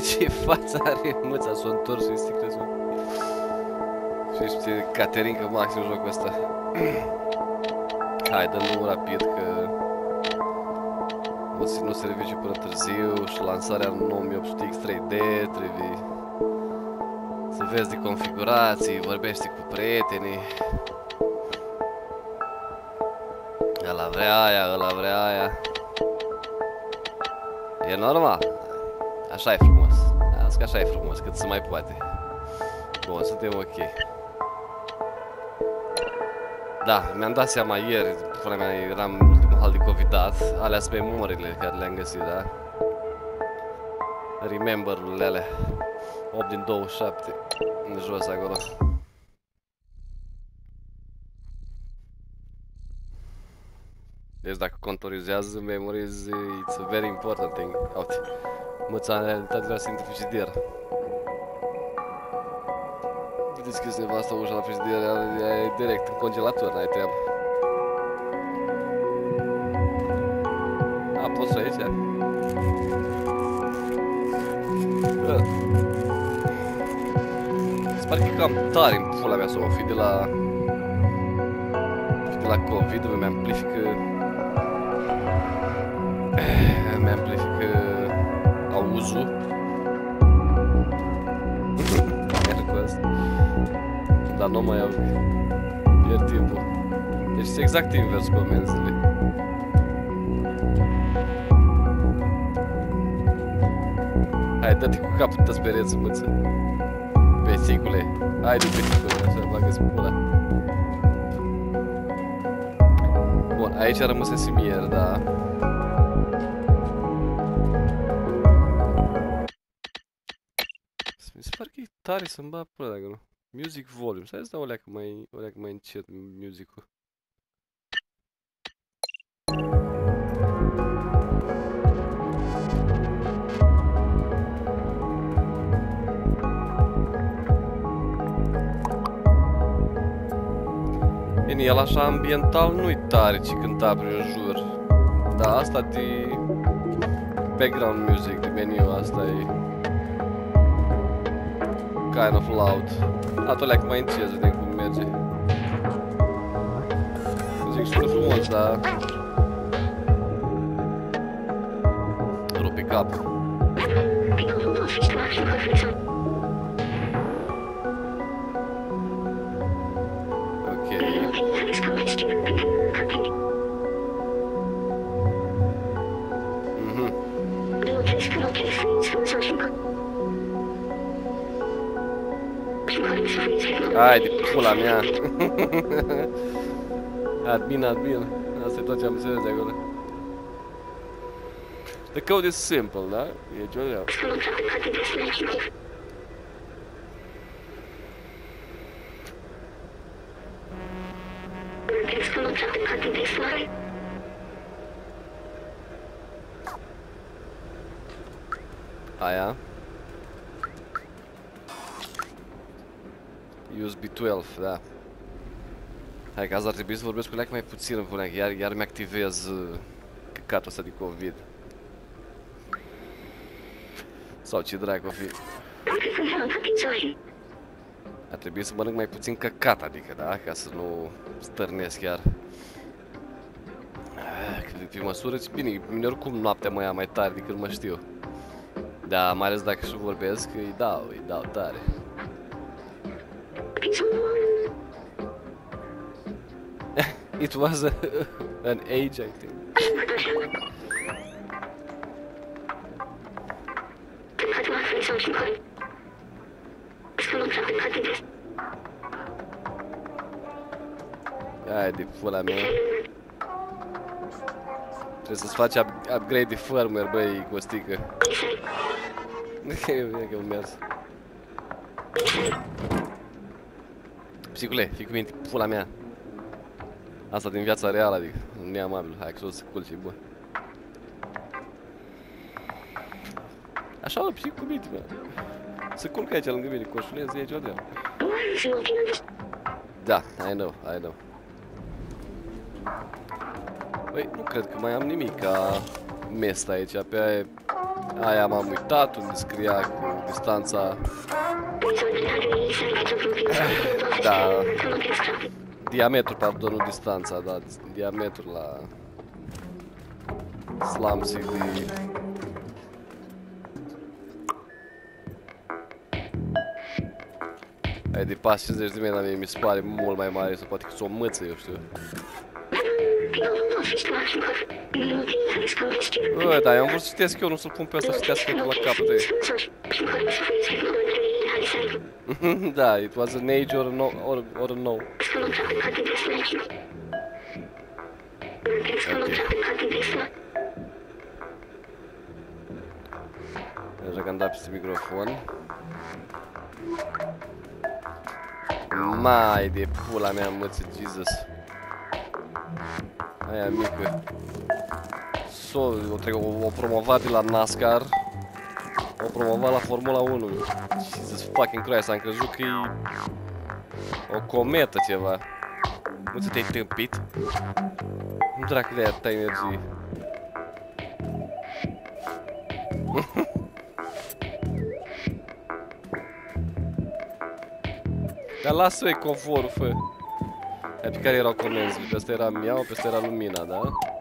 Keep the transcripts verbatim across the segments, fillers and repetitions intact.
ce față are mâța, s-a întors, este crezut. Și ești Caterinca maxim jocul ăsta. Hai, dă-l rapid că o ținut serviciu până târziu și lansarea în nouă mii opt sute X trei D, trebuie să vezi de configurații, vorbești cu prietenii. Ăla vrea aia, ăla vrea aia. E normal. Așa e frumos. Asta că așa e frumos, cât se mai poate. Bun, suntem ok. Da, mi-am dat seama ieri, până mea eram în ultimul hal de covidat, alea sunt memoriile care le-am găsit, da? Remember-urile alea. opt din douăzeci și șapte, în jos acolo. Deci dacă contorizează memories, it's a very important thing. Uite, măța în realitate vrea să intru frigider. Deschis nevasta ușa la frigider, e direct în congelator, n-ai treabă. A, poți să aici? Da. Se pare că e cam tare în pula mea să o fi de la... de la COVID, mi amplifică... mi amplifică... auzul. Dar nu mai au, pierd timpul. Deci este exact invers comenzile. Hai, dă-te cu capul tău spereță, măță. Pețicule. Haide, pețicule, așa bagă-ți pula. Bun, aici rămăsese mier, da. Mi se pare că e tare să-mi bag pula dacă nu. Music volume. Stai să dau o leacă mai, o leacă mai încet music-ul. Bine, el așa ambiental nu-i tare ce cânta prin jur. Dar asta de background music, de meniu, asta e kind of loud. A, tu leacă mai încet, să vedem cum merge. Zic sună frumos, dar... rupe cap. Ok. Mhm. Hai de pula mea. Admin, admin. Asta e tot ce am înțeles de acolo. The code is simple, da? E Giorgio. Aia. U S B doisprezece, da. Hai că azi ar trebui să vorbesc cu leac mai puțin, până iar, iar mi-activez uh, căcatul ăsta de COVID. Sau ce dracu o fi. Ar trebui să mănânc mai puțin căcat, adică, da? Ca să nu stărnesc chiar. Pe măsură, bine, mine oricum noaptea mă ia mai tare decât mă știu. Da, mai ales dacă și vorbesc, îi dau, îi dau tare. It was a, an age, I think. Hai de pula mea. Trebuie să-ți faci up upgrade de firmware, băi, Costică. Bine că am mers. Psicule, fii cu minte, pula mea. Asta din viața reală, adică, neamabil. Hai că s-o să culci, bă. Așa, psic cu minte, bă. Se culcă aici lângă mine, coșulez, e aici o dreaptă. Da, I know, I know. Băi, nu cred că mai am nimic ca mest aici, pe aia e Aia m-am uitat, unde scria cu distanța. Da. Diametru, pardon, nu distanța, da. Diametru la Slum City. Aia de pas cincizeci de metri, dar mie mi se pare mult mai mare, sau poate că s-o măță, eu știu. Bă, da, eu am vrut să citesc eu, nu să-l pun pe ăsta să citească la capăt. Da, it was an age or a no, or, or a no. Okay. Deja că am dat peste microfon. Mai de pula mea, măță, Jesus. Aia mică. So, o, o promovat de la NASCAR. O promovat la Formula unu. Jesus fucking Christ, am crezut că e o cometă ceva. Nu ți te-ai tâmpit? Nu dracu de aia ta energie. Dar lasă-i conforul, fă. Aia pe care erau comenzi, pe ăsta era miau, pe ăsta era lumina, da?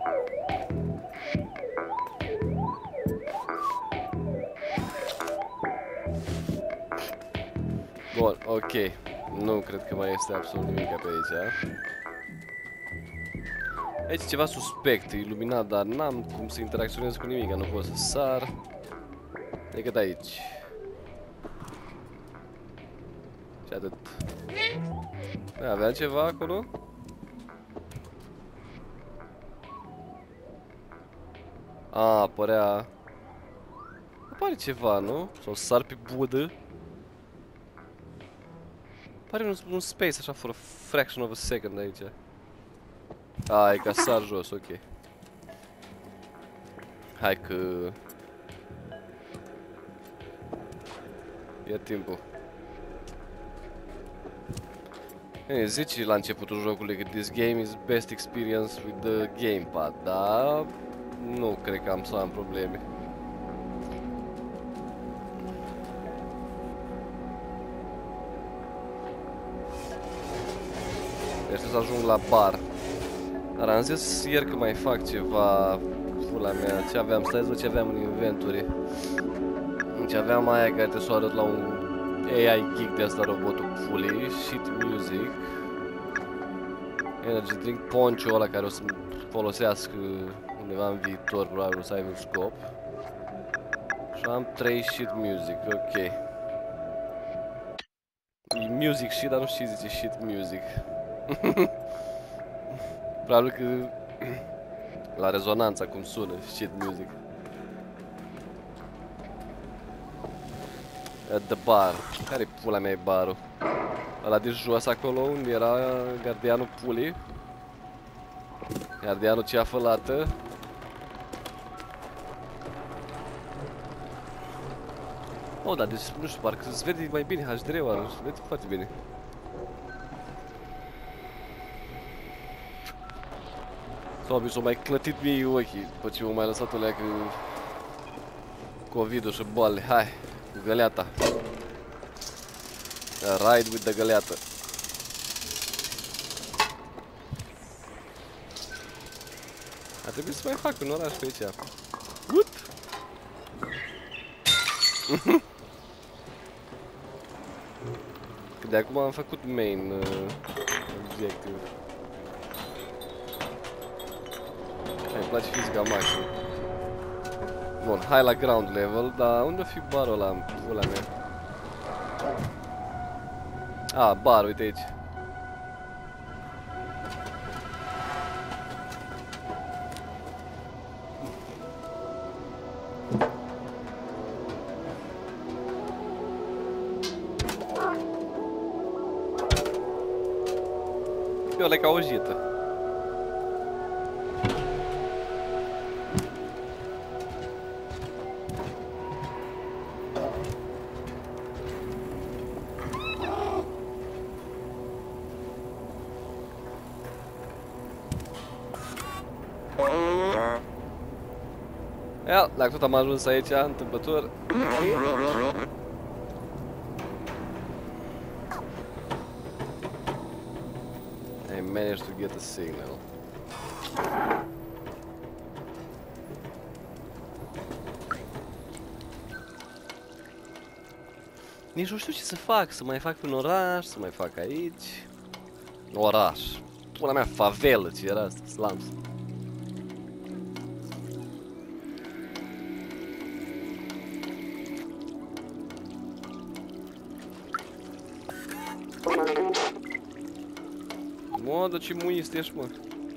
Bun, ok. Nu cred că mai este absolut nimic pe aici. Aici e ceva suspect, e iluminat, dar n-am cum să interacționez cu nimic, nu pot să sar. Decât aici. Și atât. Mai avea ceva acolo? A, părea... Apare ceva, nu? Sau sar pe budă. Pare un, un space așa, for a fraction of a second aici. A, e ca sar jos, ok. Hai că... Ia timpul. Ei, zici la începutul jocului că this game is best experience with the gamepad, dar nu cred că am să am probleme. Deci să ajung la bar. Dar am zis ieri că mai fac ceva, pula mea, ce aveam, stai să văd ce aveam în inventory. Deci aveam aia care te s-o arăt la un A I geek de asta, robotul fully, shit music, energy drink, poncho ăla care o să folosească undeva în viitor, probabil o să aibă un scop. Și am trei shit music, ok. E music shit, dar nu știu ce zice shit music. Probabil că la rezonanța cum sună shit music. At the bar. Care-i pula mea e barul? Ăla de jos acolo unde era gardianul pulii. Gardianul ceafă lată. Oh, dar deci, nu știu, parcă se vede mai bine H D R-ul, se vede foarte bine. Sau mi s-o mai clătit mie ochii după ce m-a mai lăsat o leacă COVID-ul și boalele. Hai, cu găleata. Ride with the găleată. Ar trebui să mai fac un oraș pe aici. What? Că de acum am făcut main uh, objective. Îmi place fizica maxim. Bun, hai la ground level, dar unde o fi barul ăla, pula mea? A, bar, uite aici. Eu le ca o jită. Well, dacă tot am ajuns aici, întâmplător. I managed to get a signal. Nici nu știu ce să fac, să mai fac un oraș, să mai fac aici. Oraș. Pula mea, favelă, ce era asta, slums. Mă, dar ce muist ești, mă?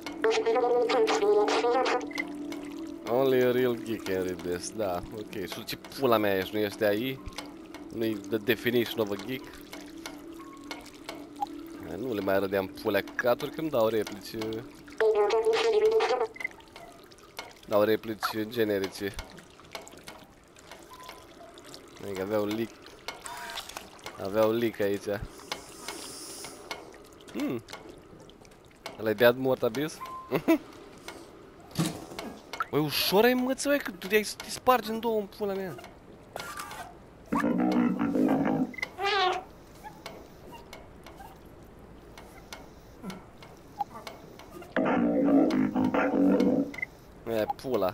Only a real geek can read this, da, ok. Și ce pula mea ești, nu este A I? Nu-i the definition of a geek? Nu le mai rădeam pulea caturi când dau replici. Dau replici generice. Adică aveau leak. Aveau leak aici. Hmm. Ăla-i dead mort abis? Băi, ușor ai măță, băi, că tu te-ai spargi în două în pula mea. E, pula.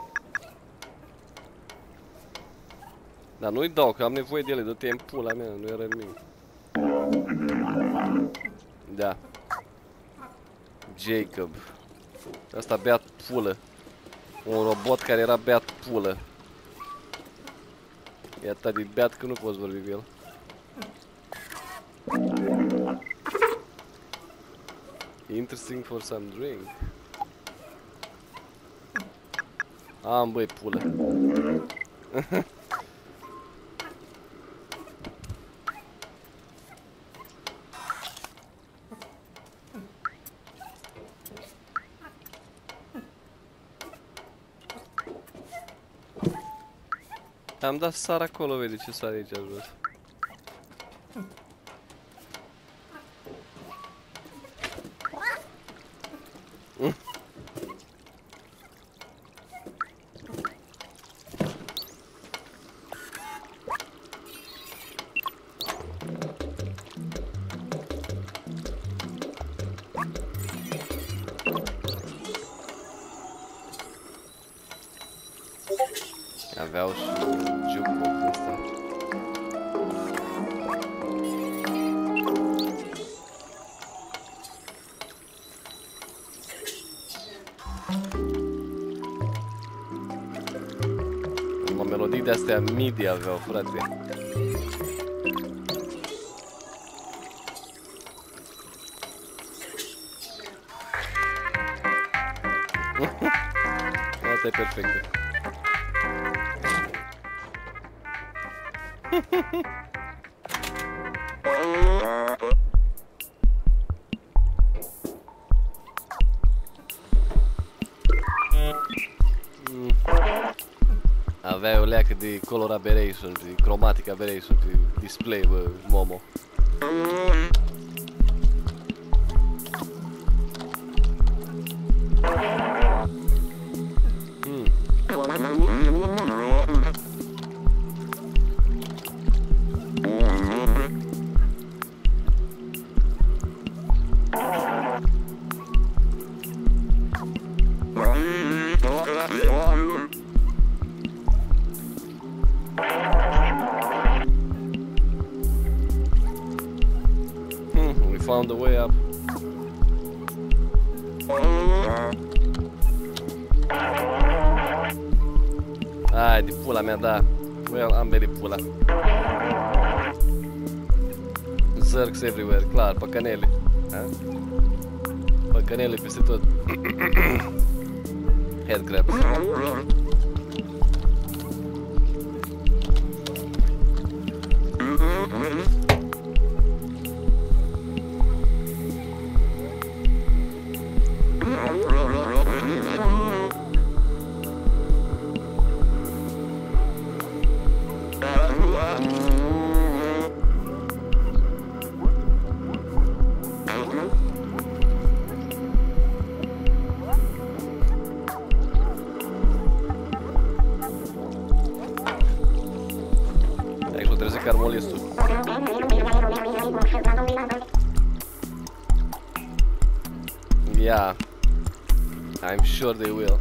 Dar nu-i dau, că am nevoie de ele, dă-te în pula mea, nu era nimic. Da. Jacob. Asta beat pulă. Un robot care era beat pulă. E atât de beat că nu poți vorbi cu el. Interesting for some drink. Am, băi, pulă. Am dat sar acolo, vede ce sar aici jos. Aveau și jukebox ăsta. Mă, melodii de-astea midi aveau, frate. Asta e perfectă. Avea o leacă de color aberration, de chromatic aberration, de display, bă, Momo. Found the way up. Ai, de pula mea, da. Well, am de pula. Zerks everywhere, clar, păcănele. Păcănele peste tot. Head grabs. Aici o trece carmolistul. Yeah, I'm sure they will.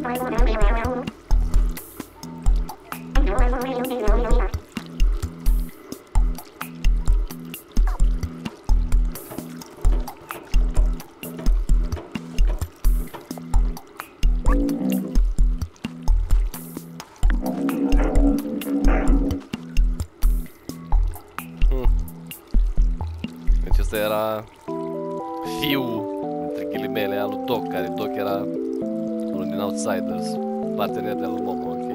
Deci ăsta era fiul, între ghilimele, al lui Doc, care Doc era unul din Outsiders, partener de-al lui Momo, ok.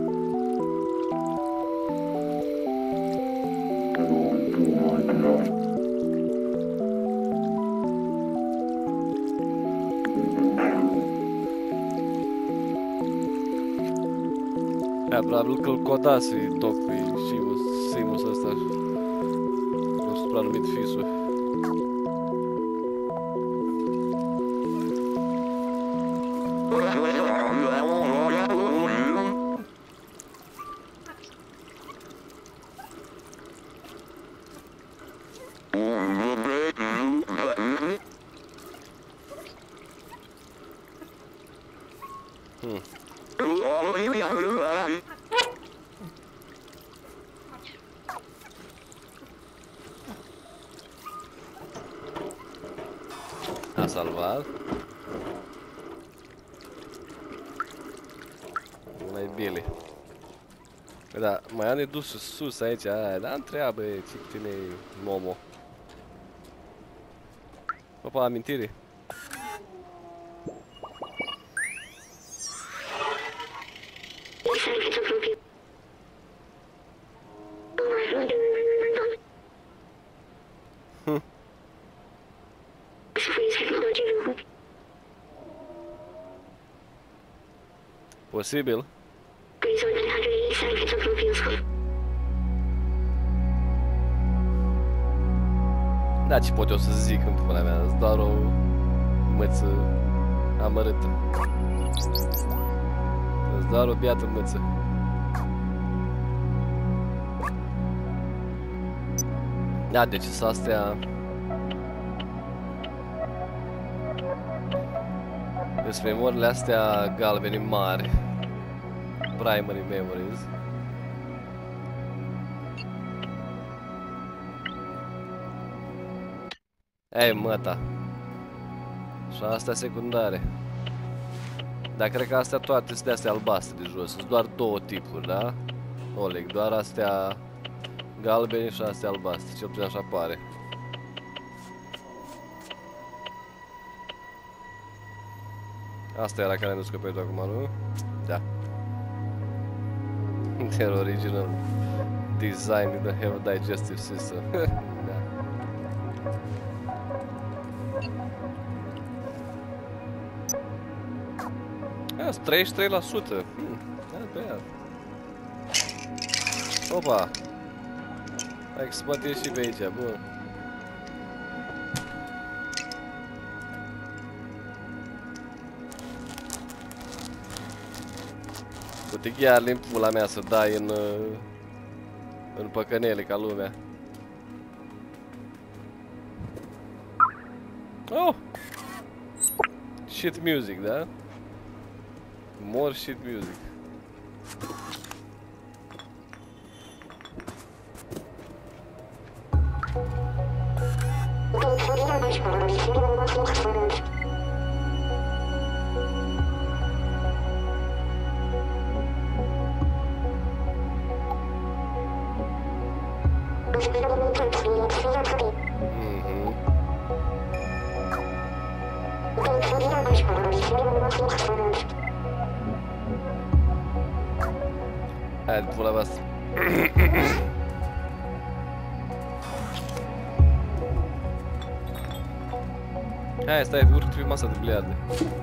Da, probabil că-l codase Doc pe Seamus, Seamus ăsta. L-a supranumit fisul. Hmm. A salvat. Mai Billy. Da, mai am de dus sus aici, aia, dar întreabă ce tine Momo. Opa, amintire. Posibil. Da, ce pot eu să zic în pula mea, îți doar o măță amărâtă. Îți doar o biată măță. Da, deci sunt astea... Sunt memoriile astea galbene mari. Primary memories. Ei, măta. Și astea secundare. Dar cred că astea toate sunt de astea albastre de jos. Sunt doar două tipuri, da? Oleg, doar astea galbene și astea albastre. Cel puțin așa pare. Asta era care nu scăpăi acum, nu? Da. Their original design didn't have a digestive system. Da. Aia, treizeci și trei la sută. Hmm, not bad. Opa! Hai că se poate ieși pe aici, bun. Te ghearli în pula mea să dai în, în păcănele ca lumea. Oh! Shit music, da? More shit music. Mhm. Hai, pula voastră. Hai, stai, urcă pe masa de biliarde.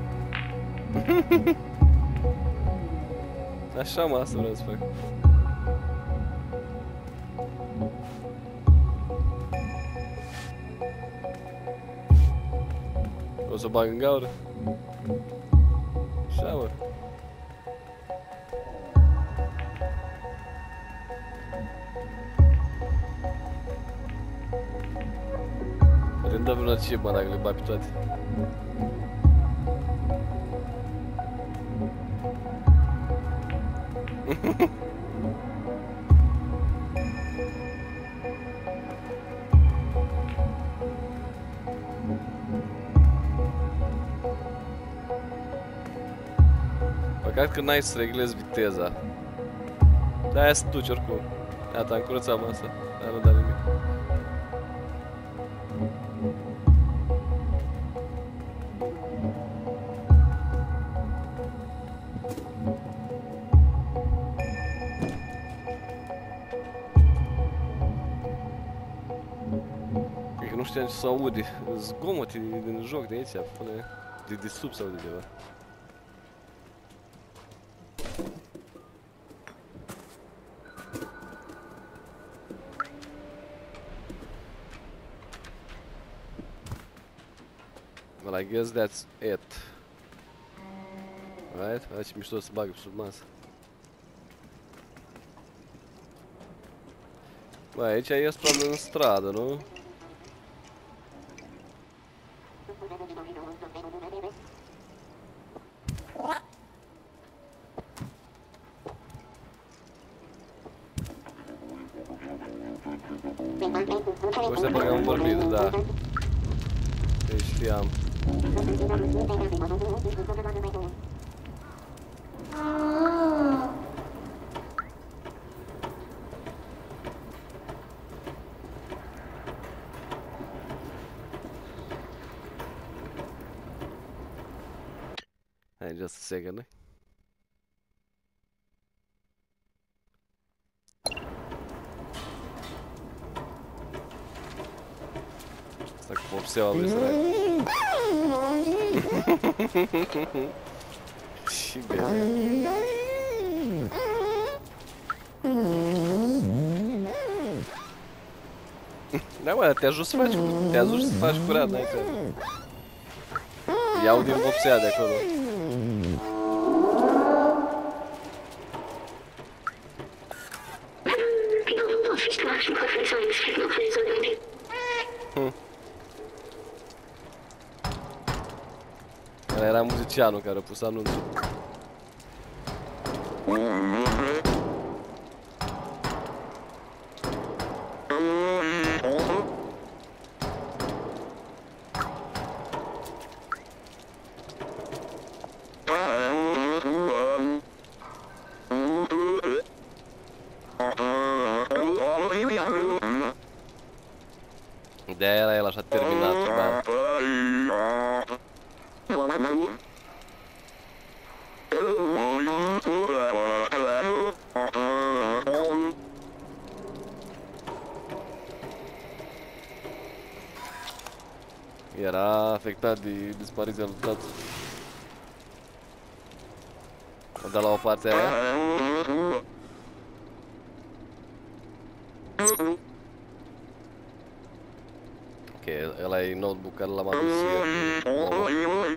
Așa, mă, asta vreau să fac. O să o bag în gaură? Așa, mă. dă vreun achievement dacă le bagi pe toate. Păcat că n-ai să reglezi viteza. De-aia să duci oricum. Iată, am curățat masa, dar nu da nimic. E că nu știam ce să aude. Zgomote din joc de aici, până de, de sub sau de ceva. Well, I guess that's it. Right? Hai ce mișto să bagă sub masă. Bă, aici e spre în stradă, nu? Ăștia parcă am vorbit, da. Deci știam. Hey, just a second. Asta cu vopseaua lui sărac. Și bine. Da, mă, te ajut să faci, te ajut să faci curat, n-ai treabă. Iau din vopsea de acolo. Hm. Ăla era muzicianul care a pus anunțul. De-aia era el așa terminat, da. Era afectat de dispariția lui tată. A dat la o parte aia. Ok, ăla e notebook care l-am adus eu.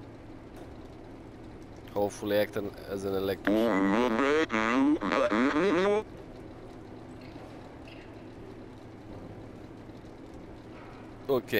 Hopefully act as an electrician. Ok.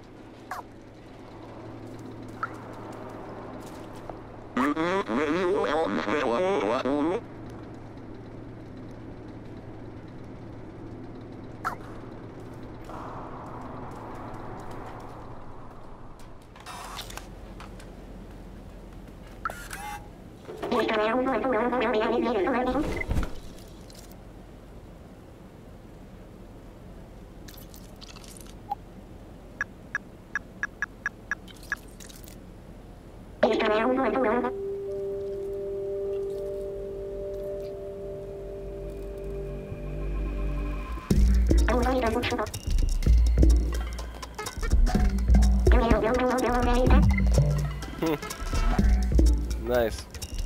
Nice.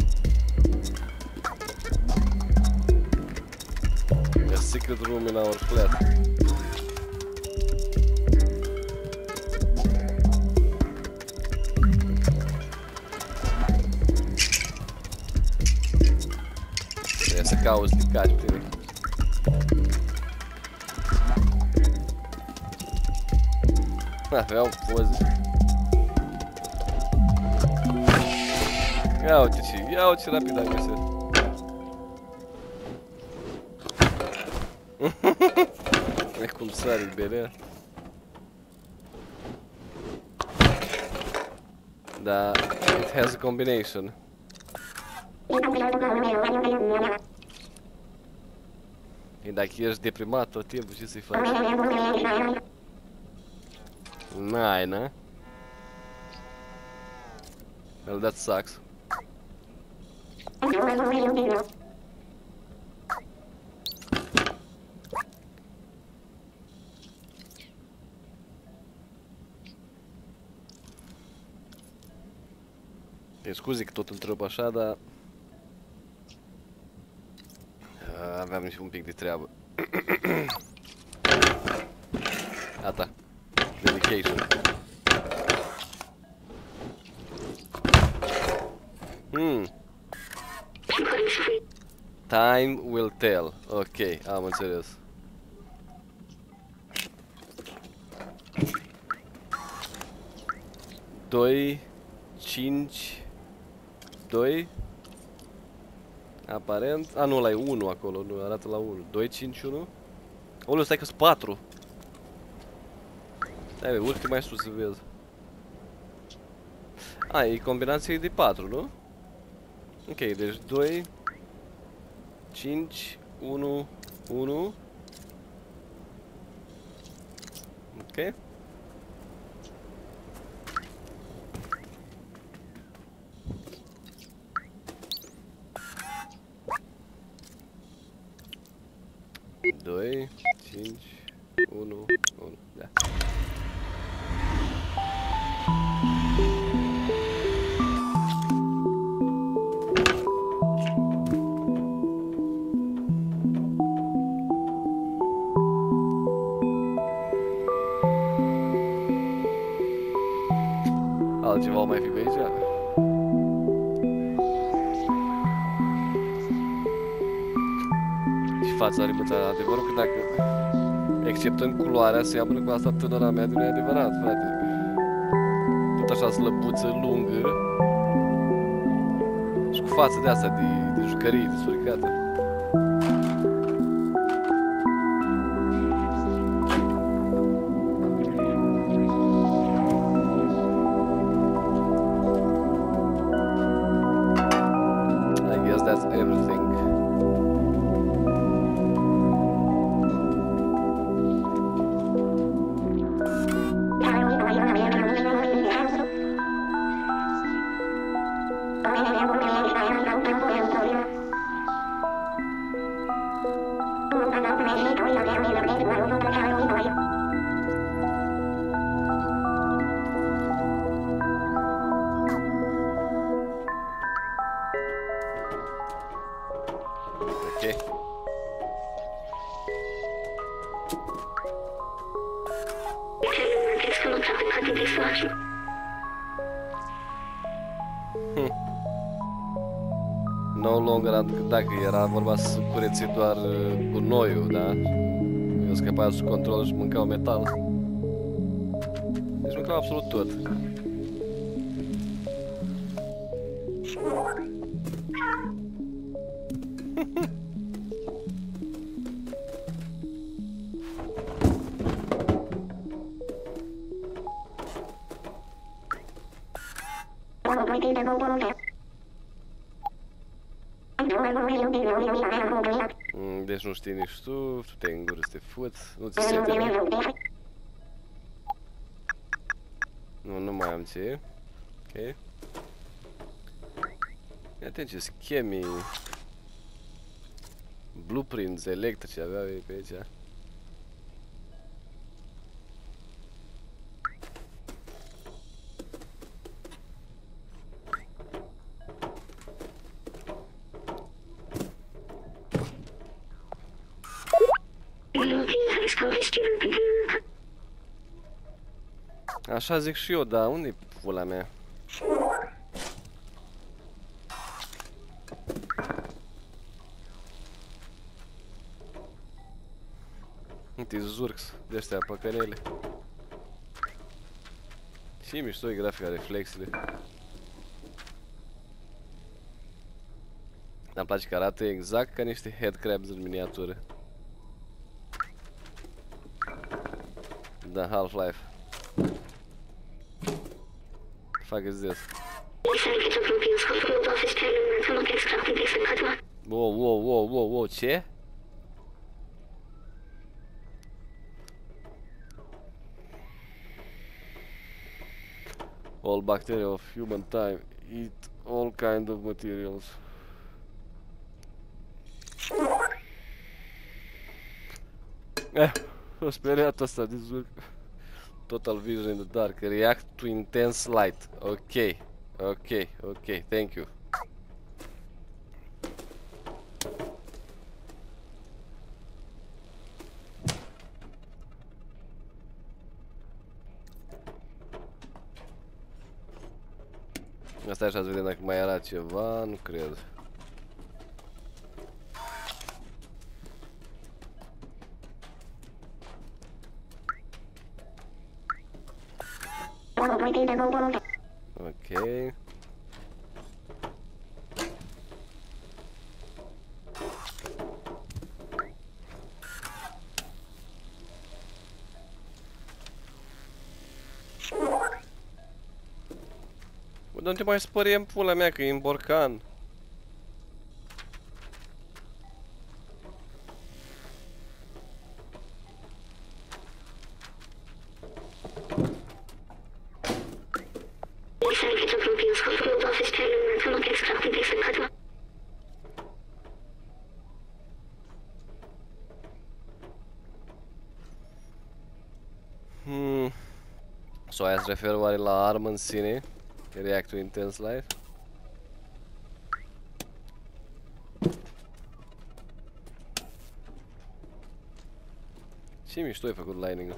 A secret room in our flat. Trebuie să cauți de caci pe tine. Aveau poze. Ia uite ce, ia uite ce rapid am găsit. E cum sari belea. Da, it has a combination. E dacă ești deprimat tot timpul, ce să-i faci? N-ai, na? Well, that sucks. Te scuzi că tot întreb așa, dar aveam și un pic de treabă. Gata. Dedication. Hmm. Time will tell. Ok, am înțeles. Doi, cinci, doi. Aparent. A, nu, ăla e unu acolo, nu, arată la unu. doi, cinci, unu. Oleu, stai că sunt patru. Stai, urcă mai sus să vezi. A, e combinație de patru, nu? Ok, deci doi, cinci, unu, unu. Ok. doi, cinci, unu, unu, da. Altceva o mai fi pe aici? Și fața ribuța, adevărul că dacă exceptăm culoarea, se seamănă cu asta tânăra mea, nu e adevărat, frate. Tot așa slăbuță, lungă și cu față de asta, de, de jucării, de suricată. No longer, dacă era vorba să curețe doar cu noiul, da? Eu scăpau sub control și mâncau metal. Deci mâncau absolut tot. Mm, deci nu știi nici tu, tu te-ai în gură să te fuți, nu ți se sete. Nu, nu mai am ce. Ok. Ia atent ce scheme, blueprints electrice aveau ei pe aici. Așa zic și eu, dar unde-i pula mea? Uite, zurx de astea păcănele. Ce mișto e grafica, reflexele. Dar-mi place că arată exact ca niște headcrabs în miniatură. Da, Half-Life. Fuck is this? Wow, wow, wow, wow, wow, ce? All bacteria of human time eat all kind of materials. Eh, o speriat asta, this work. Total vision in the dark, react to intense light. Ok, ok, ok, thank you. Asta așa, să vedem dacă mai era ceva, nu cred. Ok. Bă, de unde mai spărie în pula mea că e în borcan? Hmm. So aia se referă oare la armă în sine? React to intense light? Ce mișto ai făcut lining-ul.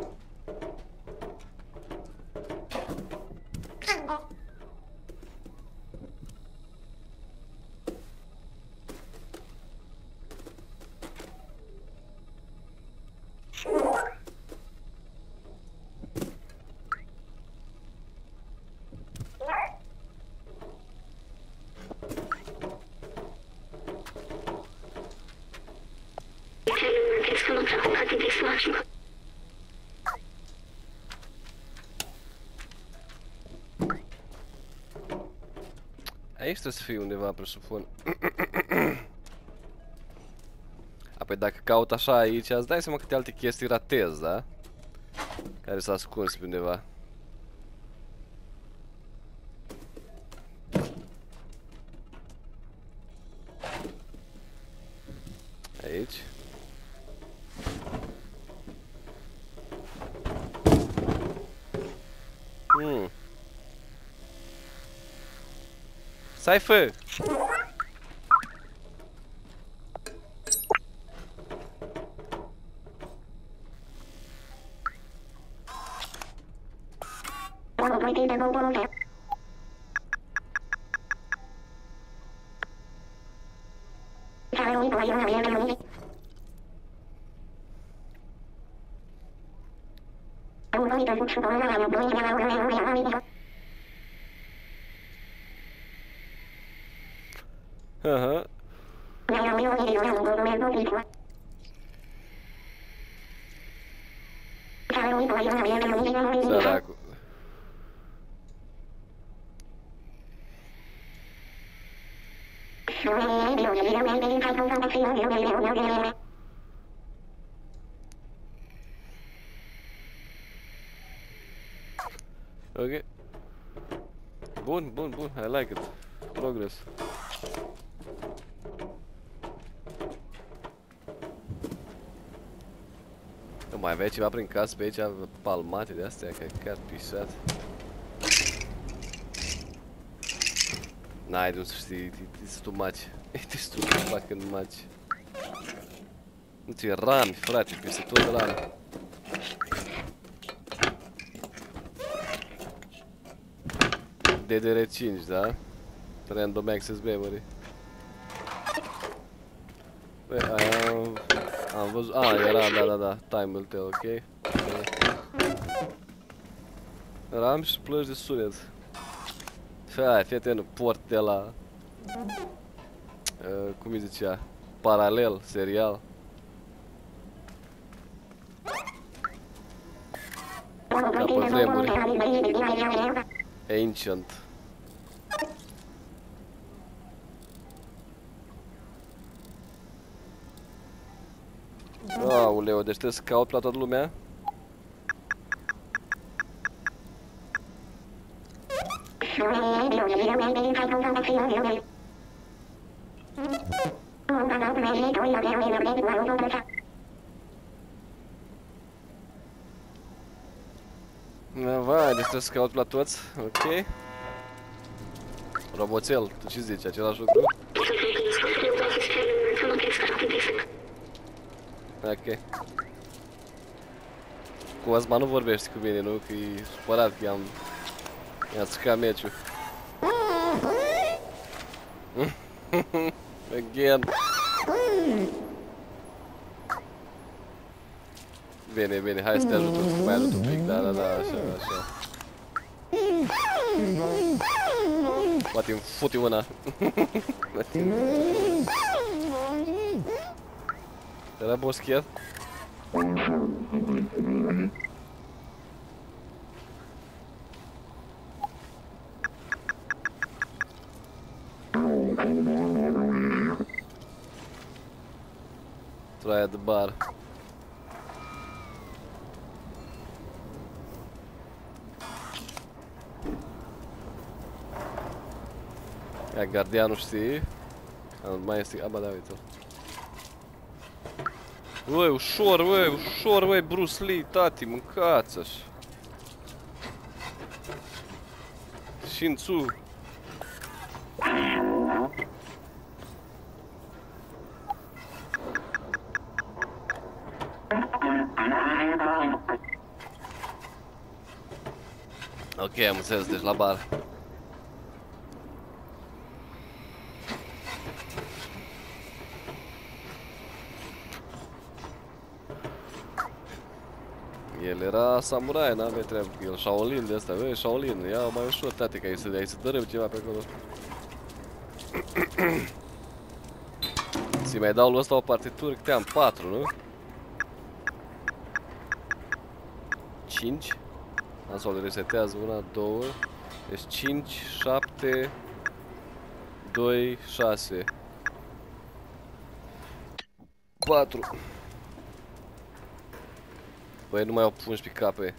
Aici trebuie să fie undeva, presupun. Apoi dacă caut așa aici, îți dai seama câte alte chestii ratez, da? Care s-a ascuns pe undeva. Aici. Hmm. Cypher! Aha. Săracu. Ok. Bun, bun, bun. I like it. Progress. Nu mai avea ceva prin casă pe aici, palmate de astea, că chiar pisat. N-ai de unde să știi, it's too much. It's too fucking much. Nu ți-e rami, frate, peste tot rami. D D R cinci, da? Random Access Memory. Băi, am, am văzut, a, era, da, da, da, time will tell, ok? Ram și plăci de sunet. Hai, fii atent, port de la... Uh, cum îi zicea? Paralel, serial. Ca pe vremuri. Ancient. Aoleu, deci trebuie să caut la toată lumea? Vai, deci trebuie să caut la toți, ok? Roboțel, tu ce zici, același lucru? Ok. Cu Ozma nu vorbești cu mine, nu? Că e supărat că i-am... i-am stricat meciul. Again. Bine, bine, hai să te ajut, să mai ajut un pic, da, da, da, așa, așa. Poate-mi futi una. Era boschet? Try at the bar. Ia, gardianul știi? Mai este... Aba, da, uite-l. Uai, ușor, uai, ușor, uai, Bruce Lee, tati, mâncați-și. Shin-Tzu. Ok, am înțeles, deci la bar. El era samurai, n-avea treabă cu el, Shaolin de ăsta, băi, Shaolin, ia mai ușor, tate, că ai să, ai să dărâm ceva pe acolo. Să-i mai dau lui ăsta o partitură, câte am? patru, nu? cinci. Asta le resetează, una, două, deci cinci, șapte, doi, șase, patru. Băi, nu mai au unsprezece cape.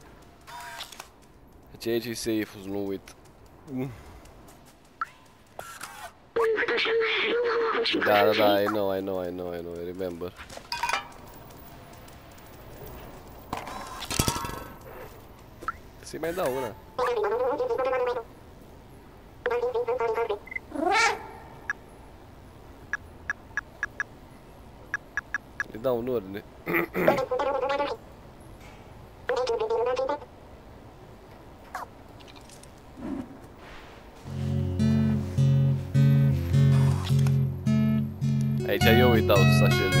Deci aici e safe-ul, să nu uit. Da, da, da, I know, I know, I know, I know, I remember. Să-i mai dau una. Le dau în ordine. Aici eu îi dau să așeze.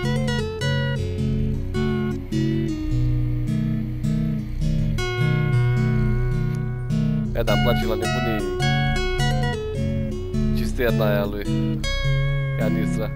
E, dar îmi place la nebunii cisterna aia lui Canistra.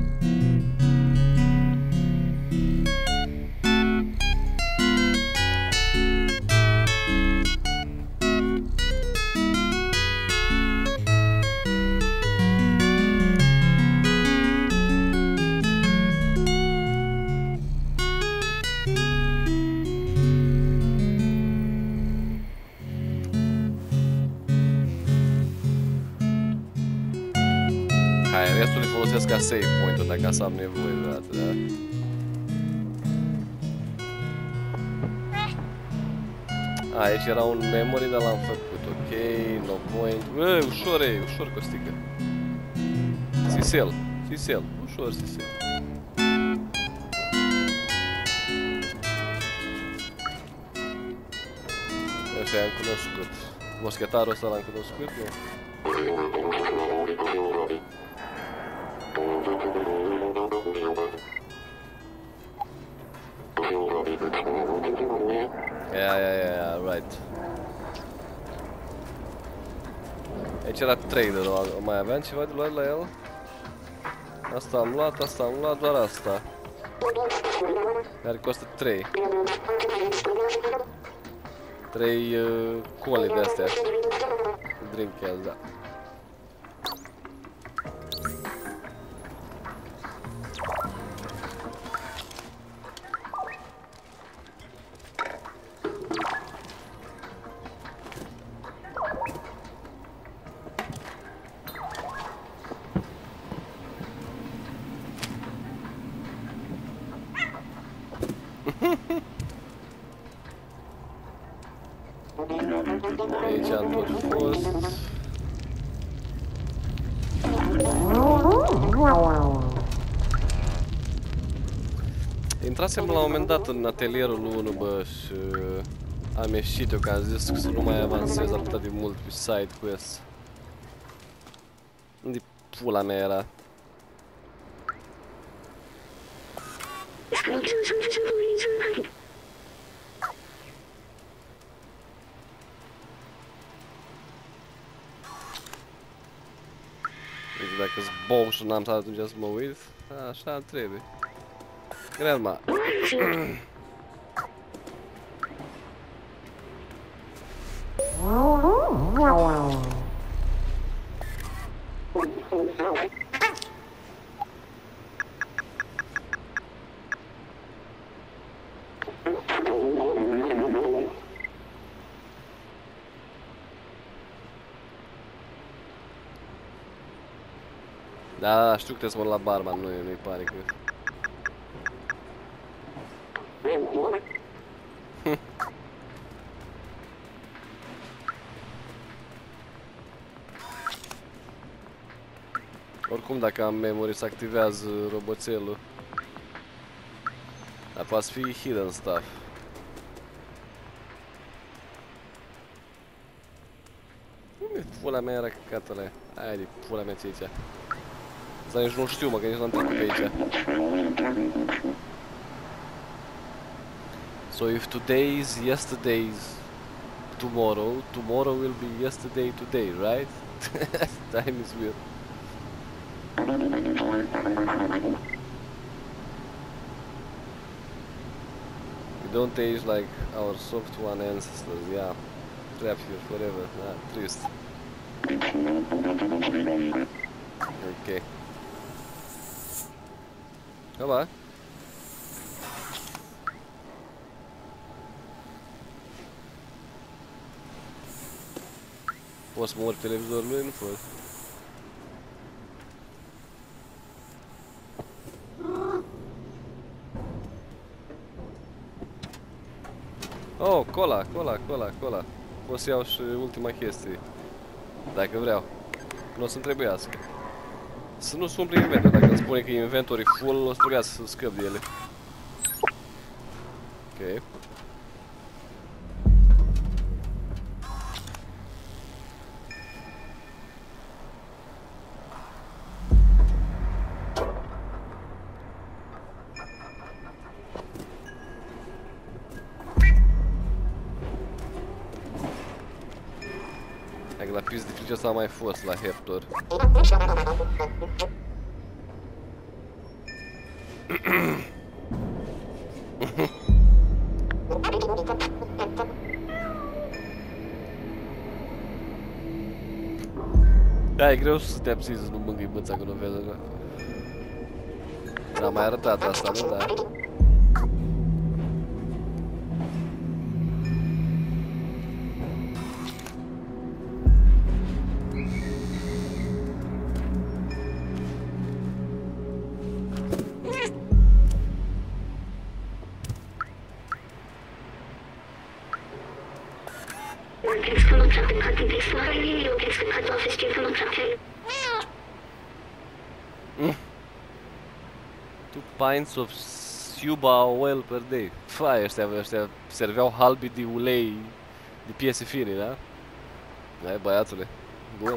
Hai, restul le folosesc ca save point-uri dacă să am nevoie vreodată, da? A, aici era un memory, dar l-am făcut, ok, no point. Ue, ușor, e, ușor, Costică. Sisel, Sisel, ușor, Sisel. Ăsta i-am cunoscut. Moschetarul ăsta l-am cunoscut, nu? Yeah, yeah, yeah, yeah, right. Aici era traderul, mai aveam ceva de luat la el? Asta am luat, asta am luat, doar asta. Care costă trei. trei uh, cole de astea. Drink cans, da. Aici am tot fost. Intrasem la un moment dat în atelierul unu, bă, și am ieșit eu, că am zis că să nu mai avansez atât de mult pe side quest. Unde pula mea era? Dacă-s bou și n-am stat atunci să mă uit, așa trebuie. Grandma. Da, da, știu că trebuie să mă la barman, nu, nu-i pare că... Oricum, dacă am memory, se activează roboțelul. Dar poate fi hidden stuff. Unde pula mea era căcatele? Aia de pula mea ți aici. Asta nici nu știu, mă, că nici n-am trecut pe aici. So if today is yesterday's tomorrow, tomorrow will be yesterday today, right? Time is weird. We don't age like our soft one ancestors, yeah. Trapped here forever, ah, trist. Ok. Ăla. Poți să mă urc televizorul lui? Nu pot. Oh, cola, cola, cola, cola. Pot să iau și ultima chestie. Dacă vreau. Nu o să-mi trebuiască. Să nu-ți umple inventor, dacă îmi spune că inventory e full, o să trebuia să scăp de ele. Ok. Hai că la pis de frice ăsta am mai fost la Hector. Da, e greu să te abții să nu mângâi mâța când o vezi. Ți-am mai arătat asta, nu? Da. Two pints of Suba oil per day. Fai, ăștia, ăștia serveau halbi de ulei de piese fine, da? Hai, băiatule. Bun.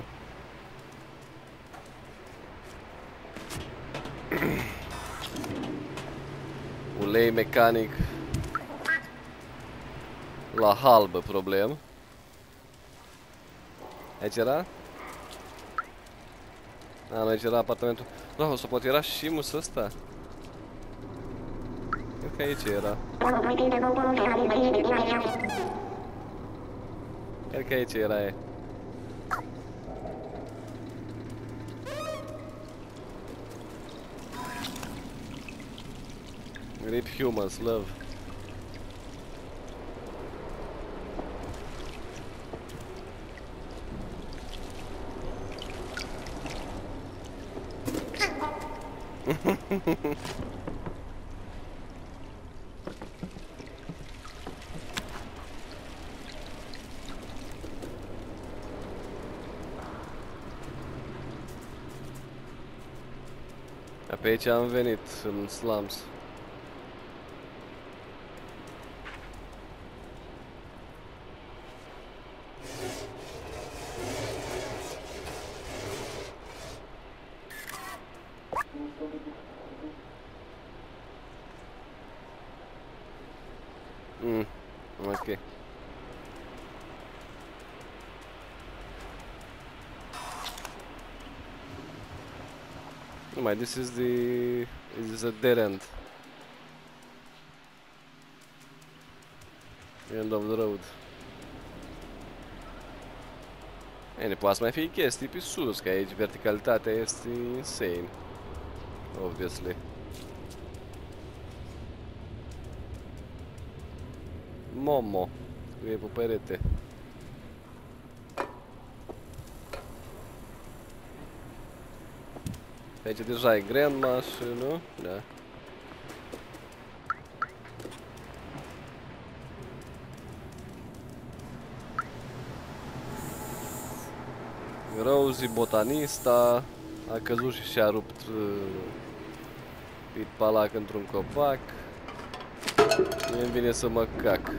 Ulei mecanic la halbă, problem. Aici era? A, aici era apartamentul. Da, o să pot era și musul ăsta? Cred că aici era. Cred că aici era e. Rip humans, love. Pe aici am venit, în slums. Mm, ok. My, this is the... This is a dead end. End of the road. Bine, poate să mai fie chestii pe sus, că aici verticalitatea este insane. Obviously. Momo. E pe perete. Aici deja e grandma și nu? Da. Rosie, botanista, a căzut și și-a rupt uh, pitpalac într-un copac. Mie-mi vine să mă cac.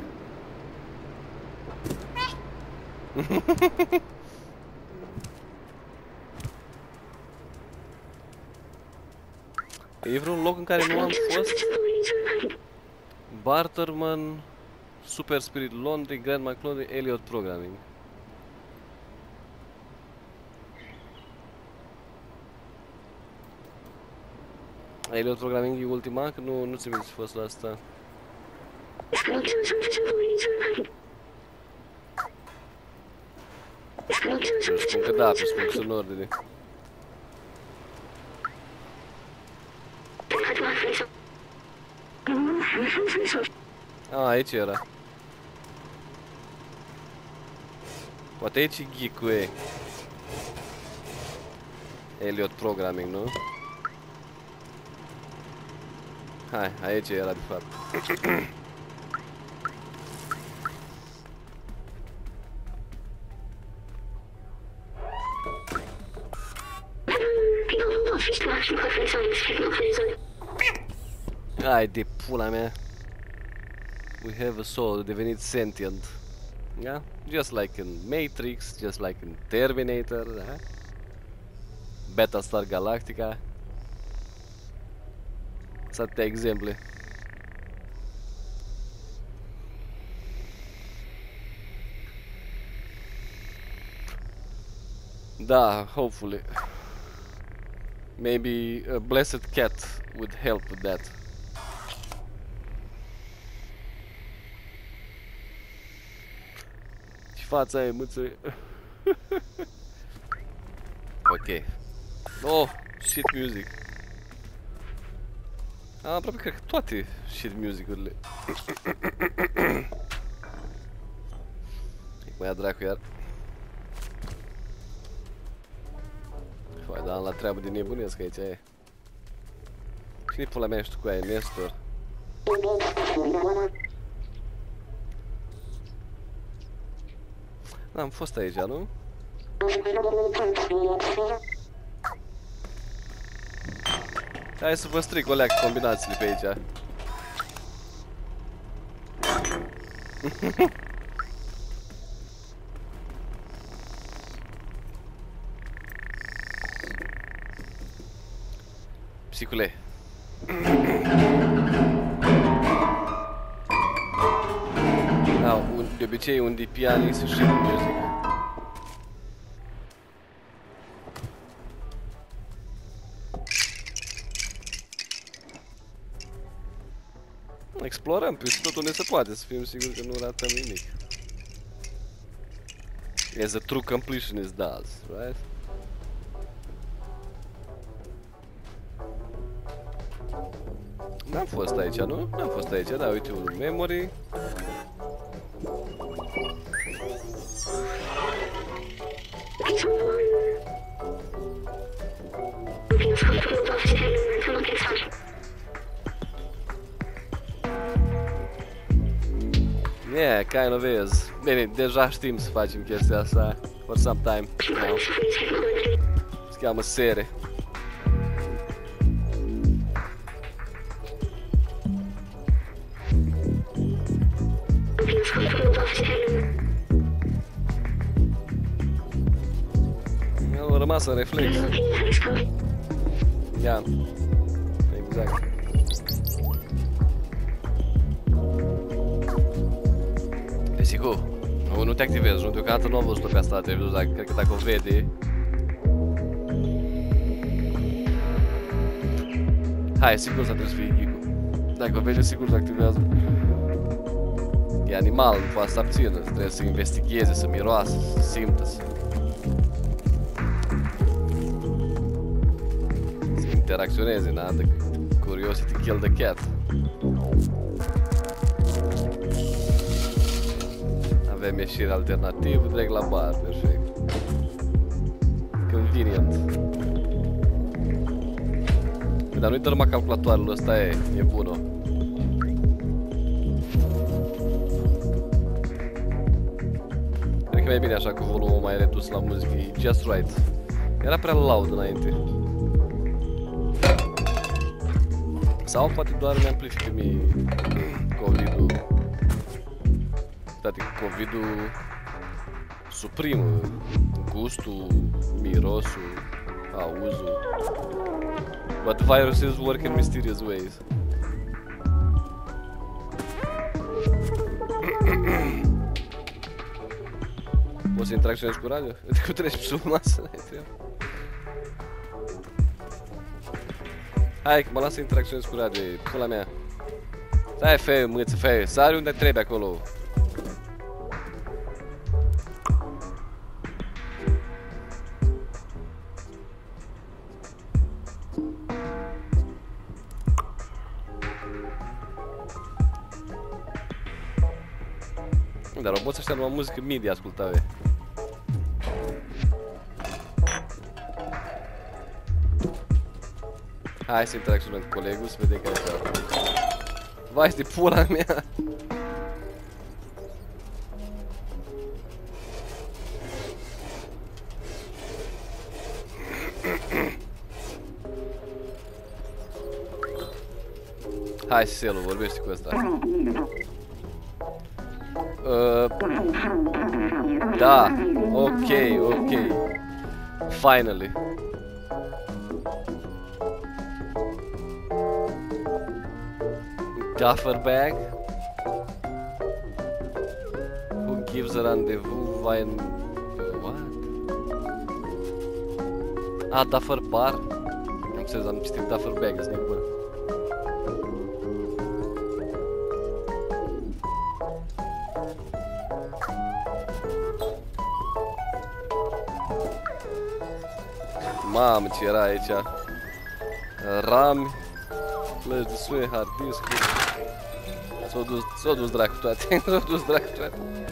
E vreun loc în care nu am fost? Barterman, Super Spirit Laundry, Grandma Clothing, Elliot Programming. Elliot Programming e ultima? Că nu, nu ți-mi zis fost la asta. Eu spun că da, spun că sunt în ordine. A, aici era. Poate aici e geek-ul ei. Elliot Programming, nu? Hai, aici era de fapt. Hai de pula mea. We have a soul, devenit sentient. Yeah? Just like in Matrix, just like in Terminator, da? Battlestar Galactica. Să te exemple. Da, hopefully. Maybe a blessed cat would help with that. Ce fața e, mâță? Ok. Oh, shit music. Am aproape cred că toate shit music-urile. Mă ia dracu iar. Hai, dar am la treabă de nebunesc aici e. Cine-i pula mea și tu cu aia, Nestor? Da, am fost aici, nu? Hai să vă stric o leacă combinațiile pe aici. Psicule. Da, un, de obicei un de pianist și music. Explorăm pe tot unde se poate, să fim siguri că nu ratăm nimic. As a true completionist does, right? N-am fost aici, nu? N-am fost aici, da, uite un memory. Yeah, kind of is. Bine, deja știm să facem chestia asta for some time now. Se cheamă sere. El a rămas în reflex. Ia, exact. Sigur, nu, nu te activezi, nu, deocamdată nu am văzut-o pe asta, trebuie să, cred că dacă o vede. Hai, sigur să trebuie să fie Gigu. Dacă o vede, sigur să activează. E animal, nu poate să abțină, trebuie să investigheze, să miroasă, să simtă, să... să interacționeze, na? The curiosity killed the cat. Avem ieșire alternativă, direct la bar, perfect. Convenient. Dar nu-i dărma calculatorul ăsta, e, e bună. Cred că mai bine așa cu volumul mai redus la muzică, e just right. Era prea loud înainte. Sau poate doar ne amplifică mie COVID-ul. Toate COVID-ul suprimă gustul, mirosul, auzul. But viruses work in mysterious ways. Poți să interacționezi cu radio? Cu treci pe sub masă, n-ai treabă. Hai că mă las să interacționez cu radio, e pula mea. Stai, fei, mâță, fei, sari unde trebuie acolo. Dar roboții ăștia numai muzică midi ascultau. Hai să interacționăm cu colegul, să vedem care e. Vai de pula mea! Hai, Selu, vorbește cu ăsta. Uh, da, ok, ok. Finally. Duffer bag? Who gives a rendezvous via... What? Ah, Duffer bar? Am înțeles, am citit Duffer bag, îți zic, bă. Mamă, ce era aici. Rami, plăci de suie, hard disk. S-au dus, s-au dus dracu toate, s-au dus dracu toate.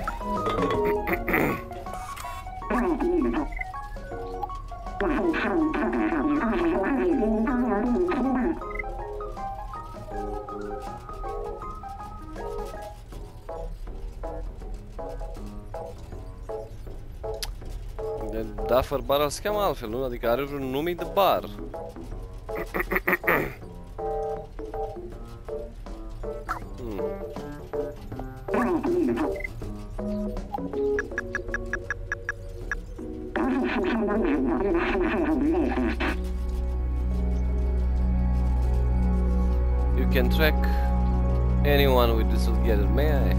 Duffer bar se cheamă altfel, nu? Adică are un nume de bar. Hmm. You can track anyone with this together, may I?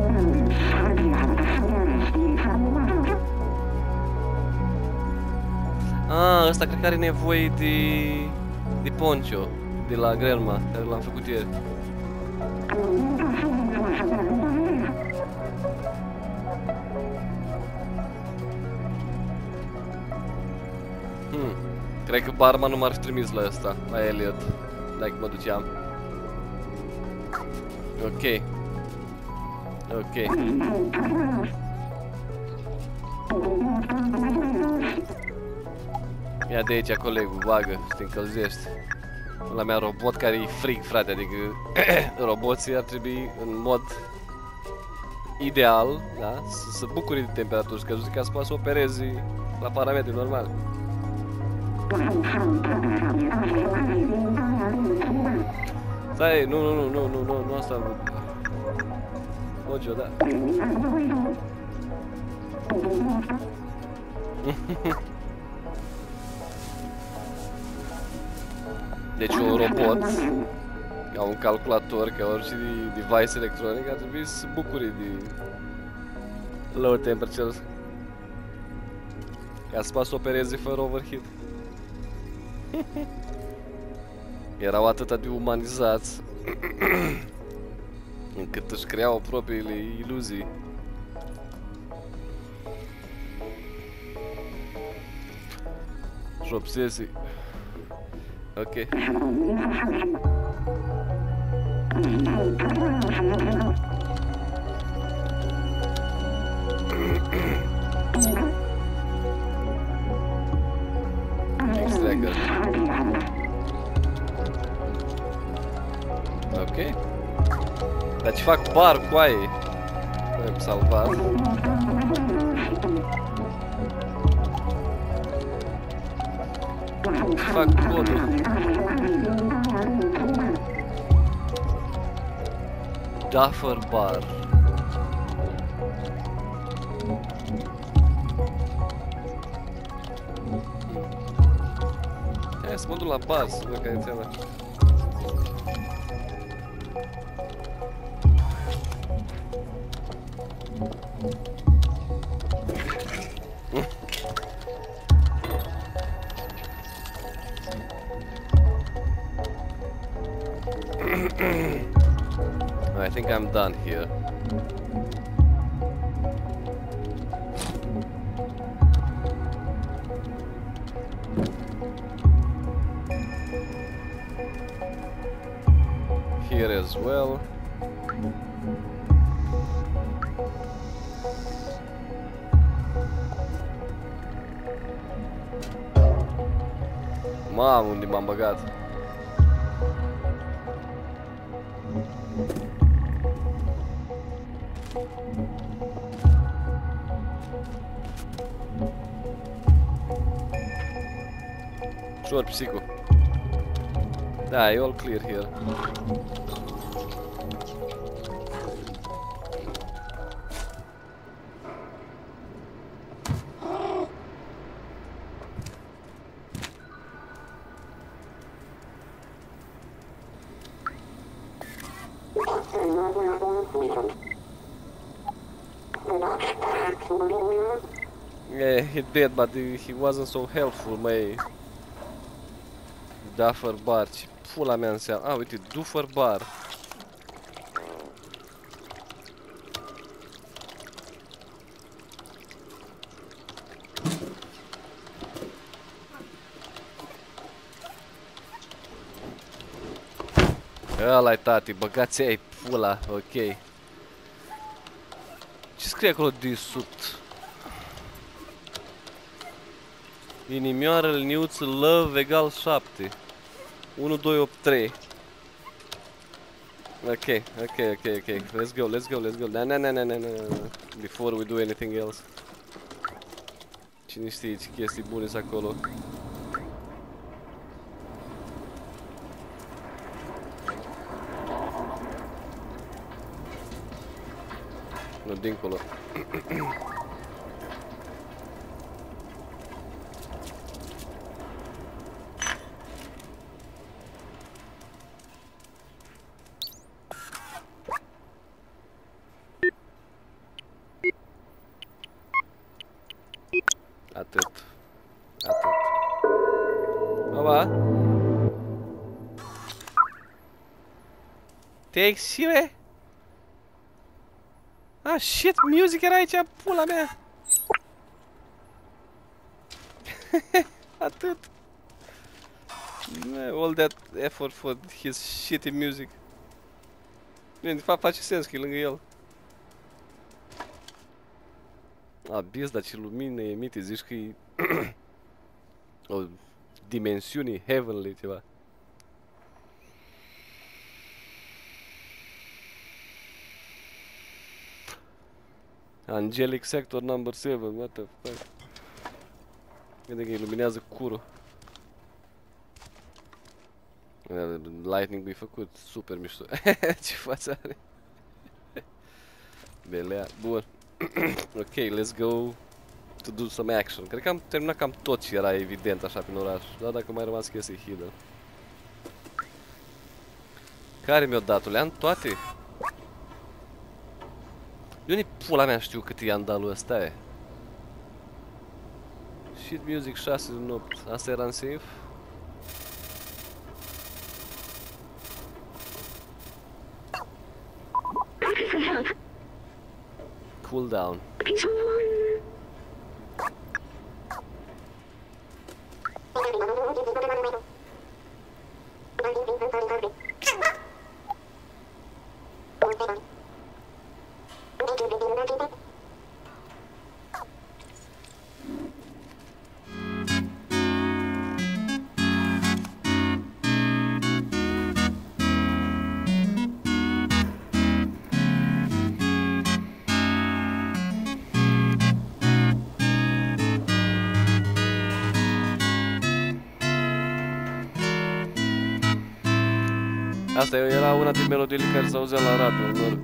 Ah, ăsta cred că are nevoie de... de poncho, de la Grelma, care l-am făcut ieri. Hmm. Cred că barman nu m-ar fi trimis la ăsta, la Elliot, dacă mă duceam. Ok. Ok. Ia de aici, colegul, bagă, și te încălzești. La mea robot care e frig, frate, adică roboții ar trebui în mod ideal, da, să se bucure de temperaturi scăzute ca să poată să opereze la parametri normali. Stai, nu, nu, nu, nu, nu, nu, nu asta am vrut. Mojo, da. Deci un robot, ca un calculator, ca orice device electronic, ar trebui să se bucure de low temperatures ca să poată să opereze fără overheat. Erau atât de umanizați încât își creau propriile iluzii. Și obsesii. Ok. Extractor. Ok. Dar ce fac bar cu aia? Trebuie salvat. Ce fac codul? Duffer bar. Hai să mă duc la bar să văd care-i treaba. I think I'm done here. Here as well. Mamă, unde m-am băgat? Sure, psico. Da, e all clear here. Yeah, he did, but he wasn't so helpful, măi. Duffer bar, ce pula mea înseamnă? Ah, uite, Duffer bar. Ăla-i, tati, băgați ai pula, ok. Ce scrie acolo de sut? Inimioară, liniuță, love egal șapte. unu, doi, opt, trei. Ok, ok, ok, ok. Let's go, let's go, let's go. Na, na, na, na, na, na. Before we do anything else. Cine știe ce chestii bune sunt acolo. Nu, dincolo. Atât. Atât. Pa, pa. Taxi, bă? Ah, shit, music era aici, pula mea! Atât. All that effort for his shitty music. Bine, de fapt face sens că e lângă el. Abis, dar ce lumină emite, zici că e o dimensiune heavenly ceva. Angelic Sector number seven, what the fuck. Vede că iluminează curul. Lightning-ul e făcut super mișto. Ce față are? Belea, bun. Ok, let's go to do some action. Cred că am terminat cam tot ce era evident așa prin oraș. Doar dacă mai rămas chestii hidden. Care mi-o dat-o? Le-am toate? De unde pula mea știu cât e andalul ăsta e? Shit music șase din opt. Asta era în safe? Cool down. Asta era una din melodiile care se auzea la radio, unor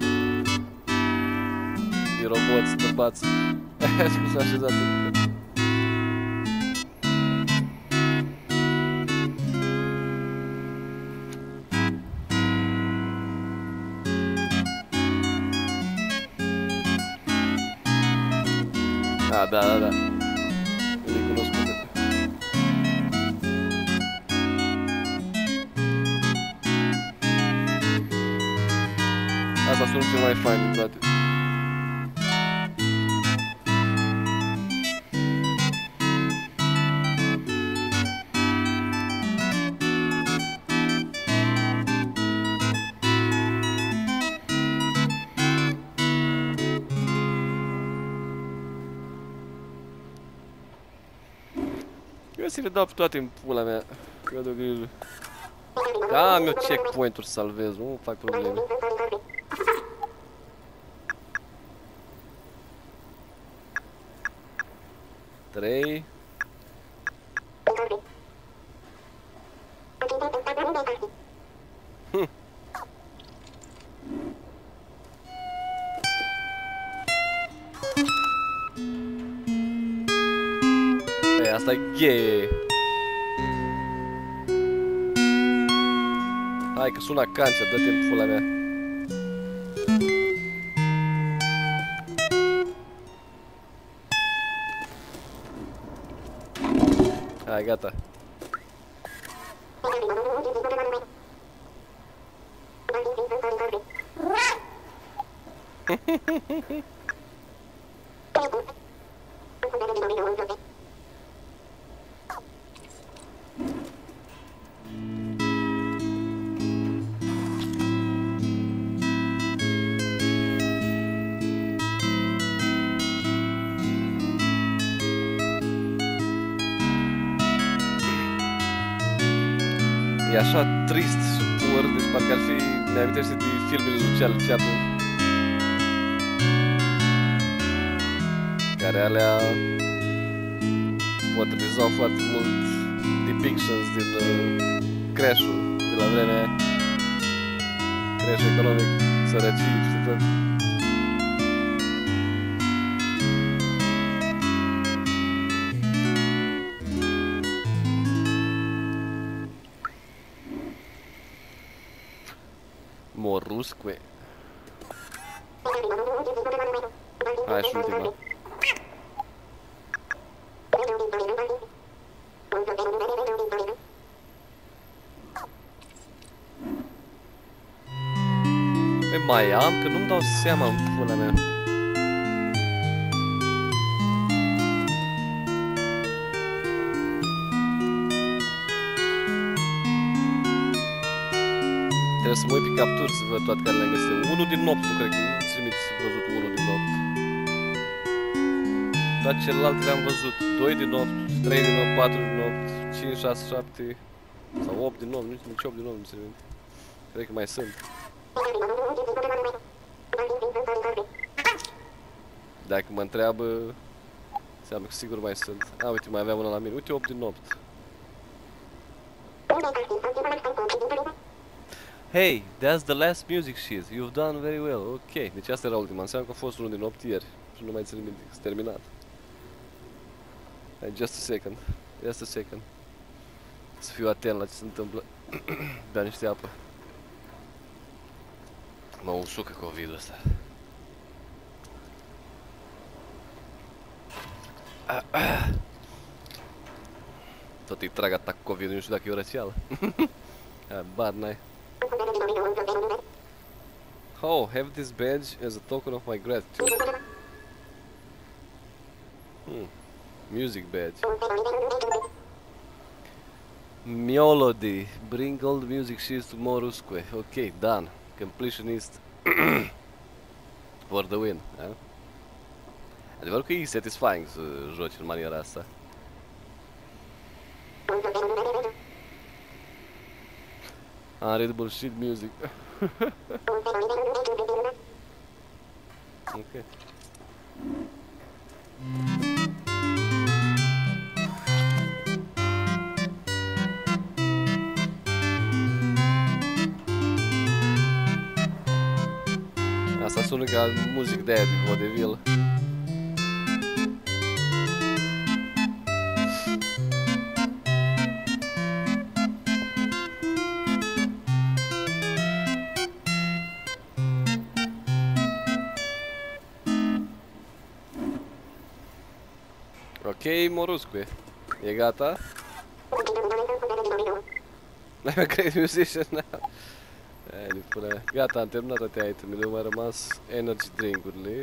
de roboți tăbați. Scuze, așezat. Ah, da, da, da. Nu-i cunoscută. Asta sună cel mai fain din toate. Eu să le dau pe toate în pula mea. Eu de grijă. Da, am eu checkpoint-uri să salvez, nu fac probleme. Trei. Hm. Ei, asta e gay. Hai că sună cancea, dă-te în pula mea. Hai, gata. E așa trist și pur, deci parcă ar fi, mi-amintește de filmele lui Charlie Chaplin. Care alea potrivizau foarte mult depictions din uh, crash-ul de la vremea aia. Crash economic, sărăcii și tot. Morusque. Hai și ultima. Băi, mai am? Că nu-mi dau seama în pula mea. Trebuie să mă uit pe capturi să văd toate care le-am găsit. Unul din nopt, nu cred că nu-ți trimit văzut unul din nopt. Toate celelalte le-am văzut. doi din nopt, trei din nopt, patru din nopt, cinci, șase, șapte sau opt din nopt, nici opt din nopt nu se vede. Cred că mai sunt. Dacă mă întreabă, înseamnă că sigur mai sunt. A, uite, mai aveam una la mine. Uite, opt din nopt. Hey, that's the last music sheet. You've done very well. Ok, deci asta era ultima. Înseamnă că a fost unul din opt ieri. Și nu mai țin minte că s-a terminat. Hey, just a second. Just a second. Să fiu atent la ce se întâmplă. Bea niște apă. Mă usucă COVID-ul ăsta. Tot îi trag atac COVID, nu știu dacă e o răceală. Bad night. Oh, have this badge as a token of my gratitude. Hmm. Music badge. Melody. Bring all the music sheets to Morusque. Ok, done. Completionist for the win. Eh? Adevărul că e satisfying să joci în maniera asta. Unreadable shit music. Ok. Asta sună ca muzică de aia din vodevil. Ok, Morusque. E gata? I'm a great musician now. Gata, am terminat toate itemele, au mai rămas energy drink-urile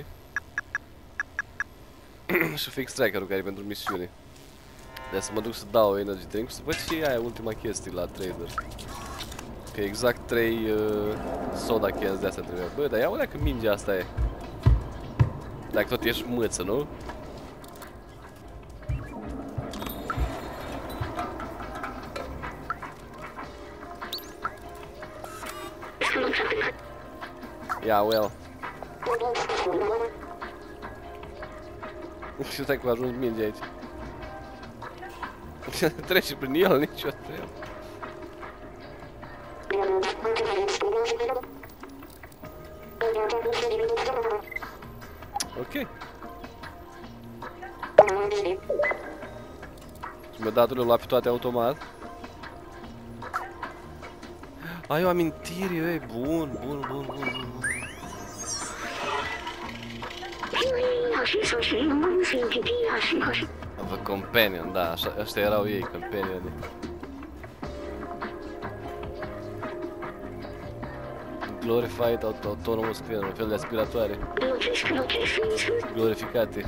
și fix tracker-ul care e pentru misiune. Deci să mă duc să dau energy drink și să văd și aia ultima chestie la trader. Că exact trei uh, soda cans de astea trebuie. Bă, dar ia o leacă mingea asta e. Dacă tot ești mâță, nu? Yeah, well. Și stai că a ajuns mingea aici. Trece prin el, nici o treabă. Ok. Și mi-a dat unul la pe toate automat. Ai o amintire, ei, bun, bun, bun, bun, bun. Vă companion, da, așa, ăștia erau ei, companioni. Glorified autonomous cleaner, un fel de aspiratoare. Glorificate.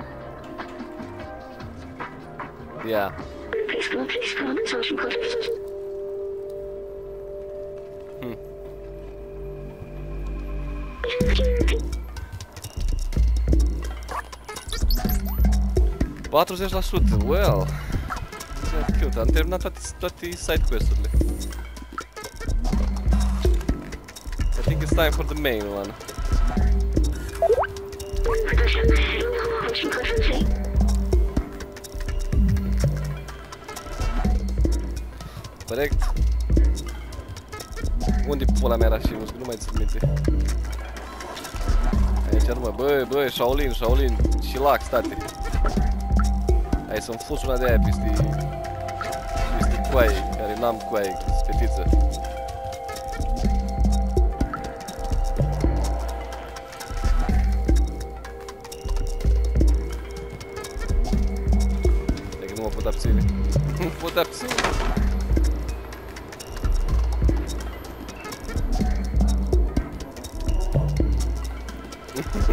Ia. Hmm. patruzeci la sută, well. Cute. Am terminat toate, toate side quest-urile. I think it's time for the main one. Corect. Unde pula mea era și muscă? Nu mai țin minte. Aici urmă, băi, băi, Shaolin, Shaolin, chillax, state. Hai să-mi fus una de aia peste, peste coaie, care n-am coaie, spetiță. Cred că nu mă pot abține. Nu mă pot abține.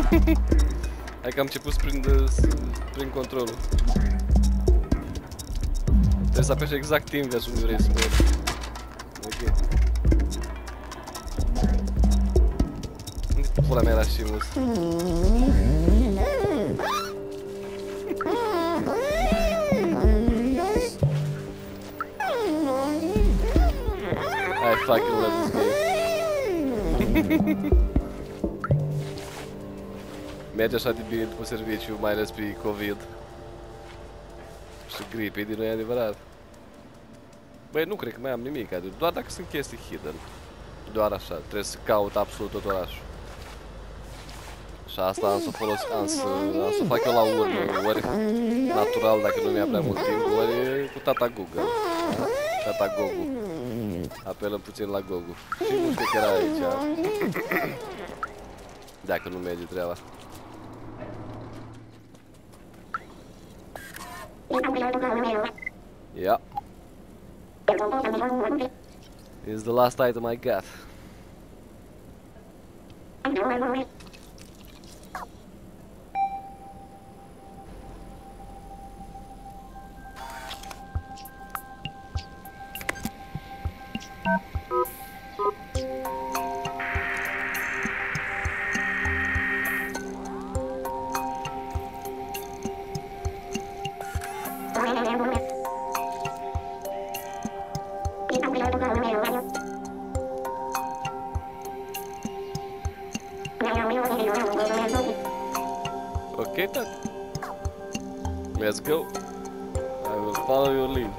Hai că am început să prind, prind controlul. Trebuie să apeși exact invers unde vrei să mergi. Ok. Unde pula mea era Shimus? I fucking love this game. Merge așa de bine după serviciu, mai ales pe COVID. Și gripe, din nou e adevărat. Băi, nu cred că mai am nimic, doar dacă sunt chestii hidden. Doar așa, trebuie să caut absolut tot orașul. Și asta am să folosi, am să, am să fac eu la urmă, ori natural dacă nu mi-a prea mult timp, ori cu tata Google. Da? Tata Gogu. Apelăm puțin la Gogu. Și nu știu că era aici. Dacă nu merge treaba. Yeah. This is the last item I got. Okay, then. Let's go. I will follow your lead.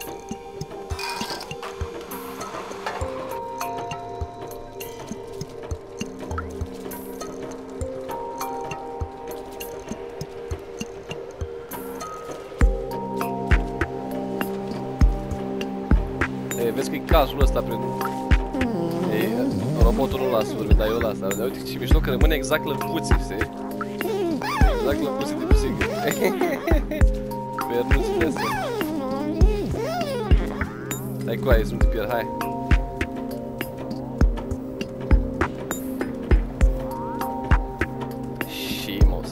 Ei, vezi că e cazul ăsta prin... Ei, robotul nu lasă urme, dar eu las. Dar uite ce mișto că rămâne exact lăpuții, știi? Exact lăpuții de pisică. Piernuții de astea. Hai cu aia, să nu te pierd, hai. Shimos.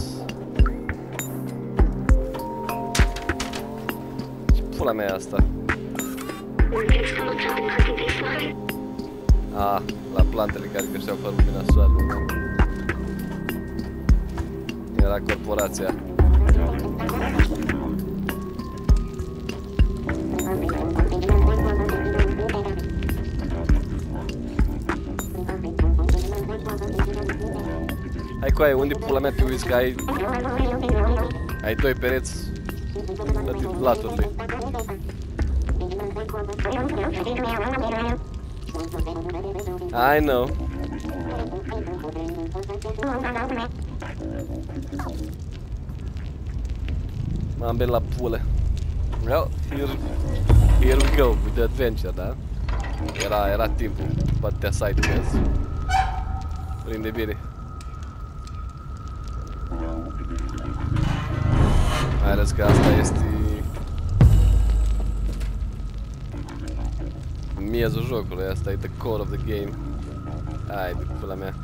Ce pula mea e asta? Ah, la plantele care creșteau fără lumina soarelui. Era corporația. Hai cu aia, unde pula mea te uiți că ai... Ai doi pereți la laturile. I know. M-am bine la pulă. Well, here, here we go with the adventure, da? Era, era timpul, bătea side quest. Prinde bine. Mai ales că asta este miezul jocului, asta e the core of the game. Hai de pula mea.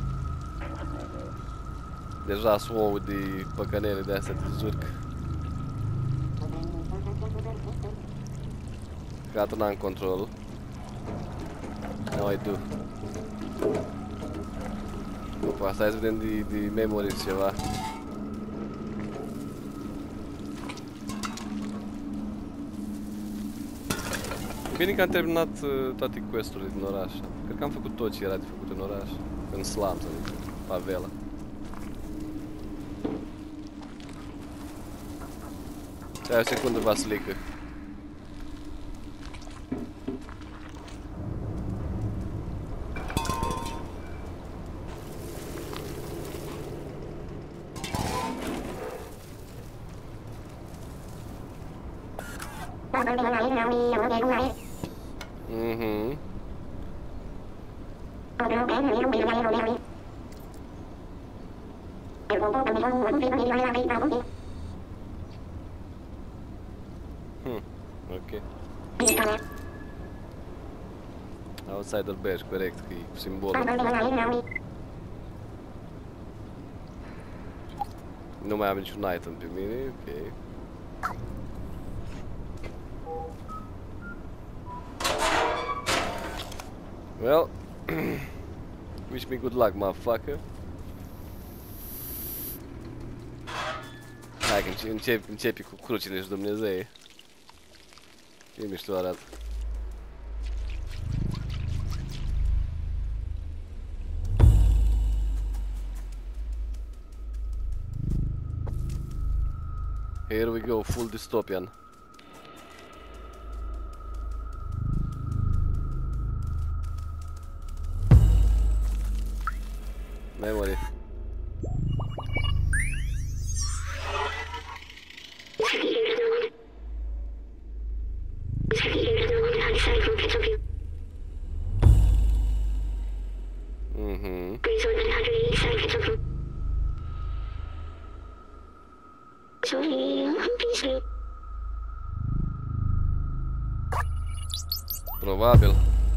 Deja sunt ouă de păcănele de astea de zurc. Gata, n-am control. No, I do. Opa, stai să vedem de, de memories ceva. Bine că am terminat uh, toate quest-urile din oraș. Cred că am făcut tot ce era de făcut în oraș. În slums, adică favela. Stai o secundă, Vasilică. Mhm. Hmm, ok. Outsider badge, corect, că e simbolul. Nu mai am niciun item pe mine, ok. Well, wish me good luck, motherfucker. Hai că începi, începi cu crucile și Dumnezei. Ce mișto arată. Here we go, full dystopian. Memory. Mhm. Probabil.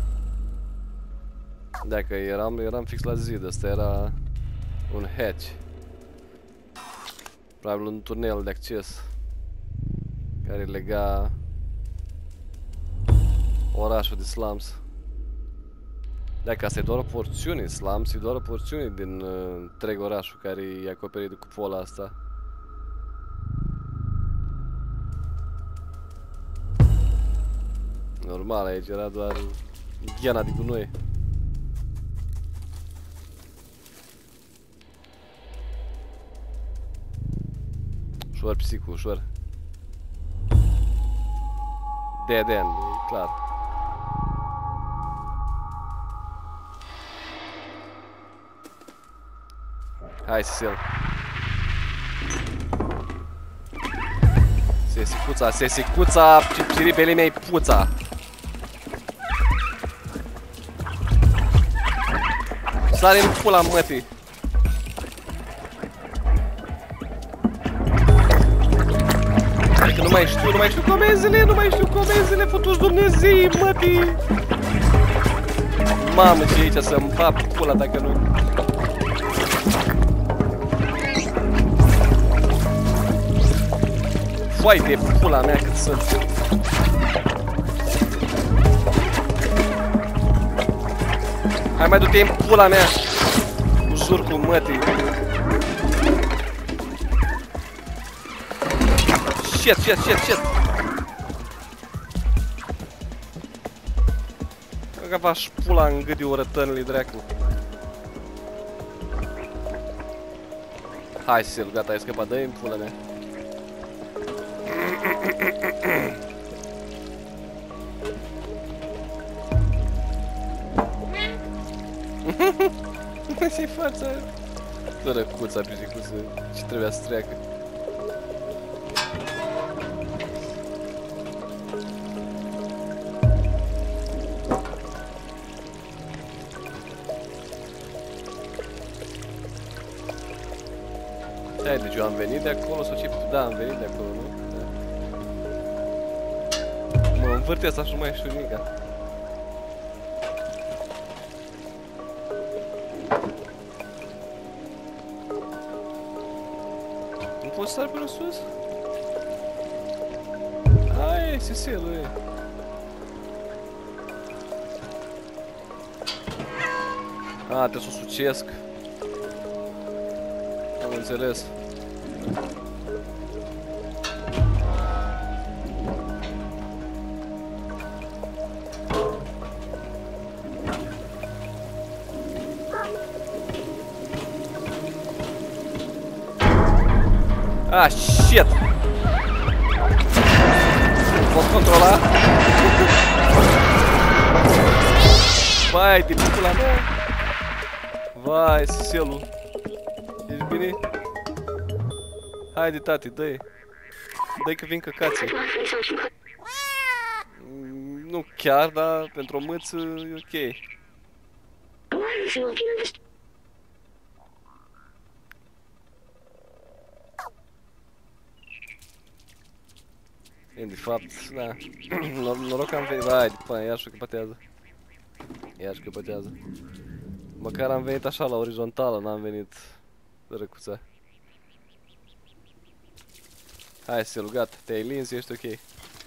Dacă eram, eram fix la zid, ăsta era un hatch. Probabil un tunel de acces care lega orașul de slums. Dacă asta e doar o porțiune, slums e doar o porțiune din uh, întreg orașul care e acoperit de cupola asta. Normal, aici era doar gheana de gunoi. Ușor, psicu, ușor. Dead end, e clar. Hai, Cecil. Sesicuța, sesicuța, ciripelii mei puța. Sare în pula mătii. Că nu mai știu, nu mai știu comenzile, nu mai știu comenzile, putuși Dumnezei, mătii. Mamă, ce e aici să-mi bap pula dacă nu. Foai de pula mea cât sunt. Hai mai du-te în pula mea. Cu jurcul mătii. Shit, shit, shit, shit. Că v-aș pula în gâdiu urătănile dracu. Hai, Sil, gata, ai scăpat, dă-i în pula mea. Ce-i fața aia? Răcuța, pijicuță, ce trebuia să treacă? Hai, deci eu am venit de acolo sau ce? Da, am venit de acolo, nu? Da. Mă învârte asta și nu mai știu nimica. Nu poți sari până sus? Hai, Cecil, e. A, trebuie să o sucesc. Am înțeles. Ah, shit! Pot controla? Vai, de pula mea! Vai, Cecilul! Ești bine? Haide, tati, dă-i! Dă-i că vin căcații! Nu chiar, dar pentru o mâță e ok. E, de fapt, da. Noroc că am venit. Vai, după aia, iarăși căpătează. Iarăși căpătează. Măcar am venit așa la orizontală, n-am venit răcuța. Hai, Selu, gata, te-ai lins, ești ok.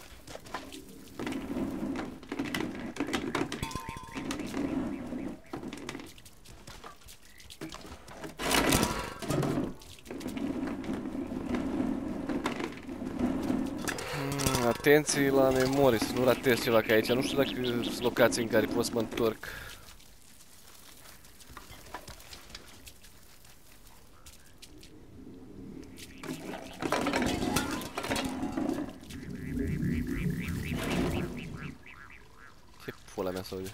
Atenție la memorie, să nu ratez ceva, că aici nu știu dacă sunt locații în care pot să mă întorc. Ce pula mea s-aude?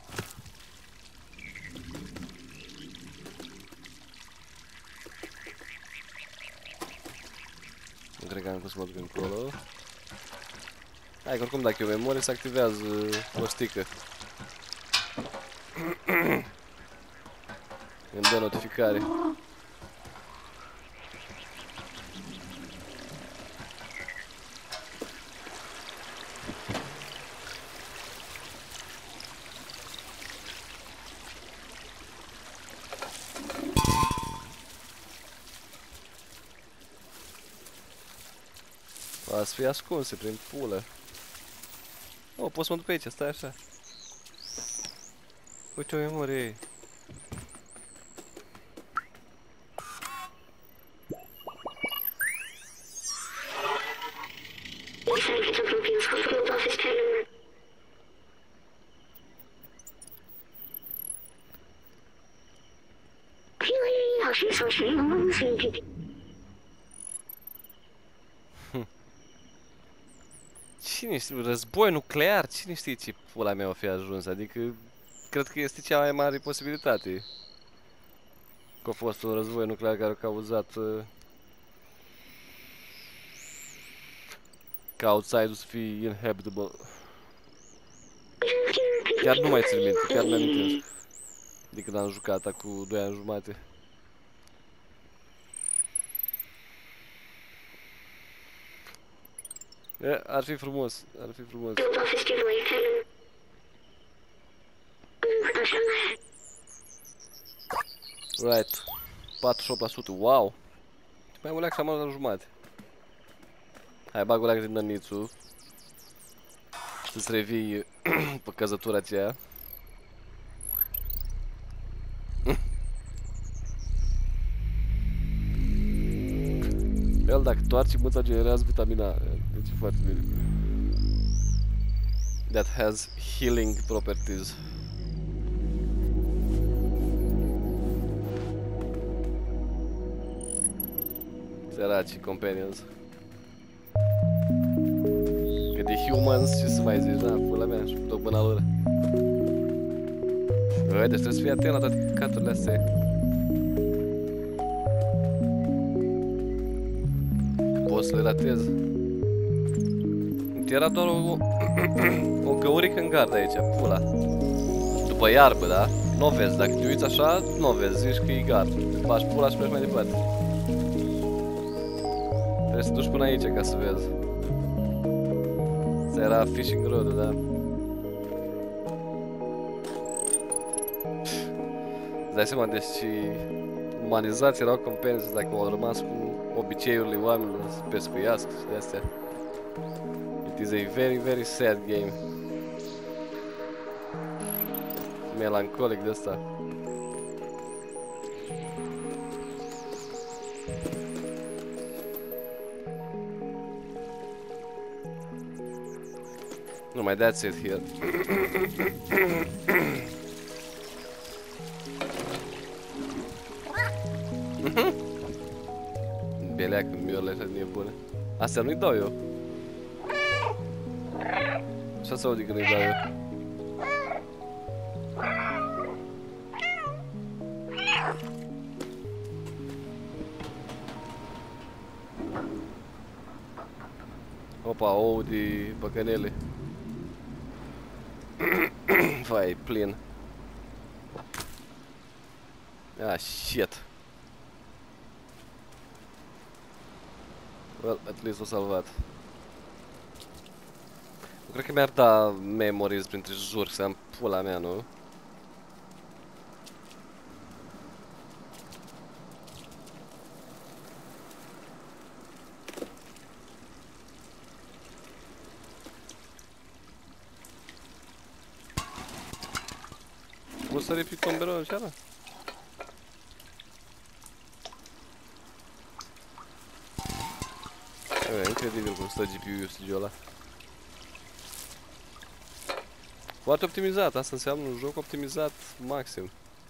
Nu cred că am cum să mă duc încolo. Hai că oricum dacă e o memorie se activează o stică. Îmi dă notificare. Poate să fie ascunse prin pulă. Oh, pot să mă duc pe aici, stai așa. Uite o memorie. Cine știe, război nuclear? Cine știe ce pula mea o fi ajuns? Adică, cred că este cea mai mare posibilitate. Că a fost un război nuclear care a cauzat uh, ca outside-ul să fie inhabitable. Chiar nu mai țin minte, chiar nu mi-amintesc de când am jucat acum doi ani jumate. E, ar fi frumos, ar fi frumos. Right, patruzeci și opt la sută, wow! Mai mult că am la jumate. Hai, bag o leacă din nănițul. Să-ți revii pe căzătura aceea. El, dacă toarci mâța, generează vitamina A. Deci e foarte bine. That has healing properties. Săraci companions. Că de humans, ce să mai zici, da, pula mea, și tot până lor. Băi, deci trebuie să fii atent la toate căcaturile astea. Poți să le ratezi. Era doar o, o găurică în gard aici, pula. După iarbă, da? Nu o vezi, dacă te uiți așa, nu o vezi, zici că e gard. Îți faci pula și mergi mai departe. Trebuie să duci până aici ca să vezi. Asta era fishing road, da? Îți dai seama, deci umanizații erau compensi dacă au rămas cu obiceiurile oamenilor să pescuiască și de astea. It is a very, very sad game. Melancolic de asta. No, my dad said here. Beleacă, miorele așa nebune. Astea nu-i dau eu. Așa se aude când îi dau eu. Opa, ou de băcănele. Vai, e plin. Ah, shit. Well, at least o salvat. Nu cred că mi-ar da memories printre jur, să am pula mea, nu? poți sări pe tomberonul ceala? E incredibil cum stă G P U-ul studiul ăla. Foarte optimizat, asta înseamnă un joc optimizat maxim.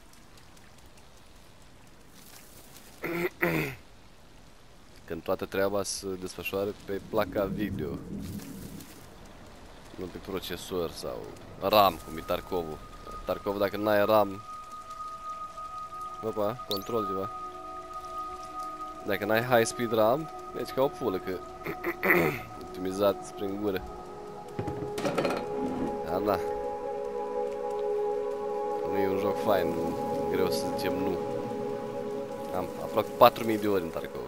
Când toată treaba se desfășoară pe placa video, nu pe procesor sau RAM, cum e Tarkovul. Tarkov, dacă n-ai RAM... Opa, control ceva. Dacă n-ai high speed RAM, mergi ca o pulă, că optimizat prin gură. Dar da. Nu e un joc fain, greu să zicem nu. Am aproape patru mii de ori în Tarkov.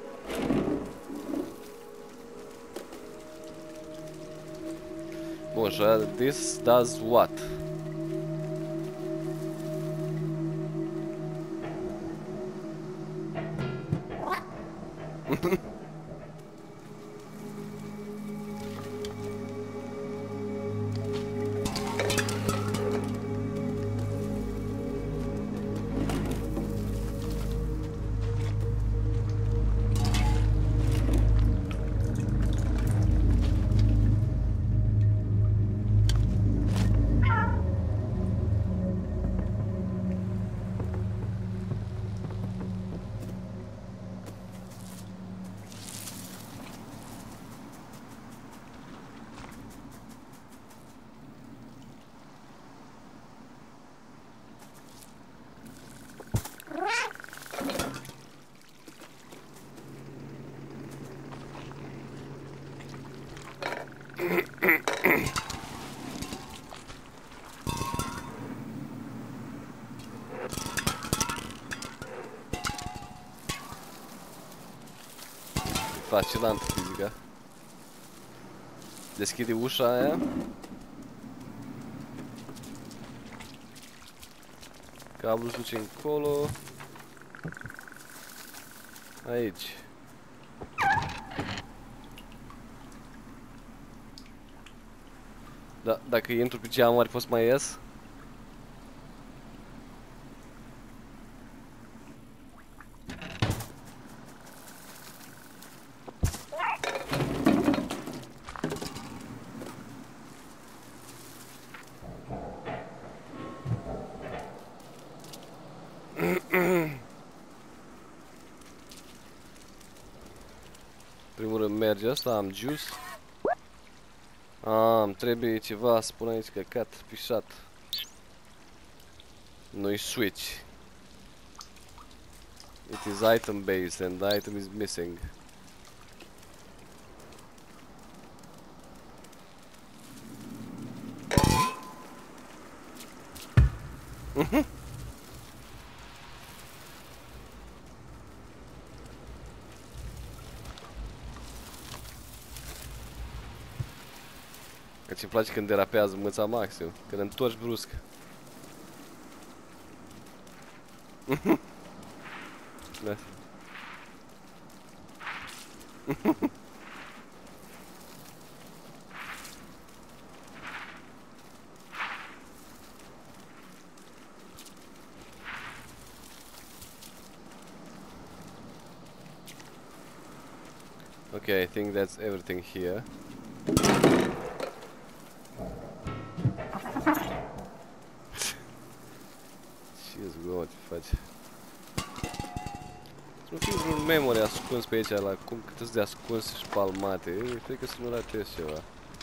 Bun, și this does what? Fascinant fizica. Deschide ușa aia. Cablul se duce încolo. Aici. Da, dacă intru pe geamuri pot să mai ies? Primul rând merge asta, am juice. Am, trebuie ceva, spun aici, căcat, pișat. Nu-i switch. It is item based and the item is missing. Mhm. Deci îmi place când derapează mâța maxim, când întorci brusc. Da. Okay, I think that's everything here. Ce-ți bă, ce faci? Nu fi vreun memory ascuns pe aici, la cum cât de ascuns și palmate. Eu cred că să nu ratez ceva.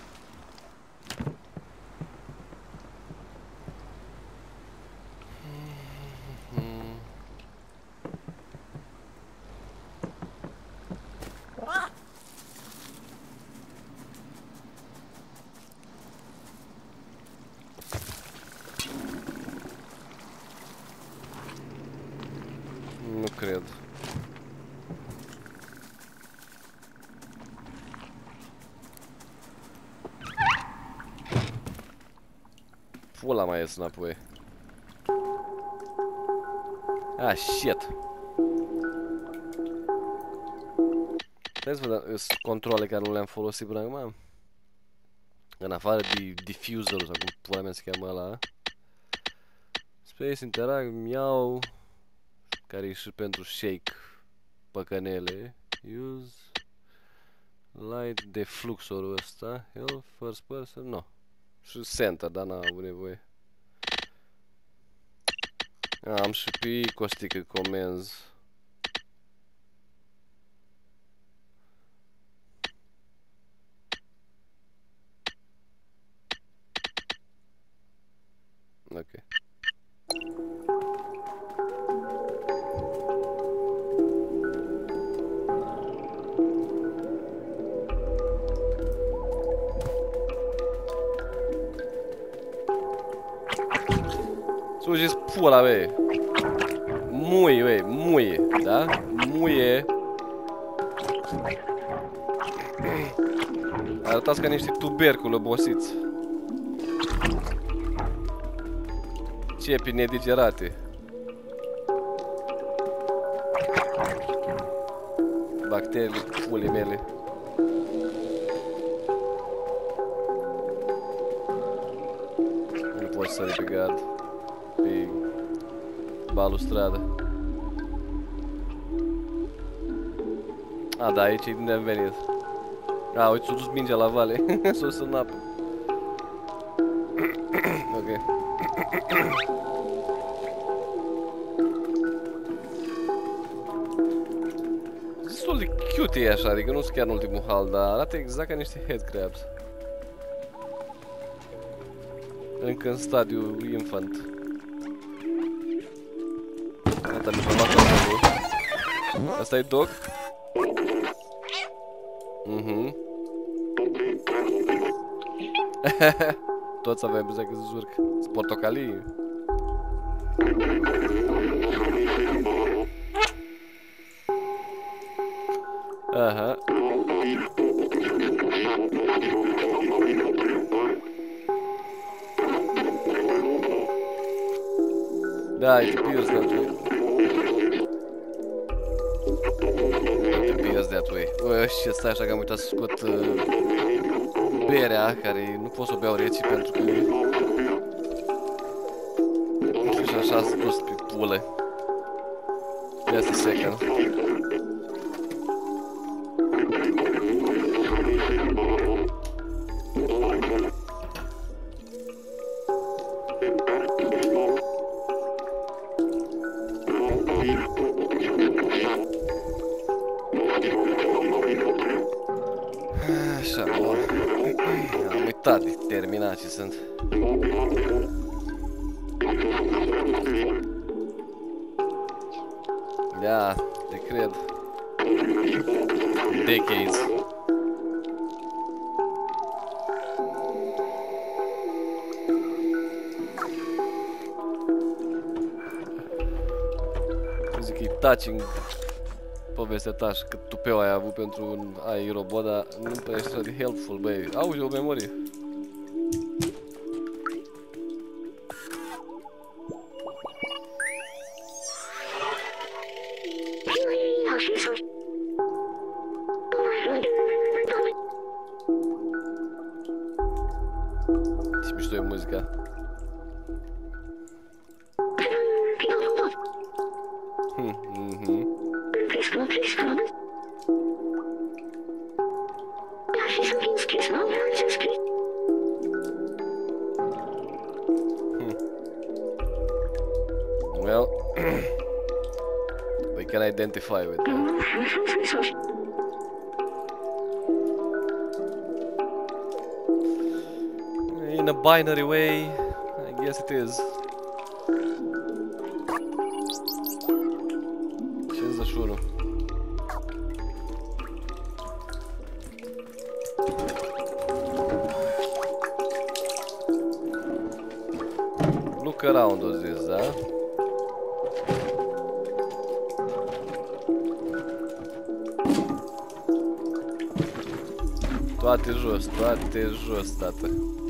Nu cred. Pula mai ies înapoi. Ah, shit. Trebuie să văd, sunt controle care nu le-am folosit până acum. În afară de diffuserul sau cum pula mea se cheamă ăla. Space Interact, miau, care e și pentru shake păcănele. Use light de fluxorul ăsta. Health, first person, no. Și center, dar n-am avut nevoie. Am și pe costică comenzi. Ok. Sugeți pula, băi. Muie, băi, muie, da? Muie. Arătați ca niște tuberculi obosiți. Cepi nedigerate. Bacterii pulii mele. Nu pot sări pe gard. Pe balustradă. A, da, aici e unde am venit. A, uite, s-a dus mingea la vale. S-a dus în apă. Ok. Destul de cute e așa, adică nu sunt chiar în ultimul hal, dar arată exact ca niște headcrabs. Încă în stadiu infant. Gata, mi-a luat acolo. Asta e dog? Mhm. Toți avem buzea că se zurc. Sunt portocalii. Aha. Da, e pierzi de atui. Te pierzi de atui. Bă, și stai așa că am uitat să scot uh, berea, care nu pot să o beau rece pentru că... Și așa s-a dus pe pulă. Just a second. Așa, bun. Am uitat de terminat ce sunt. Da, te cred. Decades. Zic că e touching povestea ta și cât tupeu ai avut pentru un A I robot, dar nu prea ești de helpful, băi. Auzi o memorie. Ce mișto e muzica. Mhm. Well, we can identify with them. In a binary way, I guess it is. cincizeci și unu. Look around, o zis, da? Toate jos, toate jos, tată.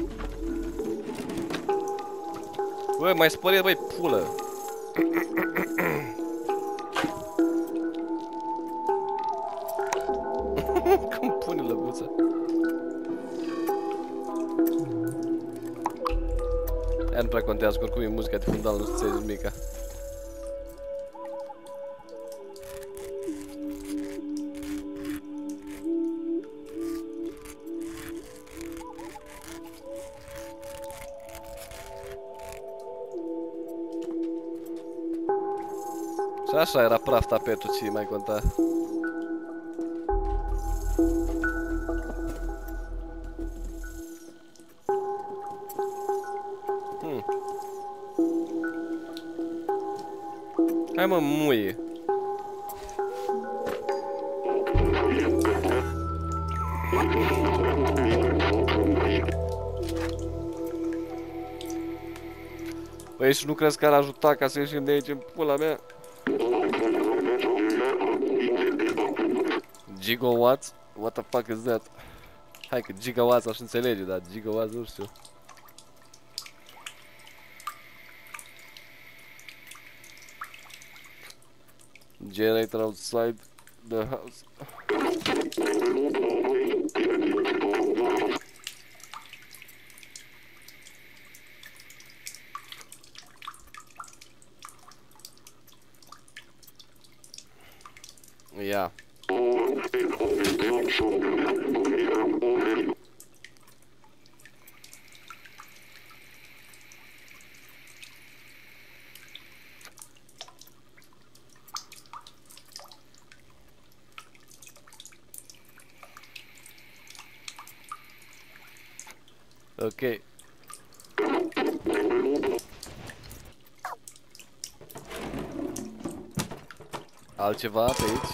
Băi, mai spărit, băi, pulă! Cum pune lăbuța? And prea contează, că oricum e muzica de fundal, nu se înțelege nimica. Și așa era praf tapetul, ce mai conta. Hmm. Hai mă, muie. Băi, și nu crezi că ar ajuta ca să ieșim de aici în pula mea? Gigawatts? What the fuck is that? Hai că gigawatts aș înțelege, dar gigawatts nu știu. Generator outside the house. Yeah. Ok. Altceva pe aici?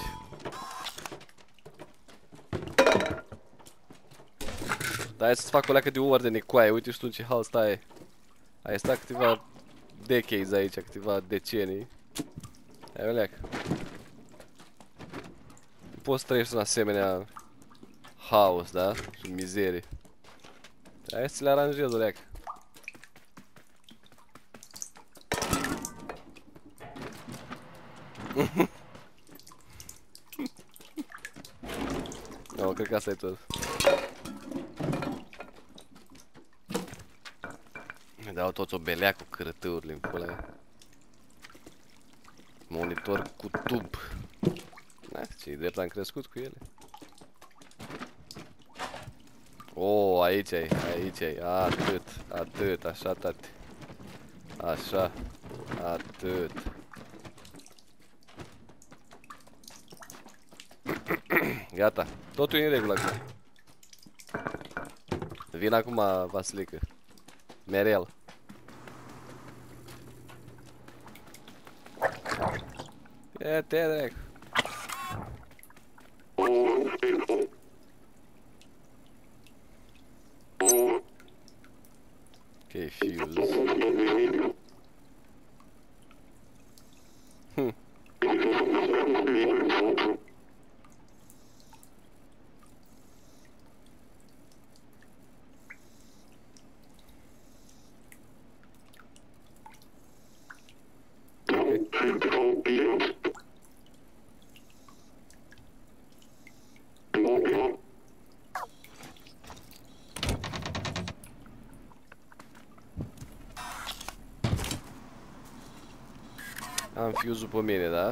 Da, hai să-ți fac o leacă de ordine cu aia, uite și tu în ce hal stai. Ai stat câteva decades aici, câteva decenii. Hai o leacă. Poți să trăiești în asemenea haos, da? Și mizerie. Hai să le aranjez o leacă. No, cred că asta e tot. Îmi dau toți o belea cu cârătăurile în pula aia. Monitor cu tub. Na, ce-i drept, am crescut cu ele. Oh, aici ai, aici ai, atât, atât, așa, tati. Așa, atât. Gata, totul e în regulă acum. Vin acum, Vasilică. Merel. E, te dracu. Ok, fuse. Hm. Am fuse-ul pe mine, da?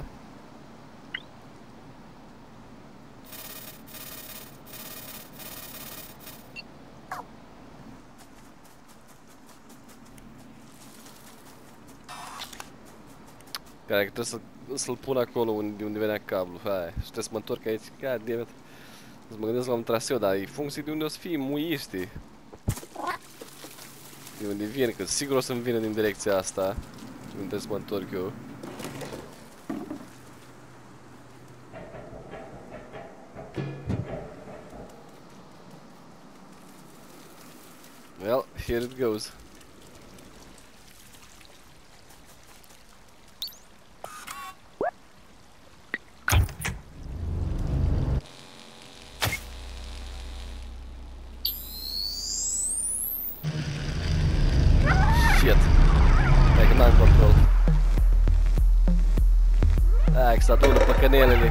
Care că trebuie să-l pun acolo unde, unde venea cablul, hai, și trebuie să mă întorc aici, god damn it. Să mă gândesc la un traseu, dar e funcție de unde o să fie muiștii. De unde vin, că sigur o să-mi vină din direcția asta, unde trebuie să mă întorc eu. Well, here it goes. Shit. Hai că n-am control. Hai că s-a adună păcănelele.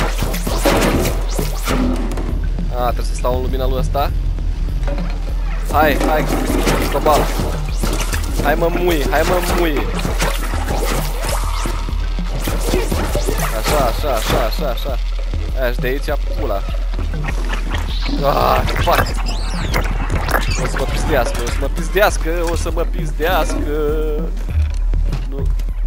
A, trebuie să stau în lumina lui ăsta. Hai, hai, global. Hai mă mui, hai mă mui. Așa, așa, așa, așa, așa. Aia și de aici pula. Ah, fuck. O să mă pizdească, o să mă pizdească, o să mă pizdească. Nu.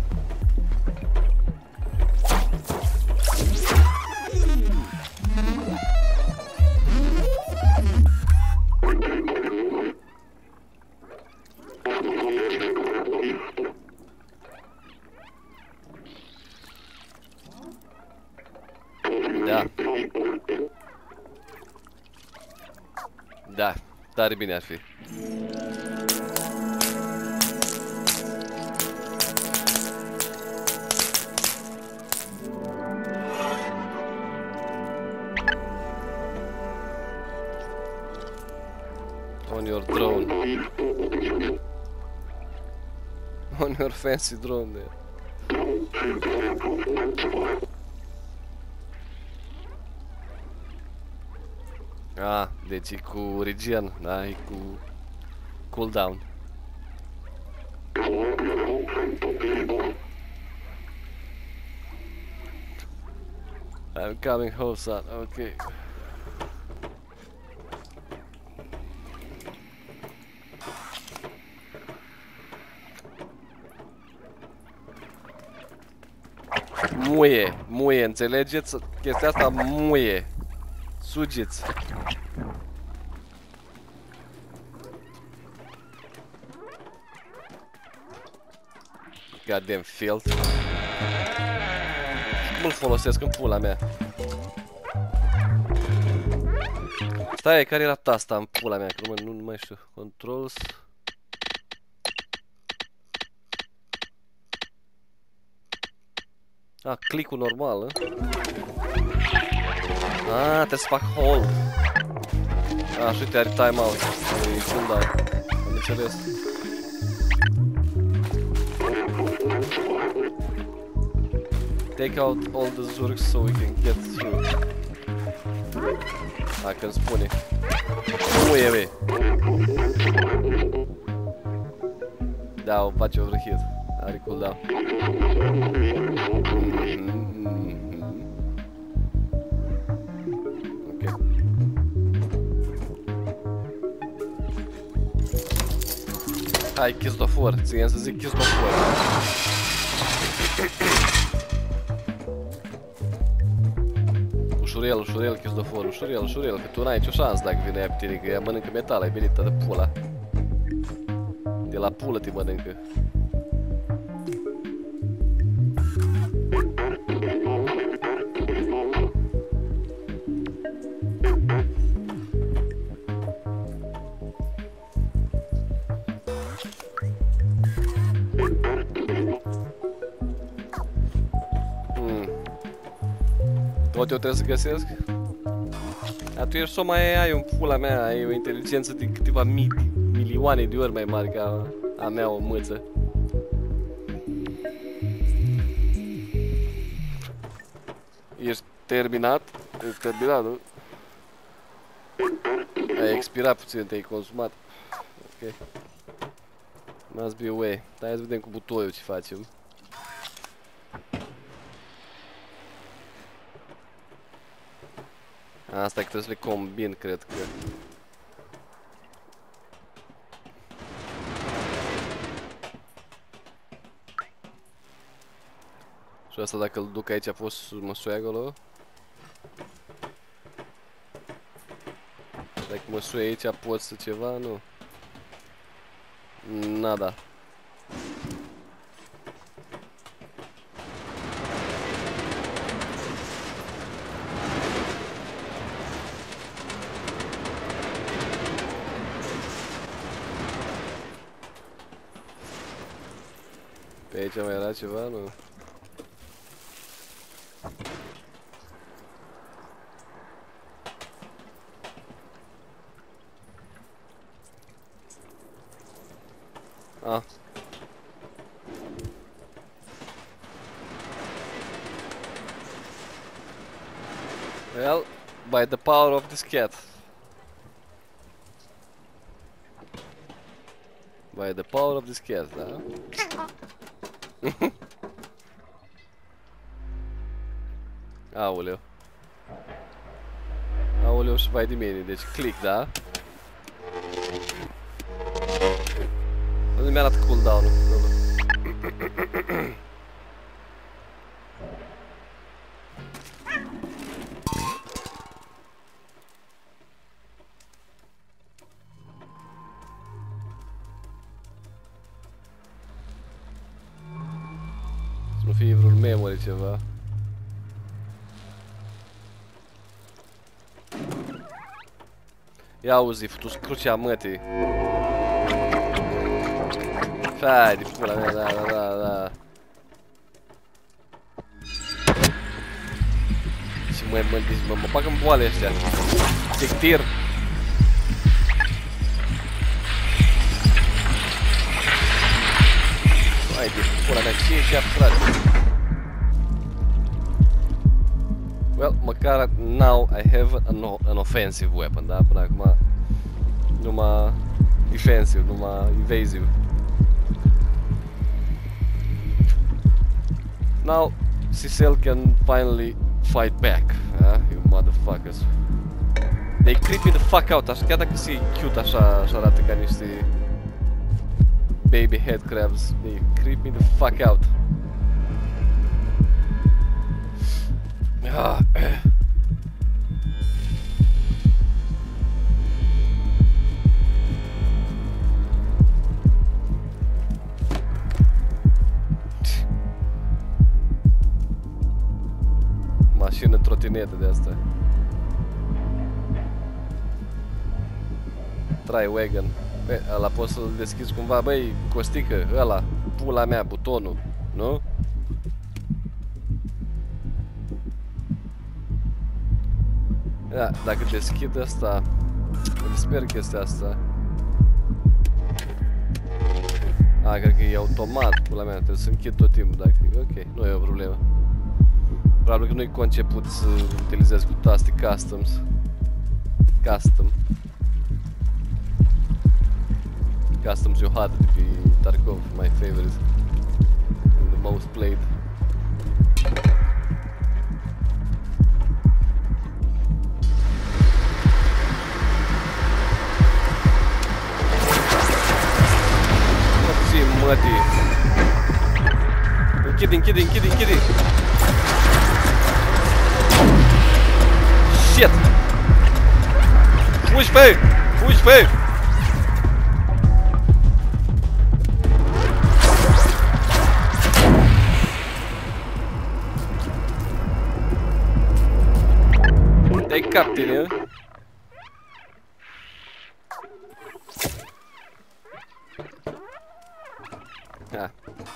Da. Da, tare bine ar fi. On your drone. On your fancy drone there. Ah, deci e cu regen, da, e cu cooldown. I'm coming home, son, ok. Muie, muie, înțelegeți? Chestia asta muie. Sugeți. Goddamn filth. Cum îl folosesc în pula mea? Stai, care era tasta în pula mea? Că nu, mă, nu mai știu. Controls. Ah, click-ul normal, eh? Ah, trebuie să fac hold. Ah, și uite, are timeout. E cooldown. Am înțeles. Take out all the zurks so we can get through. Ah, că-mi spune. Nu e, băi. Da, o face overheat. Are cooldown. Ok. Hai, chistofor. Ți-am să zic chistofor. Ușurel, ușurel, chistofor, ușurel, ușurel. Că tu n-ai nicio șansă dacă vine aia pe tine, că ea mănâncă metal, ai venit de pula. De la pulă te mănâncă. Tot eu trebuie să găsesc? Dar tu ești o mai ai un pula mea, ai o inteligență de câteva mii, milioane de ori mai mari ca a mea o mâță. Ești terminat? Ești terminat, nu? Ai expirat puțin, te-ai consumat. Ok. Must be a way. Hai să vedem cu butoiul ce facem. Asta e că trebuie să le combin, cred că. Și asta dacă îl duc aici, pot să mă sui acolo. Dacă mă sui aici, pot să ceva, nu. Nada. Pe aici mai era ceva, nu? Ah. Well, by the power of this cat. By the power of this cat, da? Aoleu. Aoleu și vai de mine, deci click, da? Unde mi-arată cooldown-ul? Să nu fie vreun memory ceva. Ia auzi, futu-ți crucea mătii. Fai de pula mea, da, da, da, da. Și mă, mă, mă, mă bag în boale ăștia. Sectir. Hai de pula mea, ce e frate? Well, măcar now I have an, an offensive weapon, da? Până acum numai defensive, numai evasive. Now Cecil can finally fight back, huh? You motherfuckers. They creep me the fuck out, așa, chiar dacă se cute așa, așa arată ca niște baby head crabs. They creep me the fuck out. Ah. Mașină trotinetă de asta. Tri-wagon. Băi, ăla poți să-l deschizi cumva, băi, Costică, ăla, pula mea, butonul, nu? Da, dacă deschid asta, îmi sper chestia asta. A, cred că e automat, pula mea, trebuie să închid tot timpul, dacă e ok, nu e o problemă. Probabil că nu-i conceput să utilizez cu taste customs. Custom. Customs e o hartă de pe Tarkov, my favorite. And the most played. Mătii. Închide, închide, închide, închide. Shit! Fugi pe! Fugi pe! Dai cap tine, ha.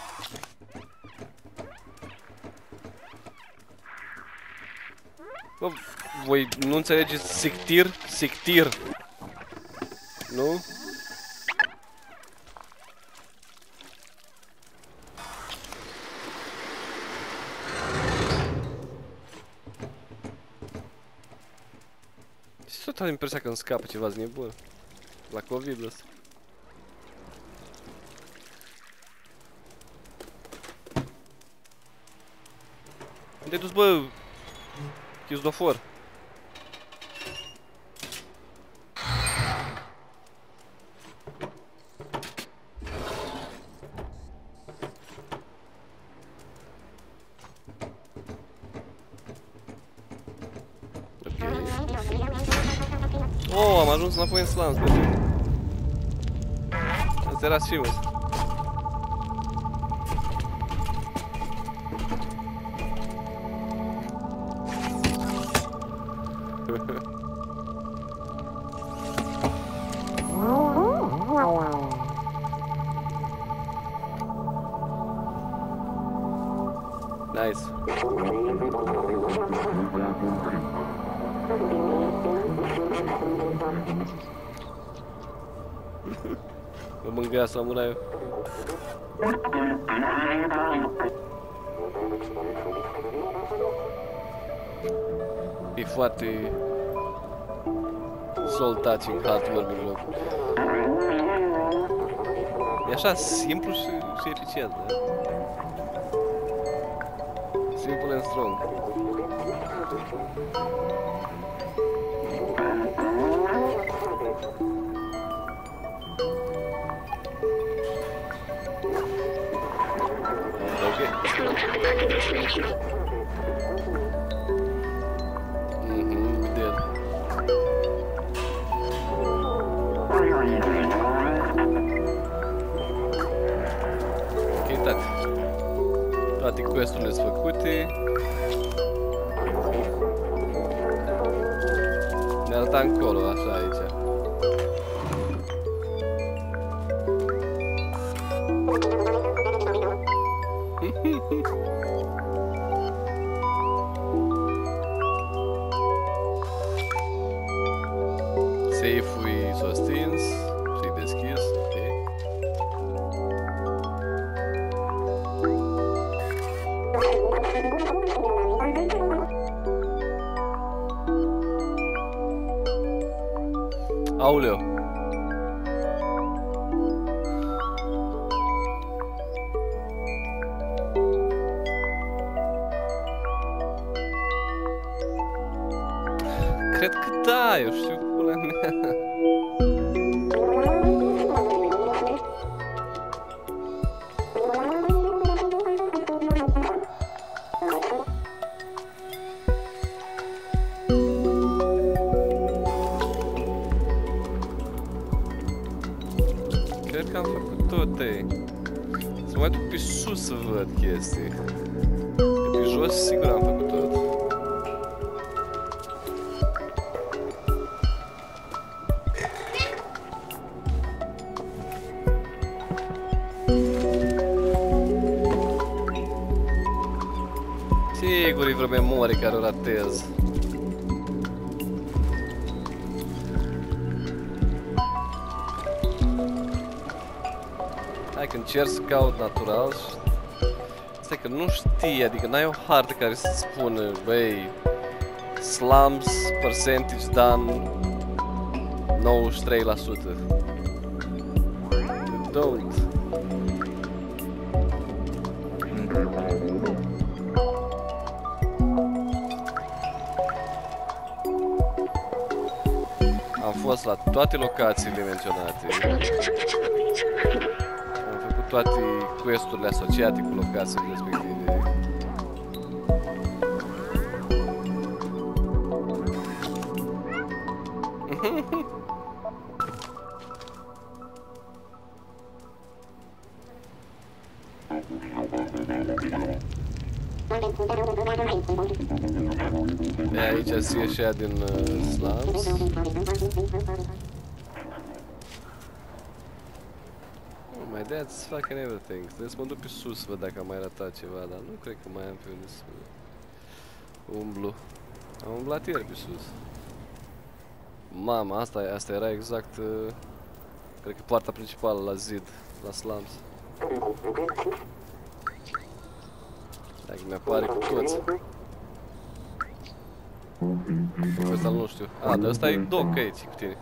Bă, voi nu înțelegeți sectir? Sectir. Nu? Și tot am impresia că îmi scapă ceva-ți nebun. La COVID ăsta. Unde-ai dus, bă? Chizdofor. Ok. Oh, am ajuns înapoi în slums, bă. Asta era Seamus. Nice. Mă mângâia samuraiul. E foarte soul touching, heartwarming loc. E așa simplu și, și eficient, da? Simple and strong. Mhm, vedem. Ok, tati. Toate quest-urile sunt făcute. Ne arăta încolo, așa, aici. Safe-ul s-a stins și deschis, ok. Aoleu! Cred că da, eu știu pula mea. Cred că am făcut tot, ei. Să mai duc pe sus să văd chestii. Pe jos sigur am făcut tot. Sigur e vreo memorie care o ratez. Hai că încerc să caut natural și... Stai că nu știi, adică n-ai o hartă care să-ți spună, băi, slums, percentage done, nouăzeci și trei la sută. You don't. Am fost la toate locațiile menționate. Am făcut toate quest-urile asociate cu locațiile respective. E aici se ieșea din uh, slums. Oh my dad's fucking everything. Trebuie să mă duc pe sus să văd dacă am mai ratat ceva, dar nu cred că mai am pe unde să umblu. Am umblat ieri pe sus. Mama, asta, asta era exact, uh, cred că poarta principală la zid, la slums. Dacă mi-apare cu toți. Ăsta nu știu. A, dar ăsta e Doc aici cu tine.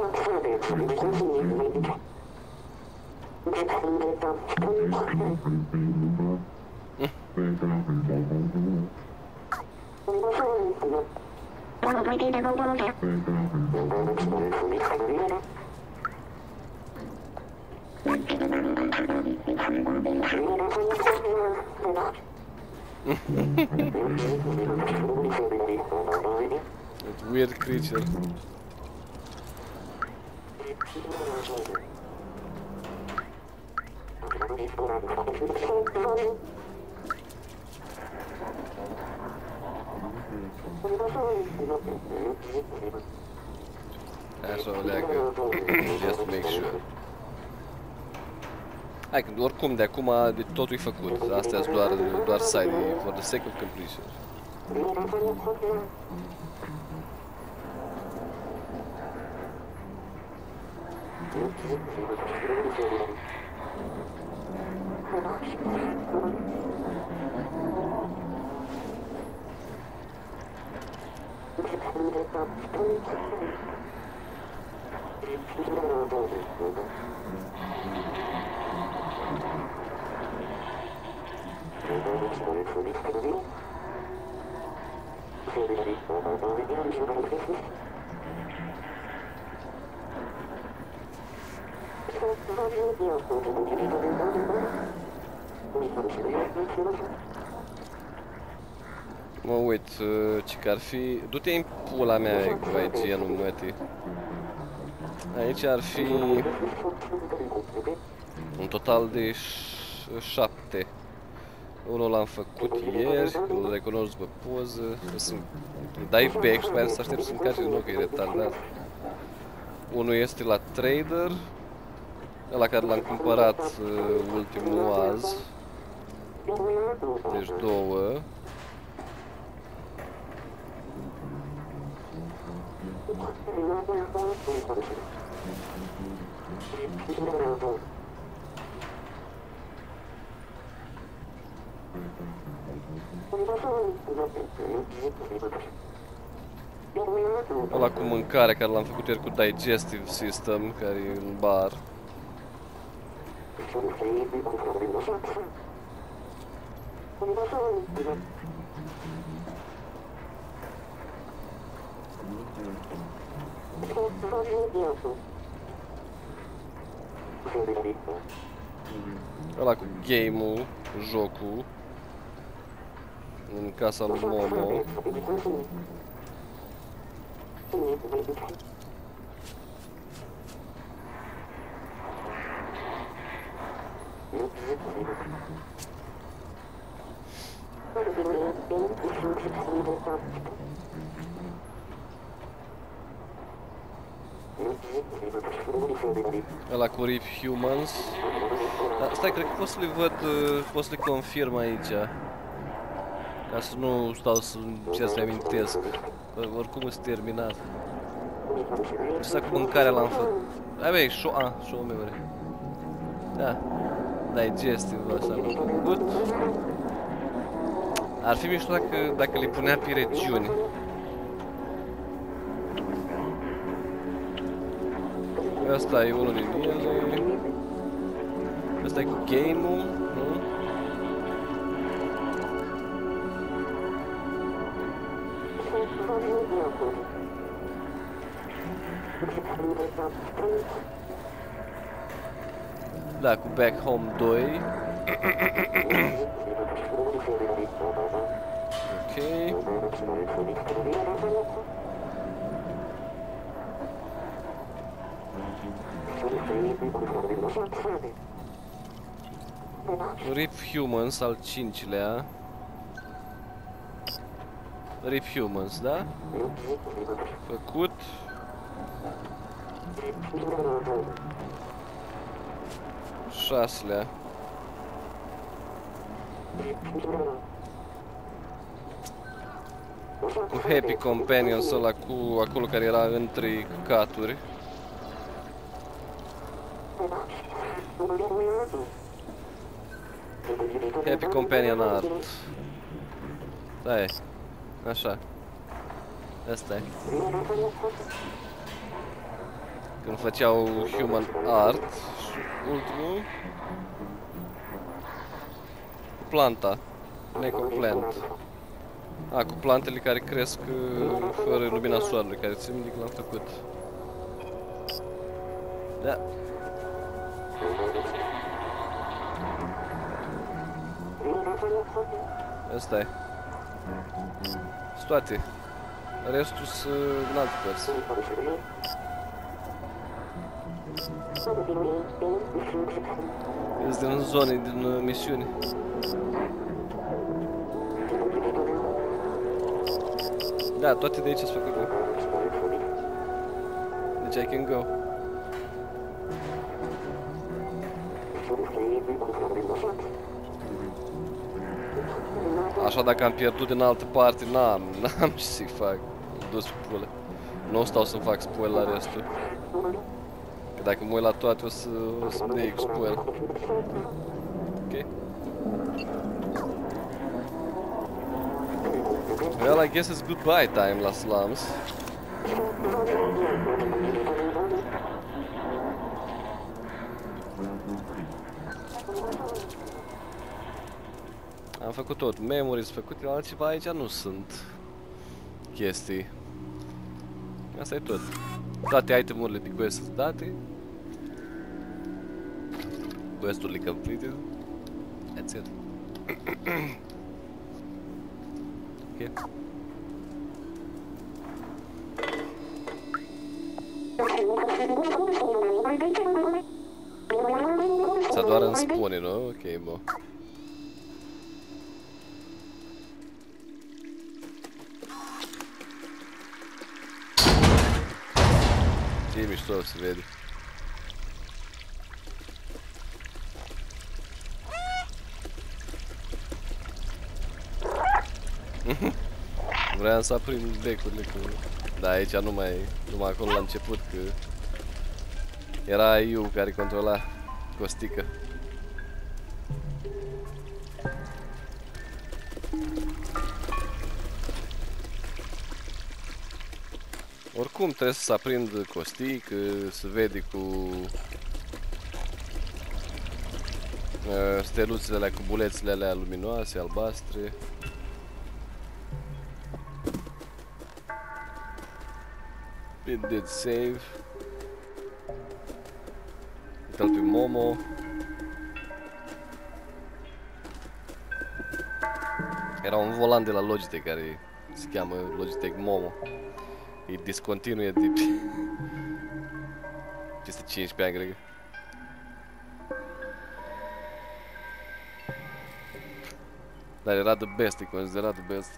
It's weird creature. Așa o leagă, just to make sure. Hai că oricum de acum de totul e făcut, astea sunt doar, doar side, for the sake of completion. Mă uit ce că ar fi... Du-te în pula mea cu I G N-ul mătii. Aici ar fi... un total de șapte. Unul l-am făcut ieri, îl recunosc după poză. Dai back și mai să aștept să-mi cace din nou că e retardat. Unul este la trader, ăla care l-am cumpărat uh, ultimul azi. Deci două. Ăla cu mâncare care l-am făcut ieri cu Digestive System, care e în bar. Ăla cu game-ul, jocul, în casa lui Momo. Ăla cu Rip Humans. Da, stai, cred că pot să le văd, pot să le confirm aici. Ca să nu stau să încerc să-mi amintesc. Oricum sunt terminat. Asta cu mâncarea l-am făcut. Hai băi, show, a, show memory. Da. Digestive, așa l-am făcut. Ar fi mișto dacă, dacă le punea pe regiuni. Asta e unul din ele. Asta e cu game-ul, nu? Da, cu Back Home doi. Ok. Rip Humans al cincilea. Rip Humans, da? Făcut. Șaselea. Cu Happy Companions ăla cu acolo care era între caturi. Happy Companion Art. Da e. Așa. Asta e. Când făceau Human Art. Ultimul. Planta. Neko Plant. A, cu plantele care cresc fără lumina soarelui, care țin minte că l-am făcut. Da. Asta e. Sunt toate. Restul sunt în alte părți. Sunt din zone, din misiuni. Da, toate de aici sunt făcute. Deci I can go. Așa dacă am pierdut din altă parte, n-am, n-am ce să-i fac. Dus pe pulă. Nu stau să-mi fac spoil la restul. Că dacă mă uit la toate o să, o să-mi dea spoil. Ok. Well, I guess it's goodbye time la slums. Am făcut tot, memories, făcut altceva, aici nu sunt chestii. Asta e tot. Toate itemurile de quest sunt date. Quest-urile completed. That's it. Ok. Asta doar îmi spune, nu? Ok, bă. E mișto, se vede. Vreau să aprind becurile cu... Da, aici nu mai... Numai acolo la început, că... Era Iu care controla Costică. Oricum trebuie să aprind Costică, se vede cu... Uh, steluțele alea cu bulețele alea luminoase, albastre. It did save. Uite-l pe Momo. Era un volan de la Logitech care se cheamă Logitech Momo. E discontinuie de peste cincisprezece ani, cred. Dar era the best, e considerat the best.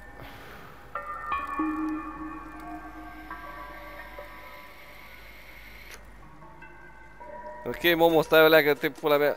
Ok, Momo, stai o leagă, te pula mea.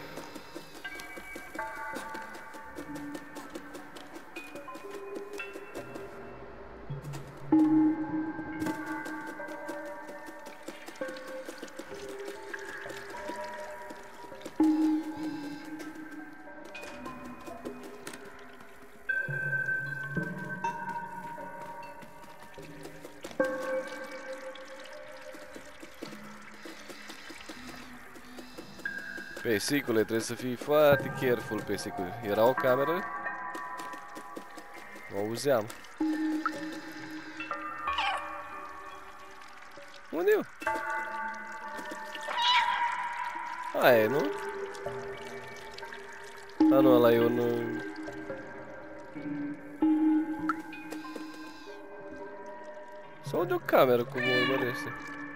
Pesicule, trebuie să fii foarte careful, pesicule. Era o cameră? O auzeam. Unde eu? Aia e, nu? Da, nu, ăla e un... Sau de o cameră, cum o urmărește.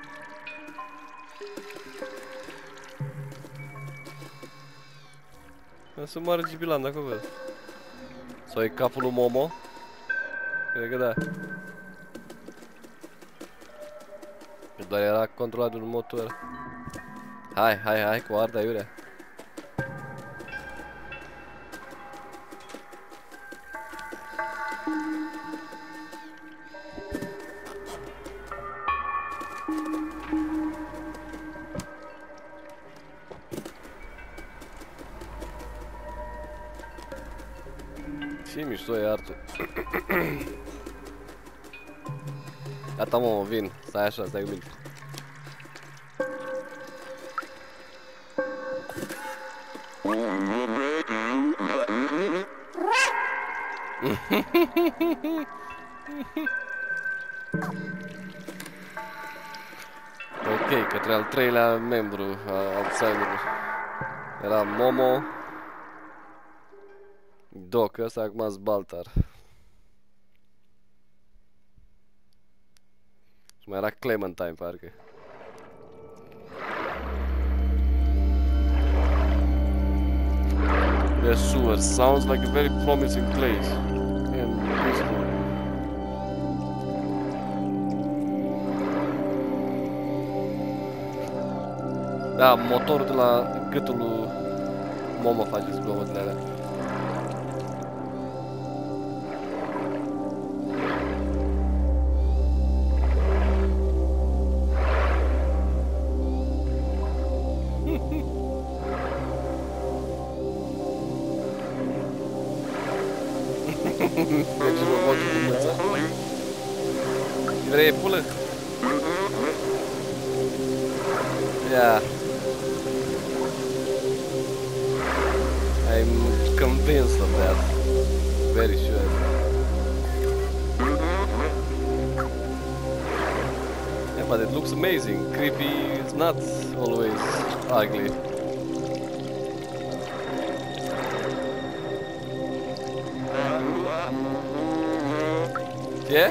Să moară Gibilan dacă văd. Sau e capul lui Momo? Cred că da. Că doar era controlat de un motor. Hai, hai, hai cu arda iurea. Ce mișto e artul. Gata, mă, vin. Stai așa, stai cu mine. Ok, către al treilea membru al serverului. Era Momo. Doc, ăsta acum s Baltar. Și mai era Clementine, parcă. The sewer sounds like a very promising place. And peaceful. Da, motorul de la gâtul lui Momo face zgomotele alea. Deci robotul cu mâța. Vrei pulă? Yeah. I'm convinced of that. very sure. Yeah, but it looks amazing. Creepy is not always ugly. Yeah?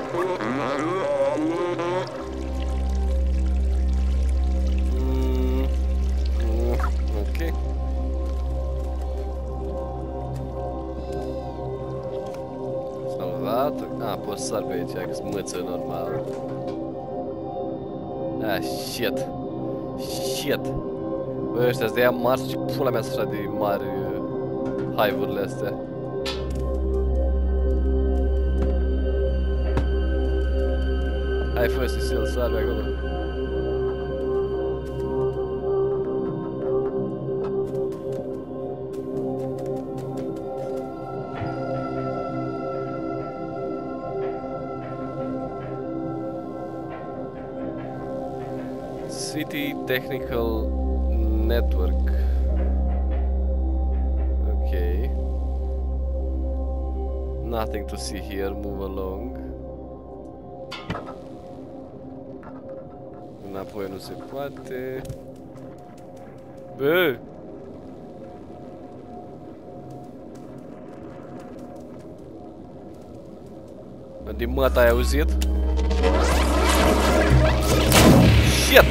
Mm, mm, ok. Salvat. Ah, poți să sar pe aici, că-s mâță normal. Ah, shit. Shit. Bă, ăștia-s de ea mari, ce pula mea sunt așa de mari uh, hive-urile astea. Hai, fă, Cecil, sar pe acolo. City Technical Network. Okay. Nothing to see here, move along. Înapoi nu se poate. Bă! Din măt ai auzit? Shit!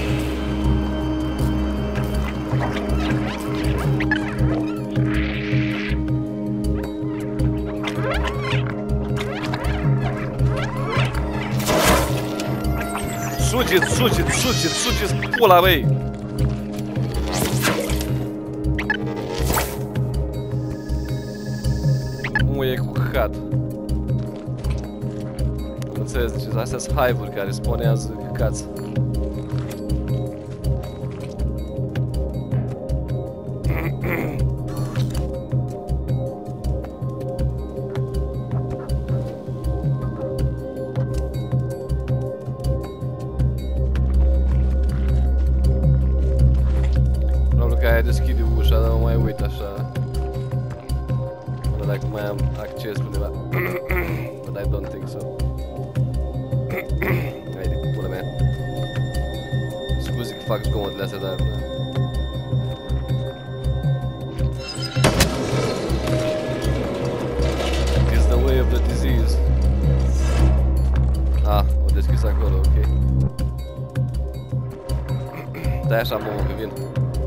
Sugeți, sugeți, sugeți, sugeți pula, băi! Cum e cu căcat? Înțeles, deci astea sunt hive-uri care spawnează căcați. Deschide ușa, dar mă mai uit așa. Până dacă mai am acces undeva. But I don't think so. Haide, pula mea. Scuze că fac zgomotele astea, dar... It's the way of the disease. Ah, o deschis acolo, ok. Stai așa, mă, că vin.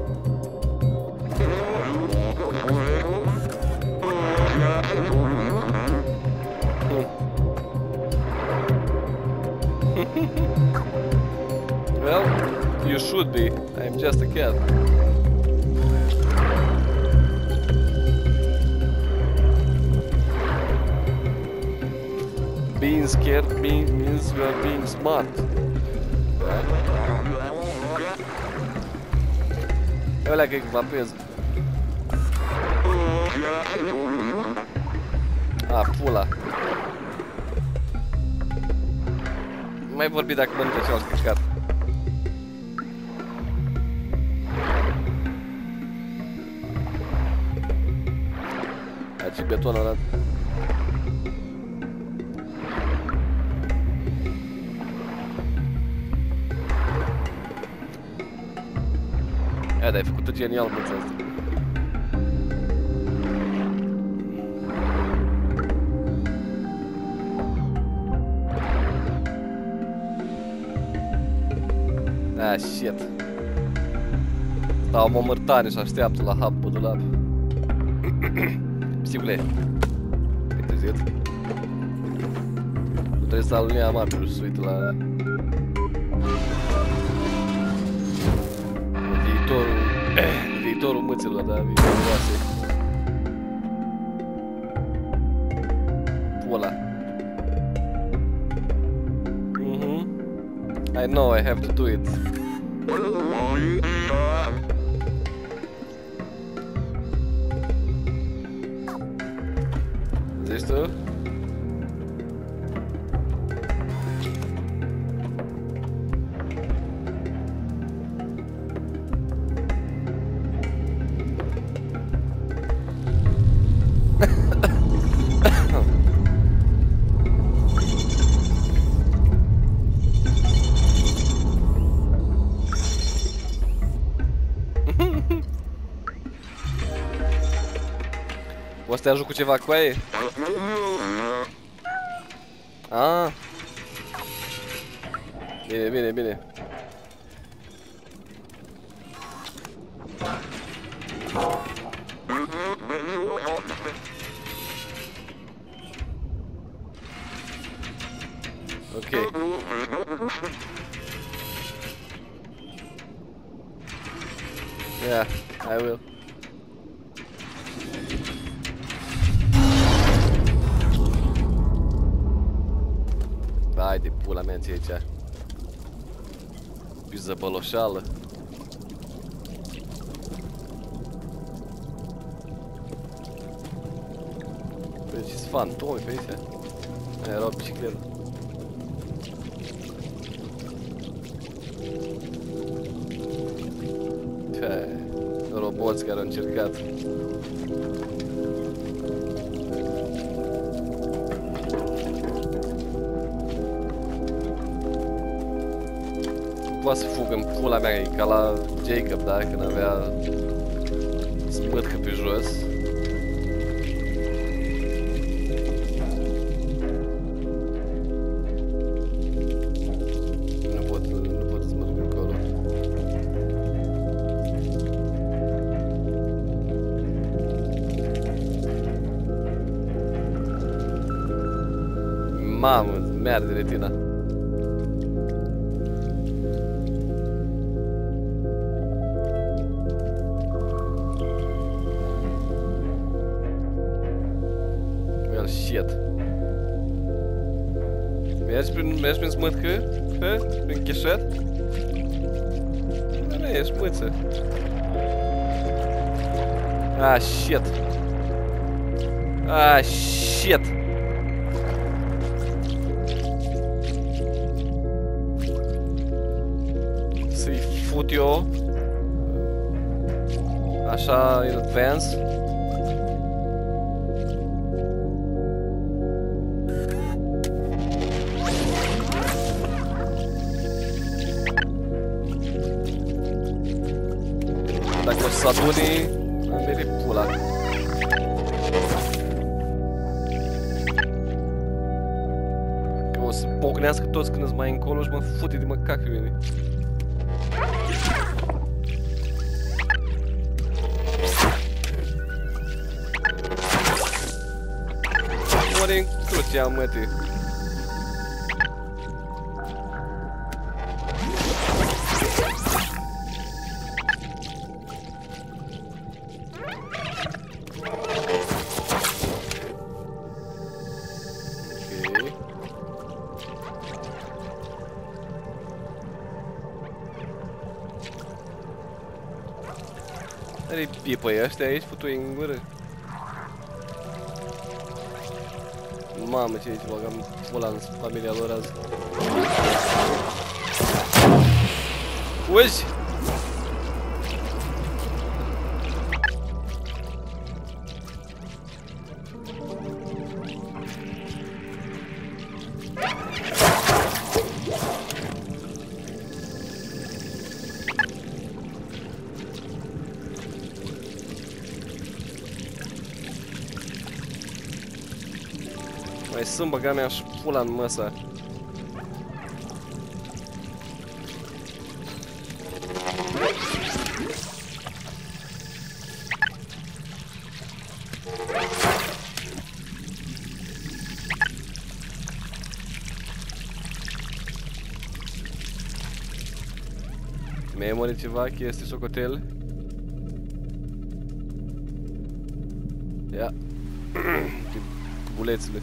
Well, you should be. I'm just a cat. Being scared means you are being smart. Olha que vapez. Ah, pula. Mai vorbi dacă mănâncă ceva căcat. Aici beton ăla. Ia, dar ai făcut-o genial, mă, asta. Ah, shit. Stau momărtane și așteaptă la hub pe dulap. Psicule, ai trezit? Nu trebuie să alunii amabilul și să uită la... Viitorul... Viitorul mâților, da? Viitorul oase. Pula. Mhm. I know I have to do it. Zici tu? te ajut cu ceva cu aia? Ah. Bine, bine, bine. Ok. Yeah, I will. Hai de pula mea ție aici. Piză băloșală. Păi ce-s fantomi pe aici? Aia era o bicicletă. Ce? Roboți care au încercat. Poate să fugă în pula mea, e ca la Jacob, da? Când avea smâtcă pe jos. Nu pot, nu pot să merg încolo. Mamă, merge retina. Shit. Mergi prin, mergi prin smâtcă? Pe? Prin cheșet? Nu, ești mâță. Ah, shit. Ah, shit. Să-i fut eu așa in advance. Dacă o să adune, îmi vede pula. Că o să pocnească toți când îți mai încolo și mă fute de mă cac pe mine. Mori în crucea, măte. Are-i pipăi ăștia aici, putui în gură. Mamă, ce aici băgam pula în familia lor azi. Uzi! Mai sunt băga mea și pula în măsa. Memory ceva, chestii, socotele. Ia. Bulețele.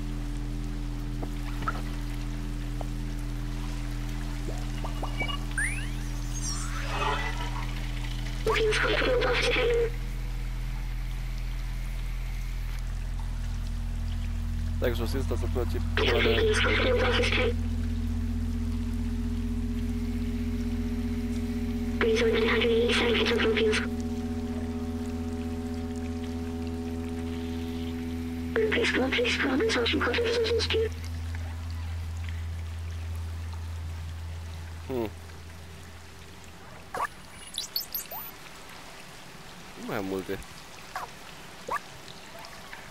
Tak, że jest to co proci. Hmm. Mai multe.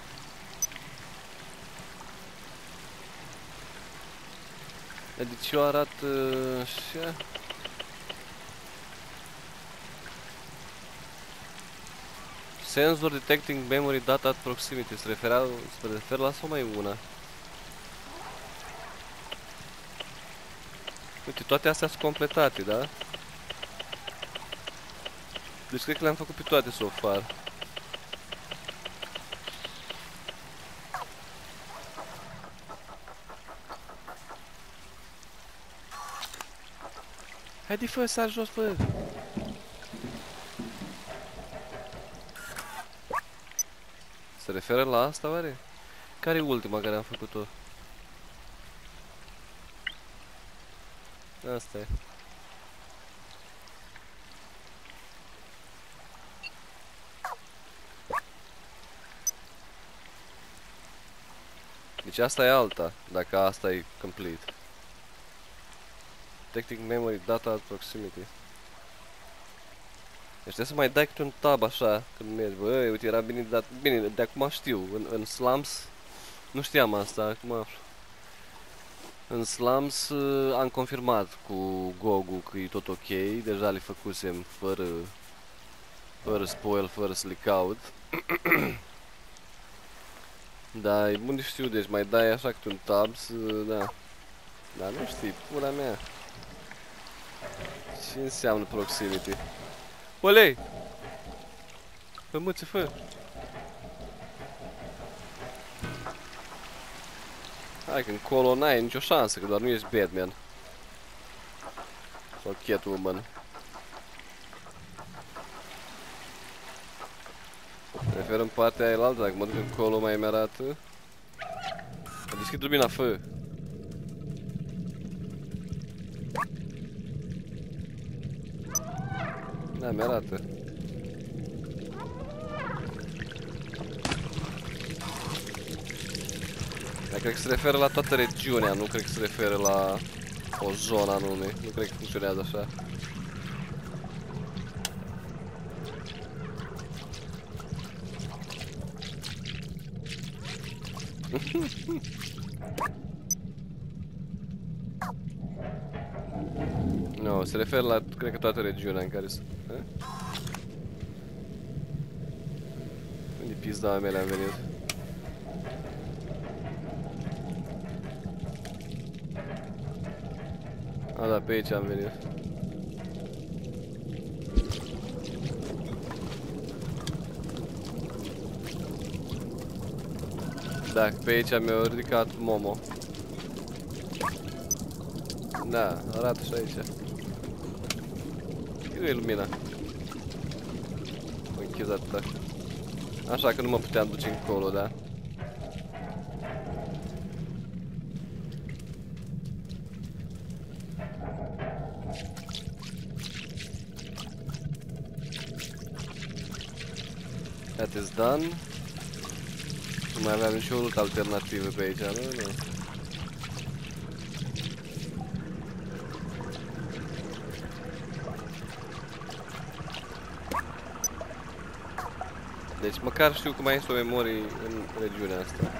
Deci eu arată așa. Sensor detecting memory data at proximity. Se referea, se referă la sau mai una? Uite, toate astea sunt completate, da? Deci cred că le-am făcut pe toate so far. Haide, fă, sar jos, fă! Se referă la asta, oare? Care e ultima care am făcut-o? Asta e. Deci asta e alta, dacă asta e complete. Detecting memory data at proximity. Deci trebuie să mai dai câte un tab așa când mergi. Băi, uite, era bine dat. Bine, de acum știu. În, în slums nu știam asta, acum aflu. În slums uh, am confirmat cu Gogu că e tot ok. Deja le făcusem fără fără spoil, fără să le caut. Da, e bun de știu, deci mai dai așa câte un tab să... da. Dar nu știi, pula mea. Ce înseamnă proximity? Olei! Bă, mă, ce fă? Hai că încolo n-ai nicio șansă, că doar nu ești Batman. Sau Catwoman. Prefer în partea aia altă, dacă mă duc încolo mai îmi arată. Deschid lumina, fă! Da, mi-arată. Dar cred că se referă la toată regiunea, nu cred că se referă la o zonă anume. Nu cred că funcționează așa. No, se referă la, cred că toată regiunea în care sunt. Unde pizda mele am venit? A, da, pe aici am venit. Da, pe aici mi-a ridicat Momo. Da, arată și aici. Nu e lumina. Mă închis atâta. Așa că nu mă puteam duce încolo, da? That is done. Nu mai aveam nicio altă alternativă pe aici, nu? Nu. Deci măcar știu că mai este o memorie în regiunea asta.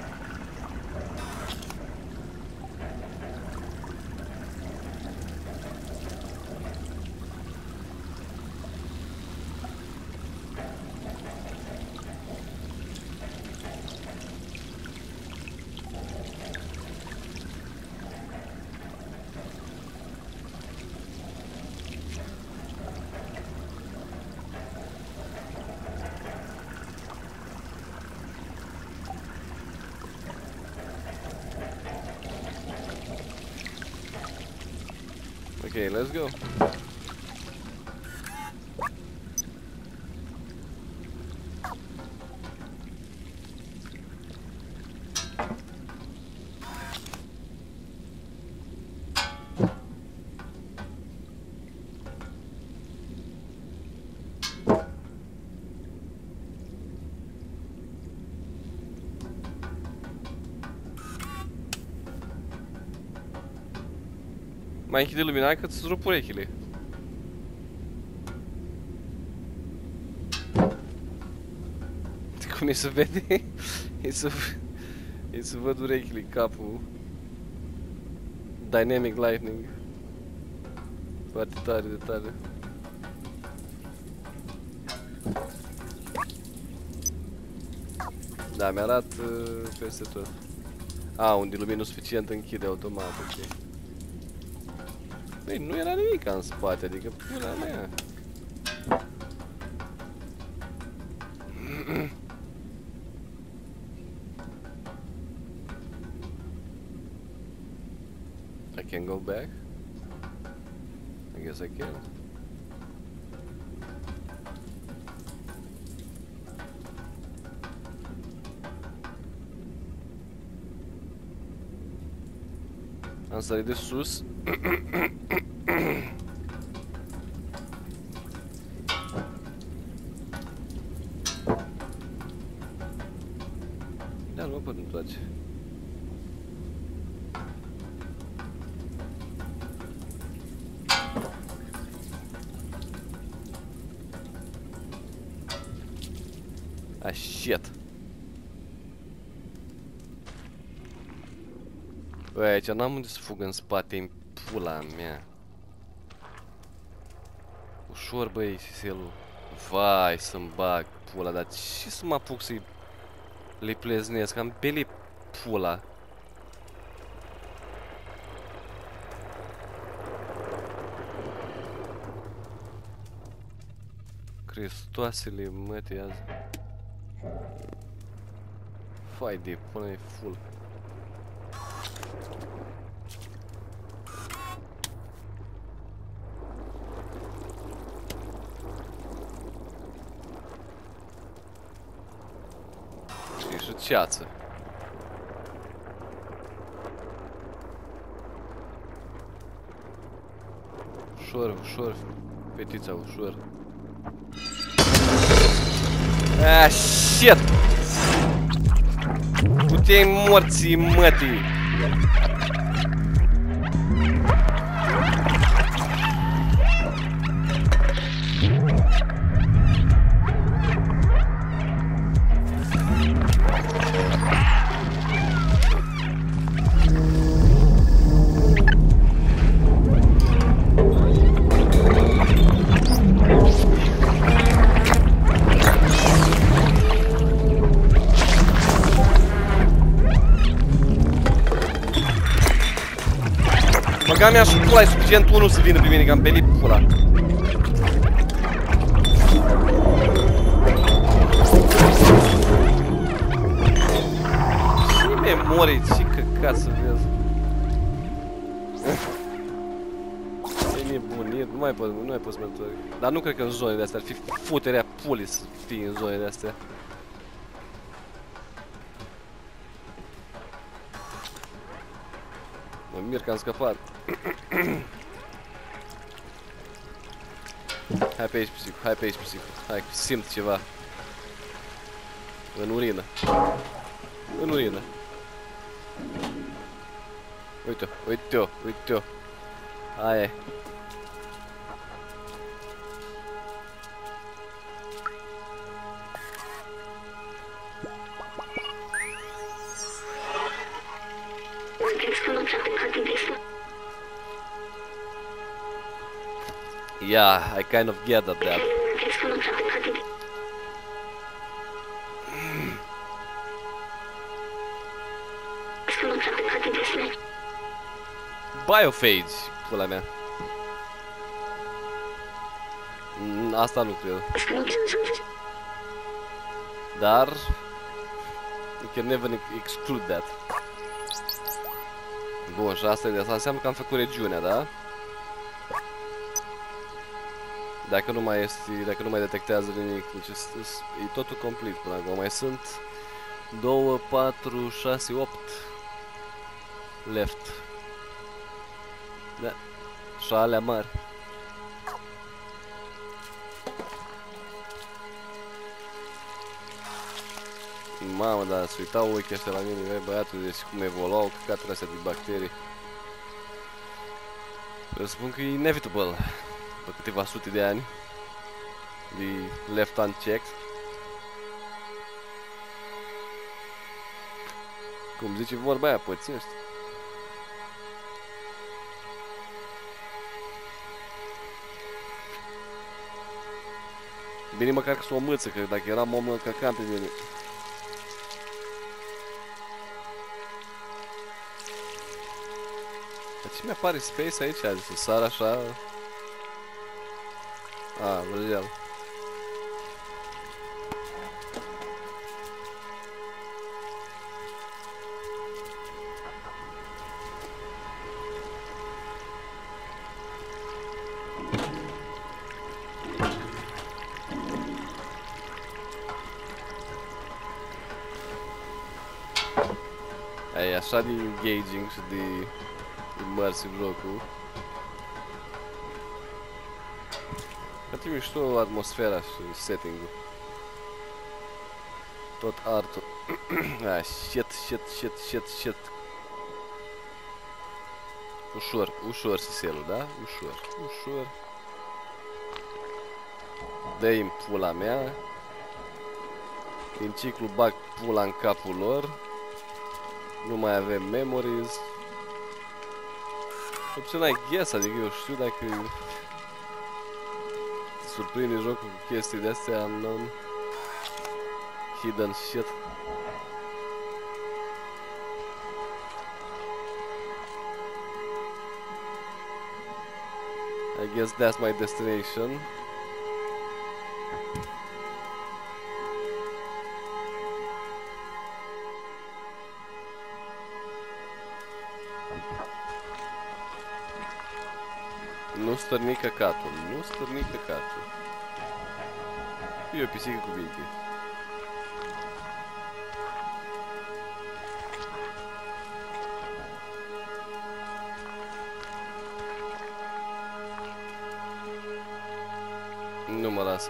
Okay, let's go. Mai închide lumina că îți rup urechile. Cum e să vede? E să, e să văd urechile, capul. Dynamic Lightning. Foarte tare de tare. Da, mi-arată uh, peste tot. A, unde lumină suficient închide automat, ok. Băi, nu era nimic în spate, adică pula mea. I can go back? I guess I can. Am sărit de sus. Da, nu mă pot întoarce. Ah, shit. Băi, aici n-am unde să fug în spate, în pula mea. Ușor, băi, siselul. Vai, să-mi bag pula, dar ce să mă apuc să-i le pleznesc? Am beli pula. Cristoasele mătii azi. Fai de până e full. E și ceață. Ușor, ușor, fetița, ușor. Ah, shit! Du-te-ai morții, mătii! Băga mea și pula, e suficient unul să vină pe mine, că am belit pula. Ce memorie, ce căcat să vezi. E nebunit, nu mai pot, nu mai pot să mă întorc. Dar nu cred că în zone de astea, ar fi futerea pulii să fii în zone de astea. Mă mir că am scăpat. Hai pe aici, pisicu, hai pe aici, pisicu. Hai, simt ceva. În urină. În urină. Uite-o, uite-o, uite-o. Aia e. Yeah, I kind of gathered that. Biophage, pula mea. Mm, asta nu cred. Dar you can never exclude that. Bun, și asta, asta înseamnă că am făcut regiunea, da? Dacă nu mai este, dacă nu mai detectează nimic, deci e totul complet până acum. Mai sunt doi, patru, șase, opt left. Da. Și alea mari. Mamă, da, se uitau ochii ăștia la mine, vei băiatul, deci cum evoluau căcaturile astea de bacterii. Vreau să spun că e inevitable. După câteva sute de ani de left unchecked. Cum zice vorba aia, pățești. bine măcar că s-o mâță, că dacă eram om, căcam pe mine. Dar ce mi-apare space aici? Adică să sar așa... A, vrăjeal. E așa de engaging și de immersive jocul. Foarte mișto atmosfera și setting-ul. Tot artul. Ah, shit, shit, shit, shit, shit. Ușor, ușor siselul, da? Ușor, ușor. Dă-i-mi pula mea. Din ciclu bag pula în capul lor. Nu mai avem memories. Opționa I guess, adică eu știu dacă te surprinde jocul cu chestii de-astea unknown, hidden shit. I guess that's my destination. Nu stârni căcatul, nu stârni căcatul. E o pisică cu binte. Nu mă las.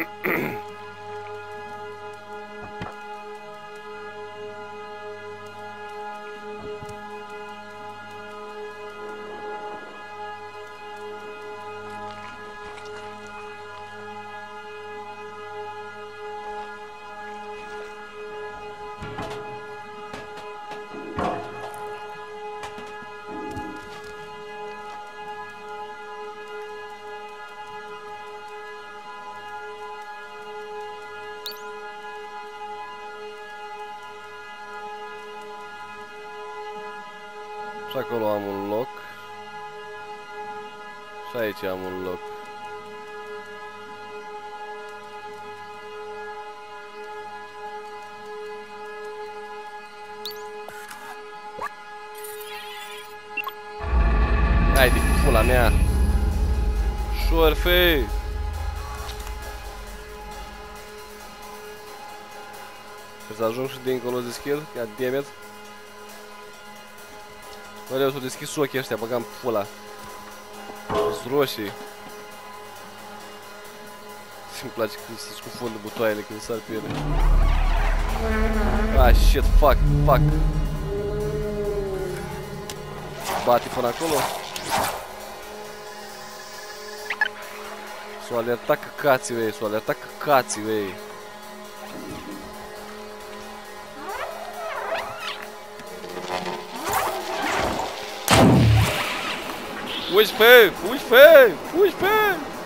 Și acolo am un loc. Și aici am un loc. Hai de pula mea. Șorfe. Trebuie să ajung și dincolo de schid. God damn it. Bă, s-au deschis ochii ăștia, băgam pula. Sunt roșii. Îmi place când se scufundă butoaiele când sar pe ele. Ah, shit, fuck, fuck. Bate până acolo. S-au alertat căcații, vei, s-au alertat căcații, vei. Fugi pe, fugi pe, fugi pe!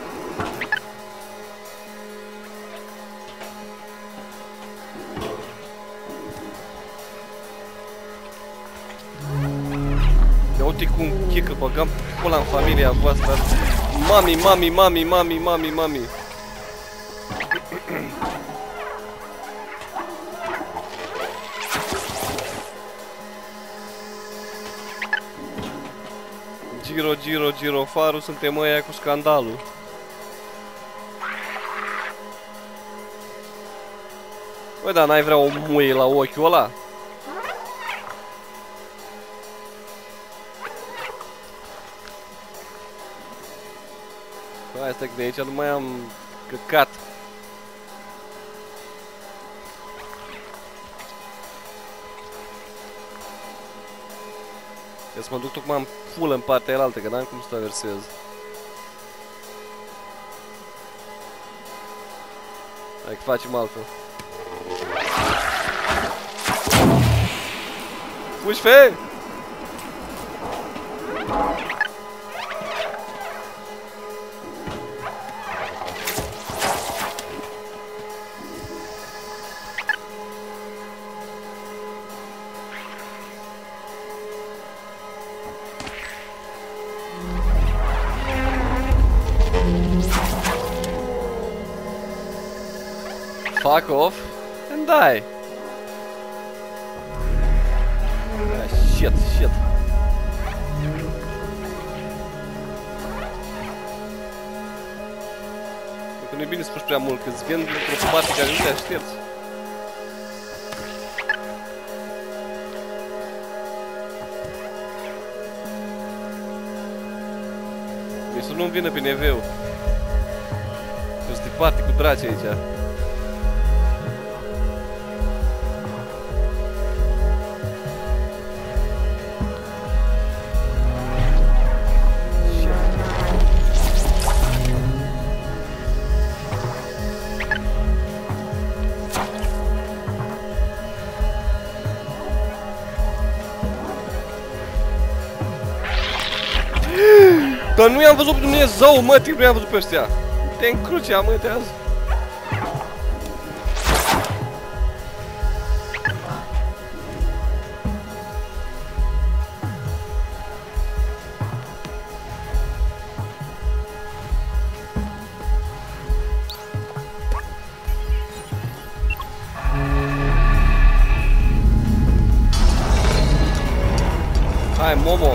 Ia uite cum chică, băgam pula în familia voastră. Mami, mami, mami, mami, mami, mami. Giro, giro, giro, farul, suntem ăia cu scandalul. Băi, dar n-ai vrea o muie la ochiul ăla? Hai, stai că de aici nu mai am căcat. Ia să mă duc tocmai în pulă în partea elaltă, că n-am cum să traversez. Hai că facem altfel. Fugi, fe! fuck off and die. Ah, shit, shit. Cred că nu e bine să faci prea mult, că-ți vin într-o parte care nu te aștepți. Deci să nu-mi vină pe neveu. Este parte cu draci aici. Dar nu i-am văzut pe Dumnezeu, mă, nu i-am văzut pe ăștia. Te încrucea, mă, te azi. Hai, Momo.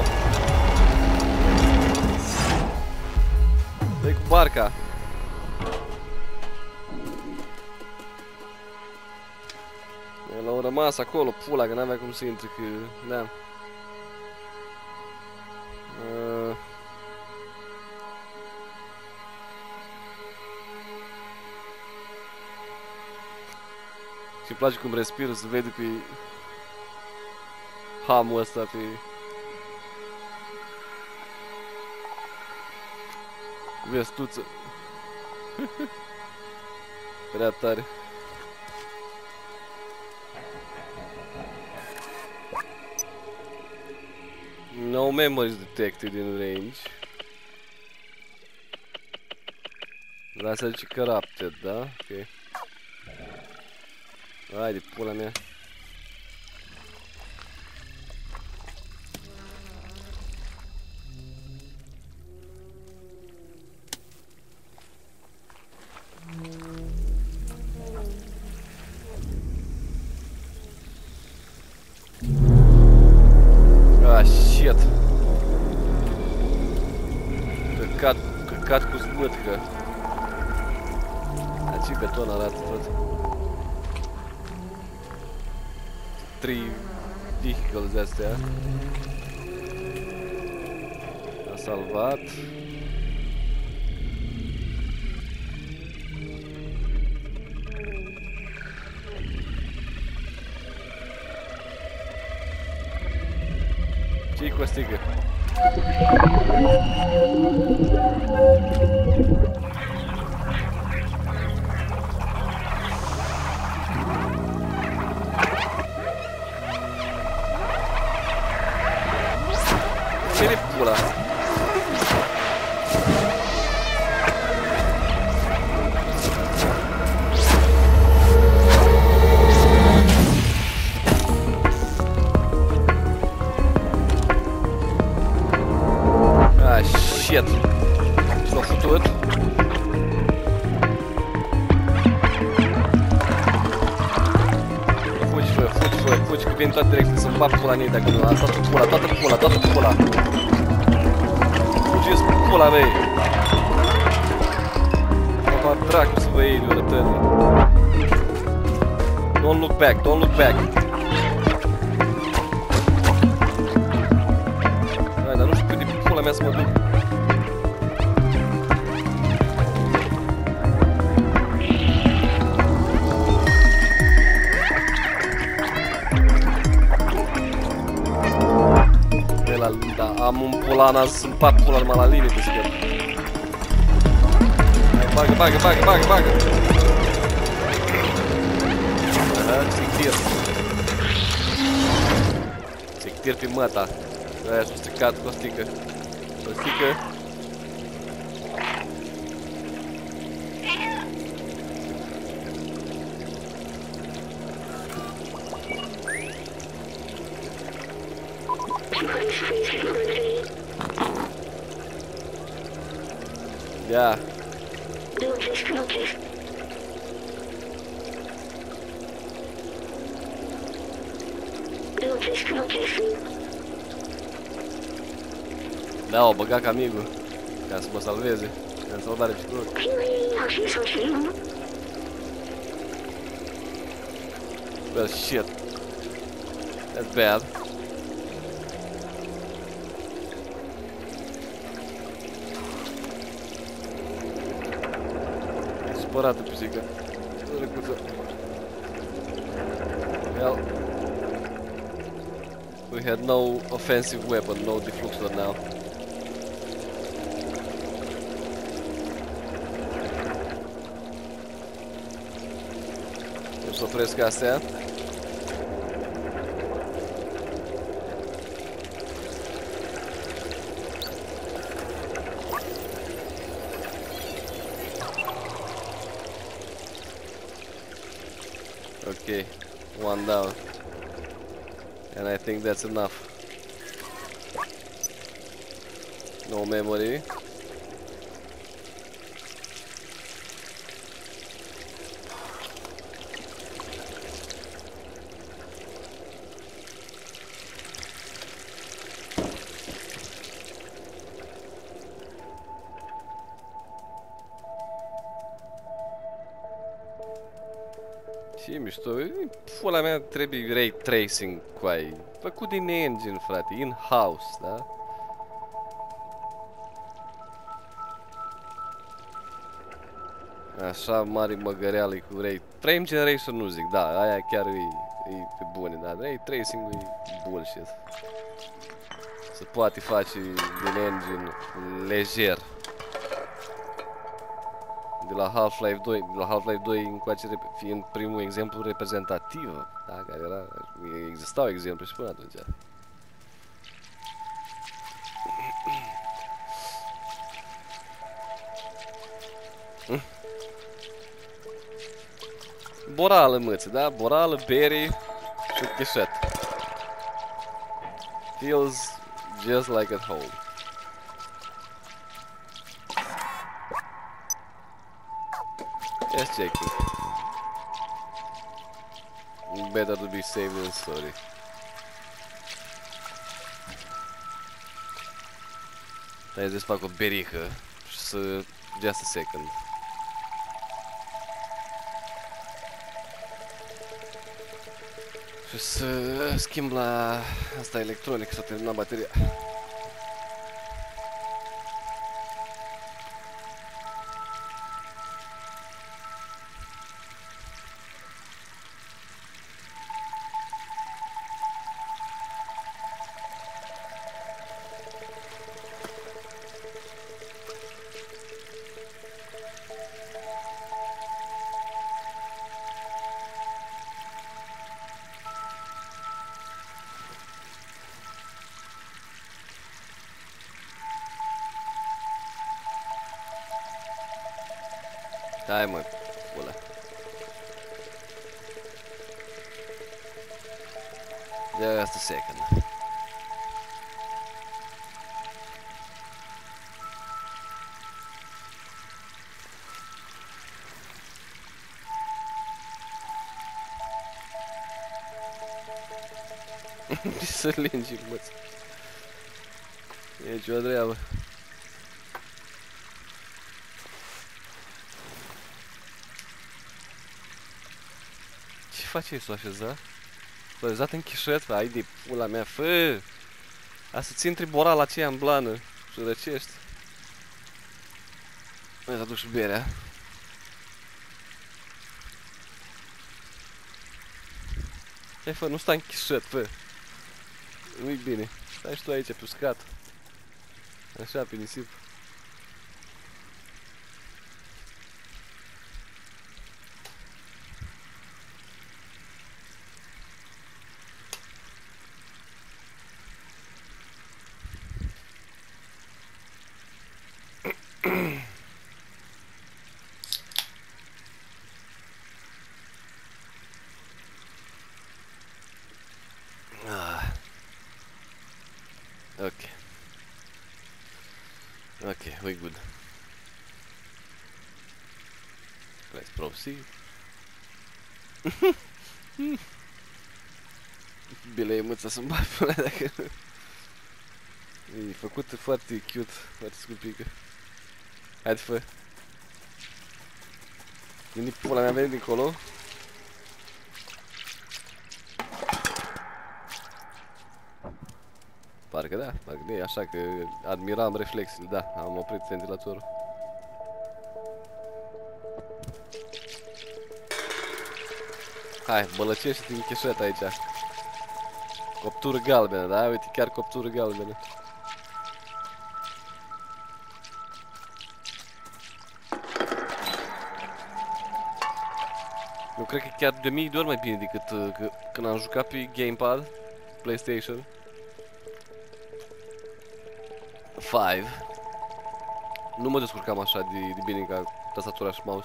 Dă-i cu barca. El-au rămas acolo, pula, că n-avea cum să intre, că... Da. Uh... Și-mi place cum respiră, se vede pe... hamul ăsta, pe... vestuță. Prea tare. No memories detected in range. Vreau să zice corrupted, da? Ok. Haide, pula mea. Ah, shit. Căcat, căcat cu zbâtcă. A, ce beton arată tot. Trei vehicles de-astea. A salvat. Ce-i cu astigă? Ce-i pula? Shit! S-a făcut. Fugi, fă, fugi, fă, fugi, că vin toate direcții să-mi bag pula în ei dacă nu. Toată pula, toată pula, toată pula. Fugiți cu pula mei. Mă fac dracu să vă iei de orătării. Don't look back, don't look back. Hai, dar nu știu cât de pula mea să mă duc. Da, am un pulana să-mi pat pula numai la linie pe schimb. Hai, bagă, bagă, bagă, bagă, bagă! Aha, sectir. Sectir pe măta. Aia s-a stricat Costică. Costică. Yeah. Da, o băga ca amigul, ca să mă salveze. Ca să salvare psicolog. Well, shit. That's bad. E supărată pisica. Well, we had no offensive weapon, no defluxor now. O să opresc astea. Okay, one down. And I think that's enough. No memory. Ce mișto, pula mea trebuie ray tracing cu ai. Făcut din engine, frate, in-house, da? Așa mare măgăreală cu ray. Frame generation nu zic, da, aia chiar e, e pe bune, dar ray tracing e bullshit. Se poate face din engine lejer. De la Half-Life doi, de la Half-Life doi încoace fiind primul exemplu reprezentativ, da, care era, existau exemple și până atunci. Borală, măță, da? Borală, bere și cheșet. Feels just like at home. Just checking. Better to be safe than sorry. Hai să fac o berică și să... just a second. Și să schimb la asta electronic, s-a terminat bateria. Hai mă, pula. Just a second. Să lingi, măți. E nicio treabă. Ce face s-o așeza? S-o așezat în chișet, ai de pula mea, fă! A să-ți intri borala aceea în blană și răcești. Mai să aduc și berea. Hai fă, nu stai în chișet, fă! Nu-i bine, stai și tu aici pe uscat. Așa, pe nisip. Okay. Okay, we're good. Let's proceed. Bile emuța să-mi bag până dacă... E făcută foarte cute, foarte scumpică. Haide, fă. Vine pula mea, veni dincolo. Parcă da, parcă da, e așa că admiram reflexele, da, am oprit ventilatorul. Hai, bălăcește-te în cheșet aici. Coptură galbenă, da? Uite, chiar coptură galbenă. Eu cred că chiar de mii de ori mai bine decât uh, că, când am jucat pe Gamepad, PlayStation cinci. Nu mă descurcam așa de, de bine ca tastatura și mouse.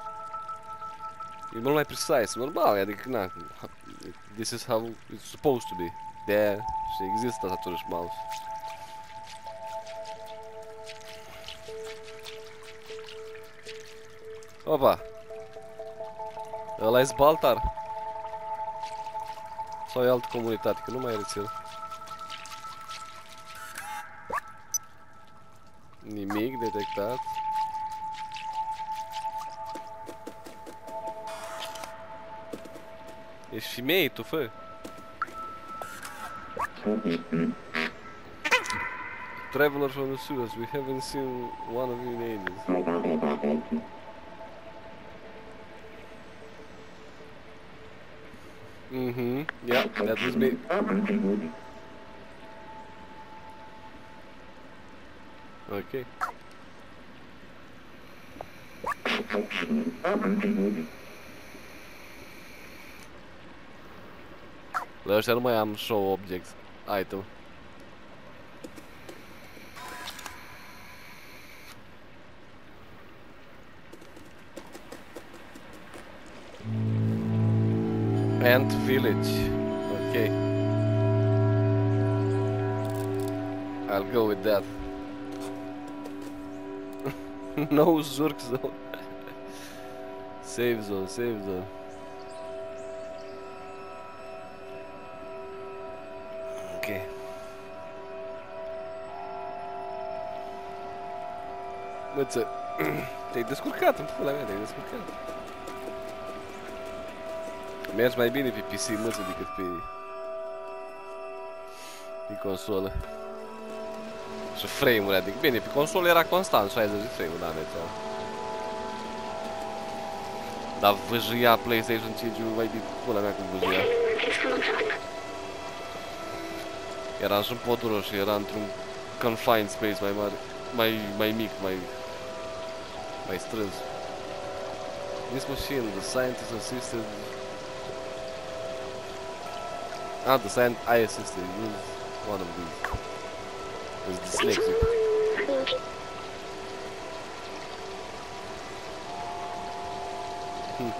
E mult mai precise, normal, adică na, this is how it's supposed to be. De-aia și există tastatură și mouse. Opa! Ăla-i Baltar? Sau e altă comunitate, că nu mai rețin. Nimic detectat. Ești femeie, tu, fă! Traveler from the sewers, we haven't seen one of you in ages. Mm-hmm, yeah, that was me. Okay. La ăștia nu mai am show objects, item. Ant village. Okay. I'll go with that. No Zurk zone. Save zone, save zone. Ok. Măță, te-ai descurcat în pula mea, te-ai descurcat. Mergi mai bine pe P C, măță, decât pe... pe consolă. Și frame-uri, adică, bine, pe consolă era constant, șaizeci de frame-uri, n-am mețeam. Dar văjâia PlayStation cinci-ul mai de pula mea cum văjâia. Era și în podul și era într-un confined space mai mare, mai, mai mic, mai... mai strâns. This machine, the scientist assisted... Ah, the scientist I assisted, use one of these. It's dyslexic. Hmm.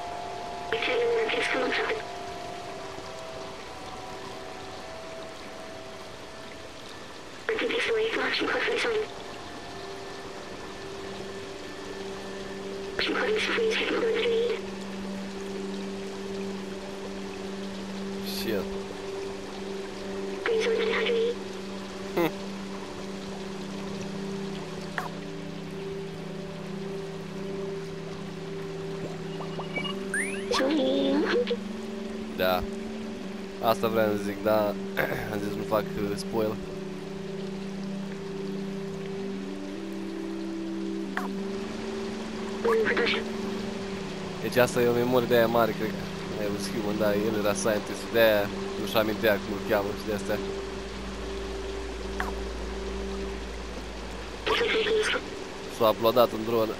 Shit. Hmm. Da. Asta vreau să zic, da. Am zis nu fac uh, spoil. Deci asta e o memorie de aia mare, cred că. I was human, da, el era scientist, de aia nu-și amintea cum îl cheamă și de astea. S-a uploadat în dronă.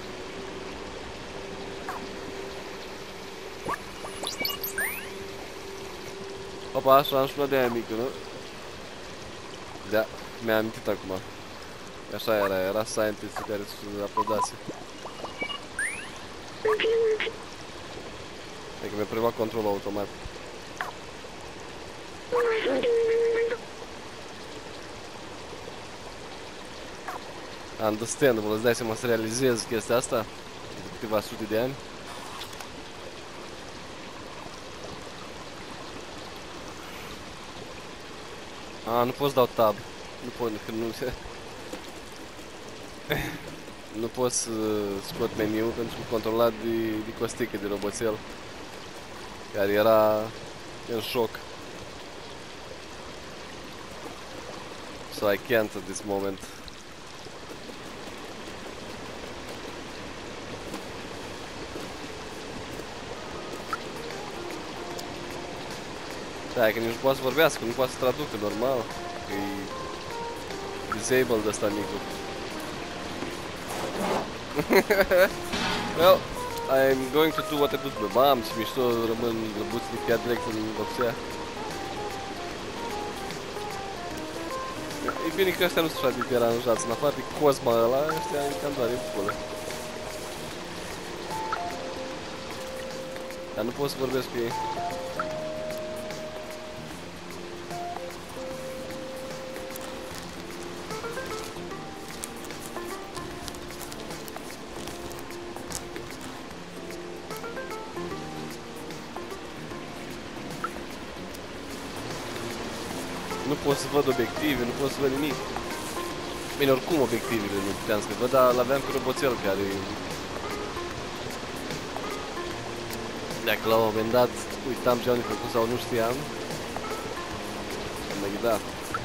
Opa, așa am și una de aia mică, nu? Da, mi-a amintit acum. Așa era, era scientist care se uploadase. Adică mi-a preluat controlul automat. Understandable, îți dai seama să realizezi chestia asta de câteva sute de ani. A, nu pot să dau tab. Nu pot, că nu se... Nu pot să scot meniu pentru că controlat de, de Costică, de roboțel, care era în șoc. So I can't at this moment. Da, că nici nu poate să vorbească, nu poate să traducă normal. Că e disabled ăsta micul. Well, I'm going to do what I do to my mom. Și mișto rămân răbuți de chiar direct în boxea. E bine că ăștia nu sunt așa de deranjați, în afară de Cosma ăla, ăștia e cam doar e pulă. Dar nu pot să vorbesc cu ei. Nu pot să văd obiective, nu pot să văd nimic. Bine, oricum obiectivele nu puteam să văd, dar l-aveam pe roboțel care... Dacă la un moment dat uitam ce am făcut sau nu știam, am ghidat.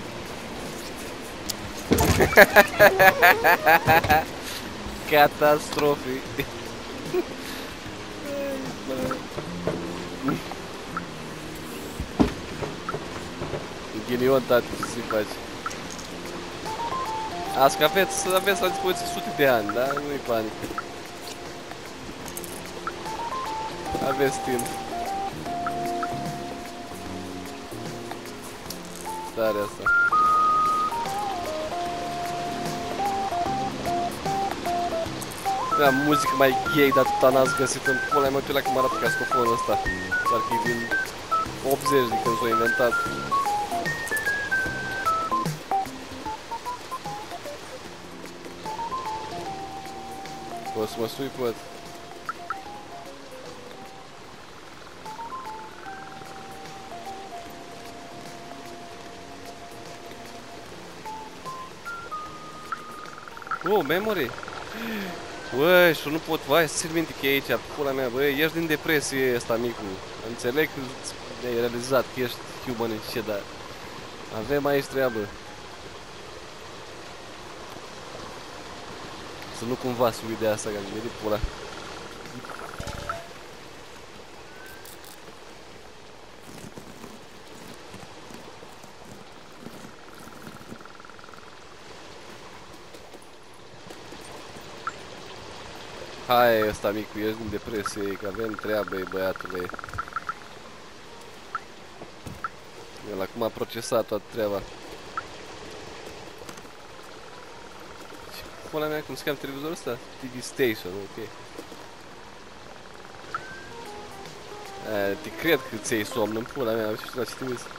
Catastrofe. Ghinion, tati, ce să-i faci? Azi că aveți, aveți la dispoziție sute de ani, da? Nu-i panică. Aveți timp. Tare asta. Da, muzică mai gay, dar tot n-ați găsit în pula mea, uite la cum arată cascofonul ăsta. Parcă e din optzeci de când s-a inventat. O să mă sui, pot. Oh, memory! Băi, și nu pot, vai, să țin minte că e aici, pula mea, băi, ești din depresie ăsta, micu. Înțeleg că ai realizat că ești human și ce, dar avem aici treabă. Să nu cumva să uit de asta, că mi-e de pula. Hai ăsta micu, ești din depresie, că avem treabă, băiatule. El acum a procesat toată treaba. Și pula mea, cum se cheamă televizorul ăsta? T V Station, ok. A, te cred că ți-ai somn în pula mea, știu la ce te uiți.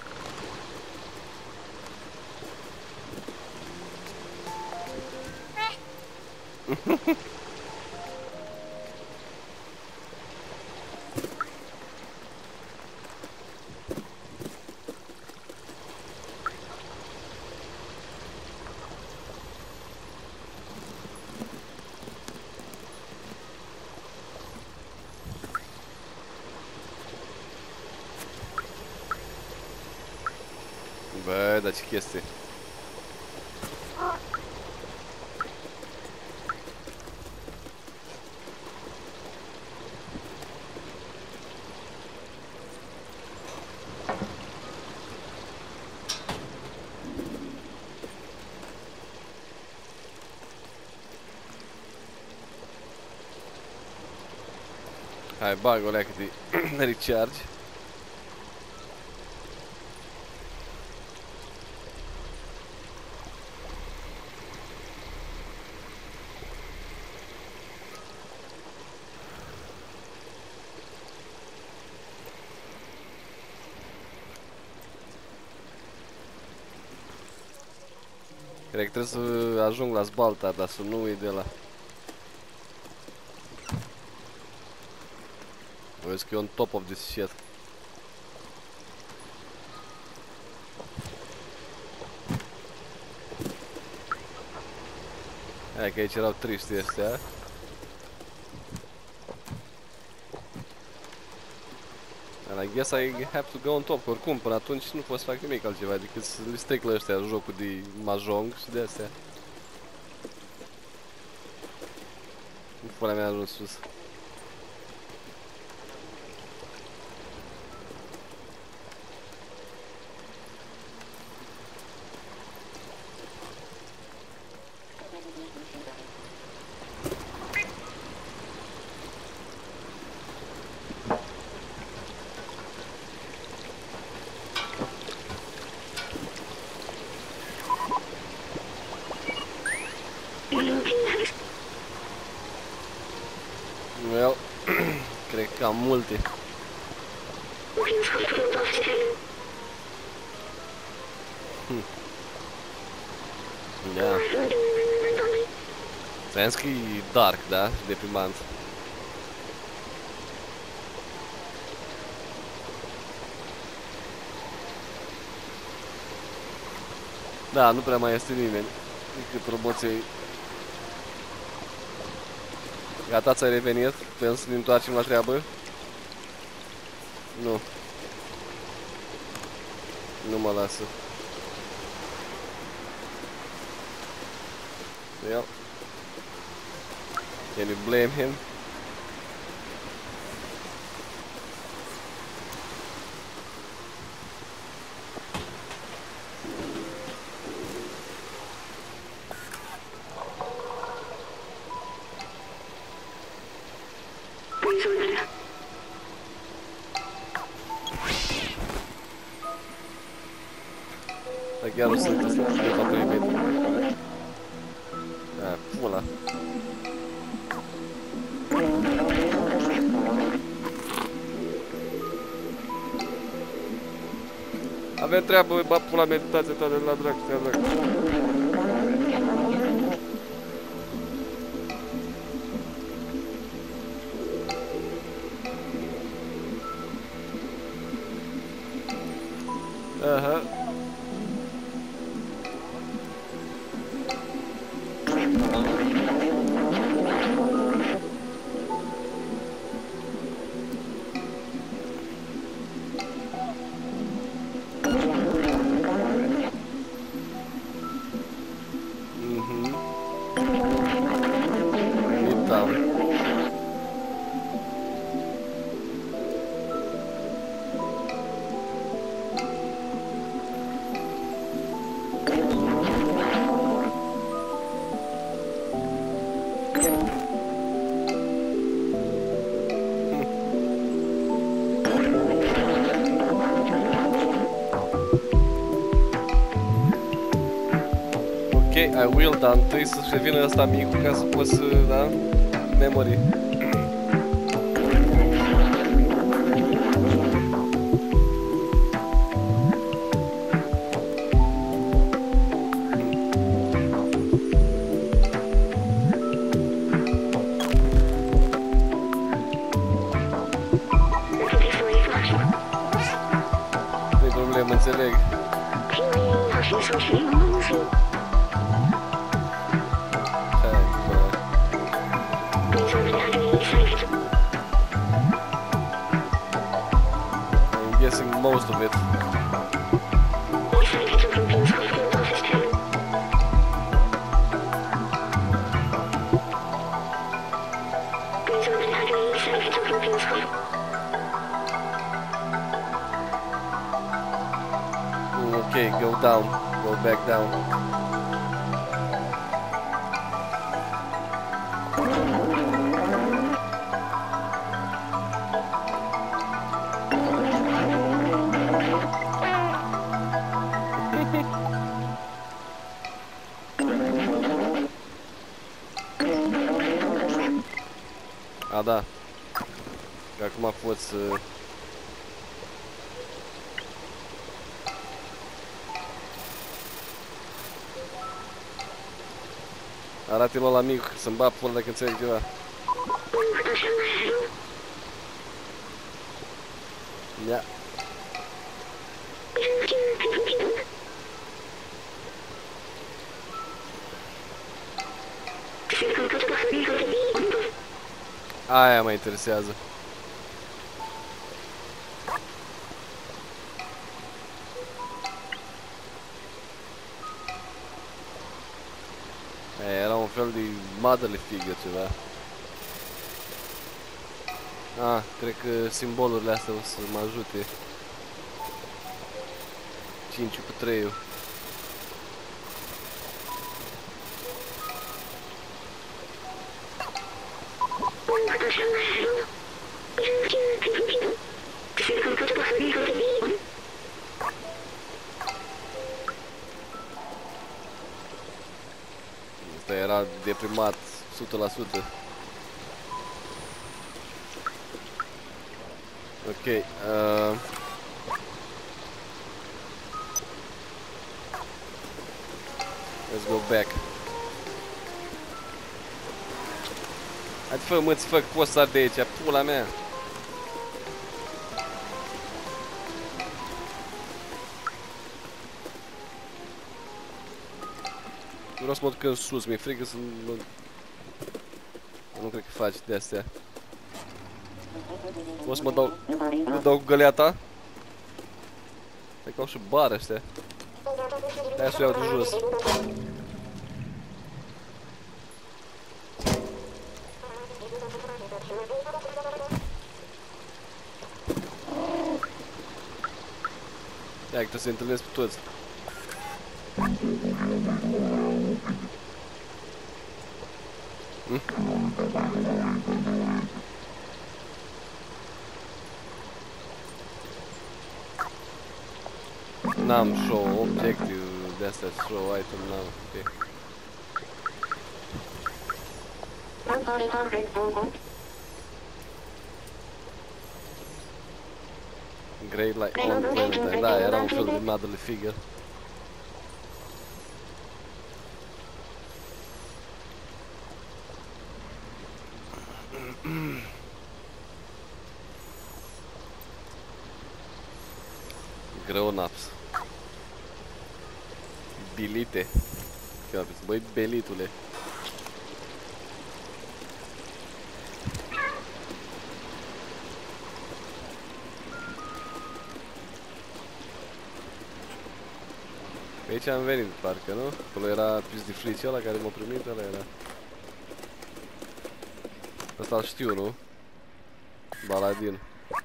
Bă, dar ce chestie. Hai, bag o leacă de recharge. Cred că trebuie să ajung la Zbalta, dar să nu uit de la. Vezi că e on top of this shit. Hai că aici erau triști ăștia. And I guess I have to go on top, că oricum până atunci nu pot să fac nimic altceva decât să le stric la ăștia jocul de mahjong și de astea. Nu pula mea ajung sus. Well, cred că am multe. Hm. Da. Ți-am zis că e dark, da? Deprimant. Da, nu prea mai este nimeni decât roboții. Gata, ți-ai revenit? Putem să ne întoarcem la treabă? Nu. Nu mă lasă. Yep. Can you blame him? Dar chiar o sunt ăsta, de fapt primit. Ah, pula. Avem treabă, bă, pula, meditație toată la dracu, stea dracu. Aha. Mhm. Uitam. Ok, I will, dar întâi să-și revină ăsta micul ca să pot să, da, memory. Nu-i problemă, înțeleg. I'm guessing most of it. Okay, go down. Go back down. A, da. Că acum pot să... Arată-l ăla mic, să-mi bag până dacă înțeleg ceva. Ia. Aia mă interesează. Aia era un fel de motherly figure ceva. Ah, cred că simbolurile astea o să mă ajute. cinci cu trei. Asta era deprimat o sută la sută. Ok, uh... let's go back. Hai fă, mă-ți fac, poți să de aici, pula mea. Vreau să mă duc în sus, mi-e frică să nu... Nu cred că faci de astea. O să mă dau... Mă dau cu găleata. Hai că au și bară ăștia. Hai să o iau de jos. Ia că se întâlnesc pe toți. Hm? N-am show objective de astea, show item, n-am, ok. Great like on Clementine, da, era un fel de motherly figure. Grown-ups. Bilite. Băi, belitule. Pe aici am venit, parcă, nu? Acolo era pis de flici ăla care m-a primit, ăla era. Asta-l știu, nu? Baladin.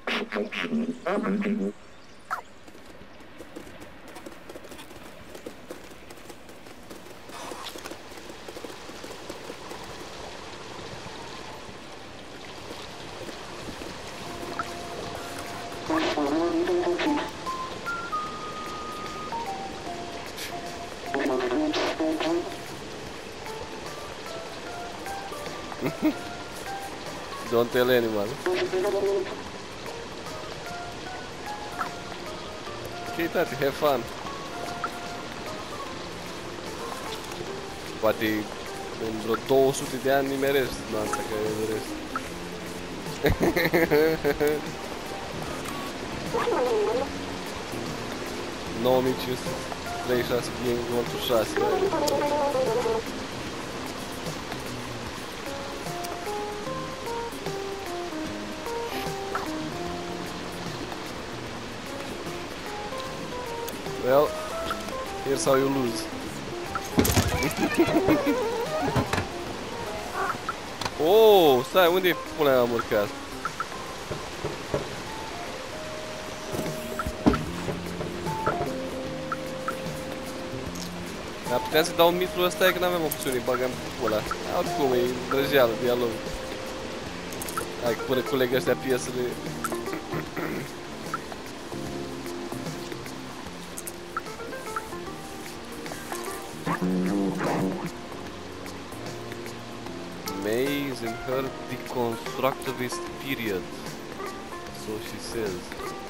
Don't tell anyone. Ok, tati, have fun. Poate în vreo două sute de ani nimerești danța care dorești. nouă mii cinci sute treizeci și șase Game World șase. Well, here's how you lose. Oh, stai, unde pune am urcat? Dar puteam să dau mitrul ăsta, că n-aveam opțiune, bagam pe ăla. Oricum, e drăjeală, dialog. Hai, că până culeg ăștia piesele. Maze in her deconstructivist period. So she says.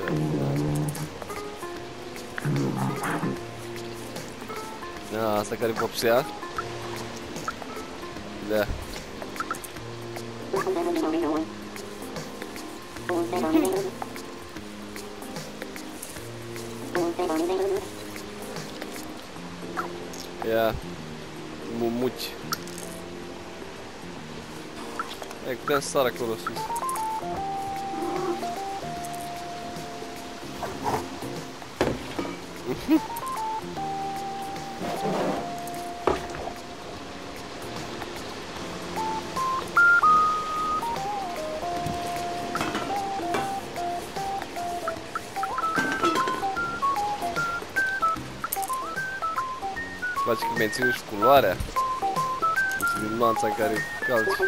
Da, asta care vopsea? Da. Ia, mumuci. E, puteam să sar acolo sus. Place că menține și culoarea. Deci din nuanța în care calci.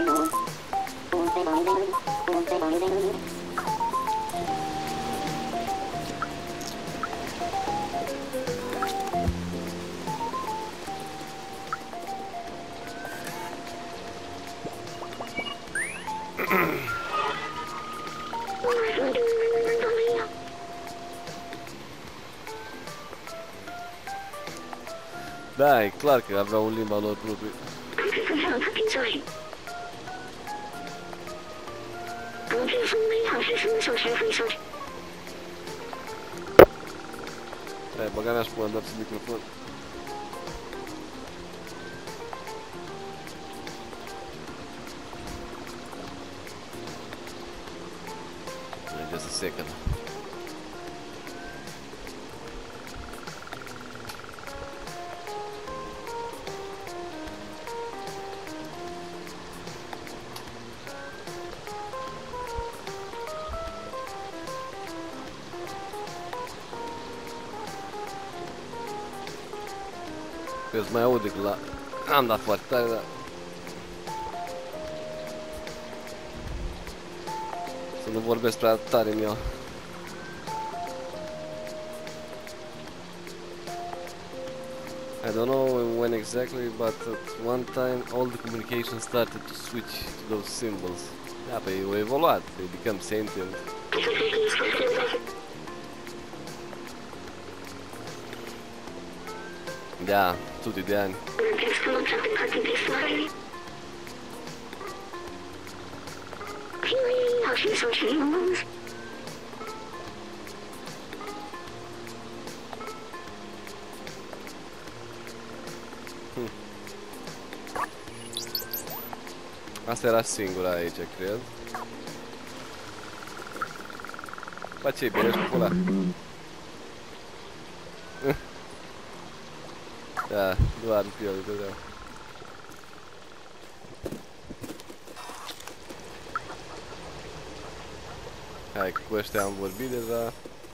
Da, e clar că aveau un limba lor proprie. Hai, băga mea și până doar sub microfon. Just a second. Eu îți mai aud decât la... Am dat foarte tare, dar... Să nu vorbesc prea tare în eu. I don't know when exactly, but at one time all the communication started to switch to those symbols. Da, păi au evoluat, they become sentient. Da, sute de ani. Hm. Asta era singura aici, cred. Ba ce-i bine, ești pula. Da, doar în piele, da, da. Hai, cu ăștia am vorbit deja.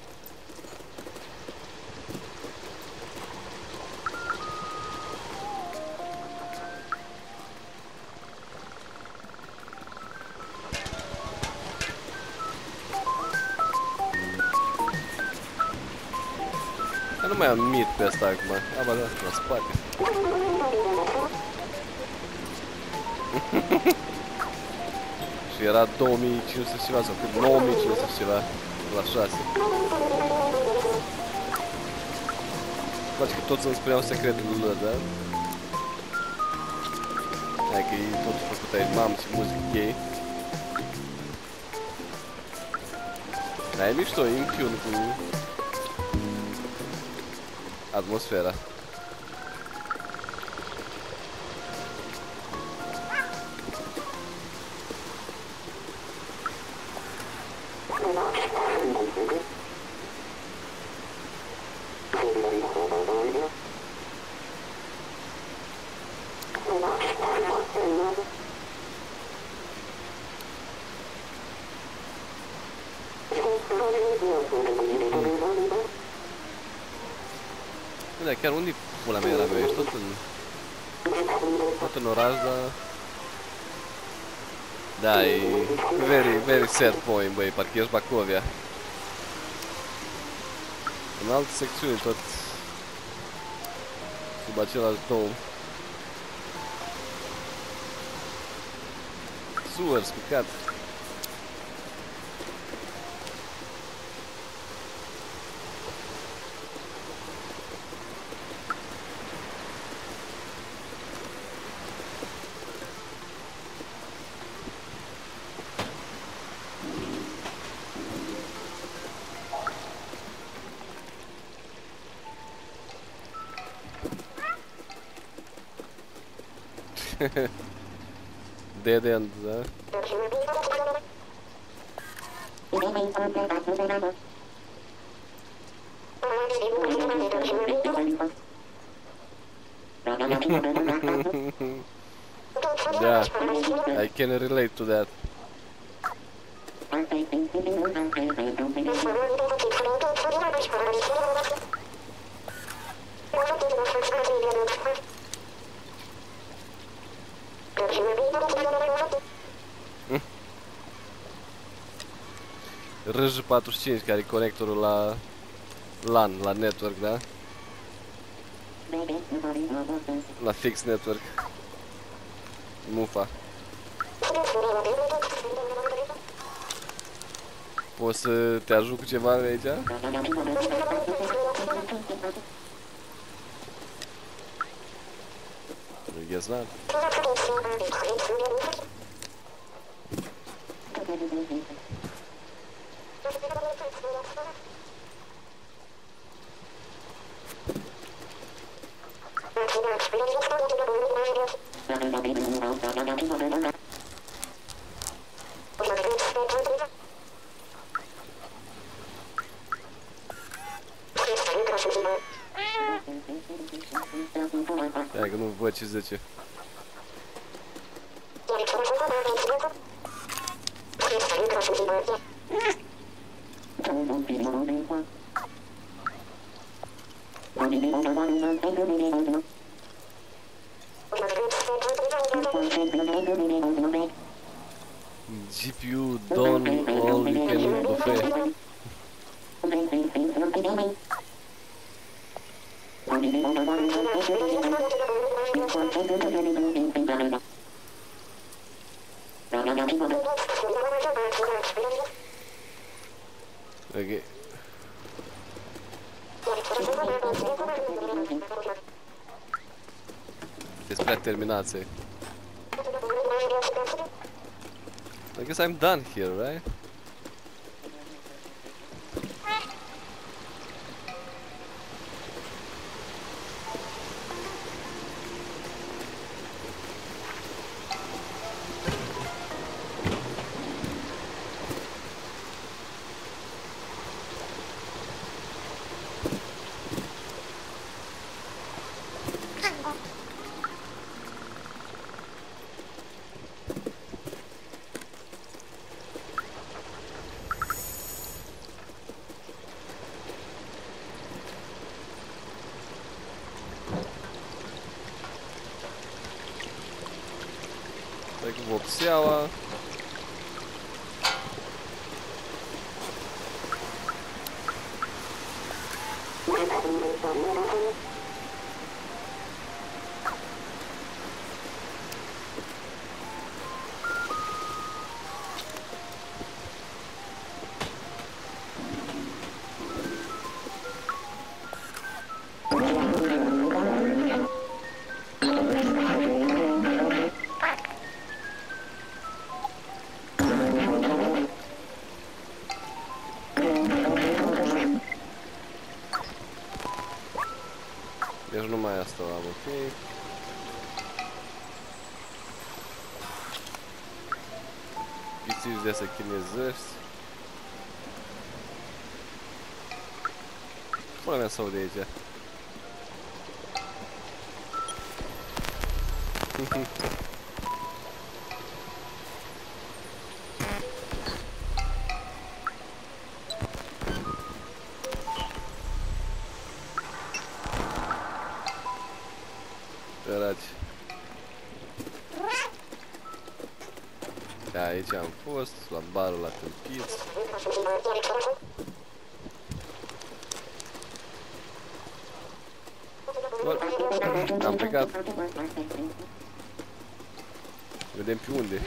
Dar nu mai am mit pe asta acum. Aba, da, la spate. Și era două mii cinci sute ceva sau cât? nouă mii cinci sute ceva la șase. Îmi place că toți îmi spuneau secretul lor, da? Hai că e tot făcut aici, mamă, ce muzică gay. Dar e mișto, e în tune cu atmosfera. Da, chiar unde pula mea era mea? Ești tot în... tot în oraș, dar... Da, e... very, very sad point, băi, parcă ești Bacovia. În alte secțiuni, tot... sub același dom. Suer, spicat. dead end, da? Yeah, I can relate to that. R J patruzeci și cinci, care e conectorul la LAN, la network, da? La fix network. Mufa. Poți să te ajut cu ceva aici? I guess not. Hai că nu văd ce zice. G P U done all you can eat buffet. Okay. Despre terminație. I guess I'm done here, right? Trec vopseaua. Deci numai asta am, ok. Pisici de să chinezești. Până mea sau de aici. Săraci. Da, aici am fost, la barul la tâmpiți. Bun, am plecat. Vedem pe unde.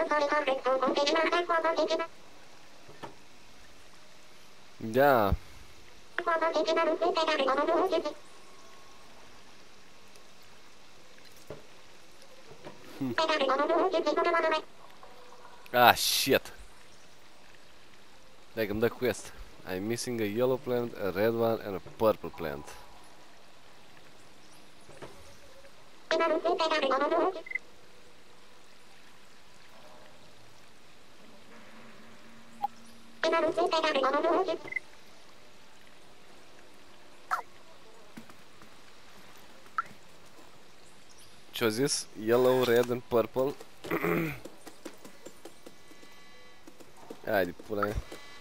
Da. Hm. Ah, shit. Dai că-mi dă quest. I'm missing a yellow plant, a red one and a purple plant. Ce-o zis? Yellow, red and purple. Haide, pula mea.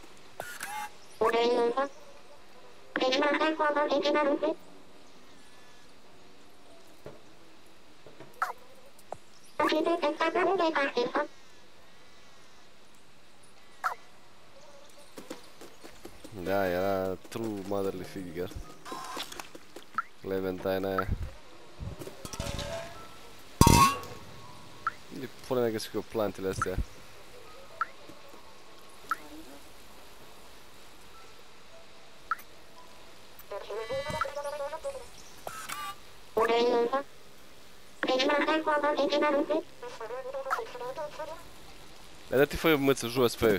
Da, era true motherly figure. Clementine aia. Unde pula mea găsesc eu plantele astea? Dar dă-te fă mâță jos, fă.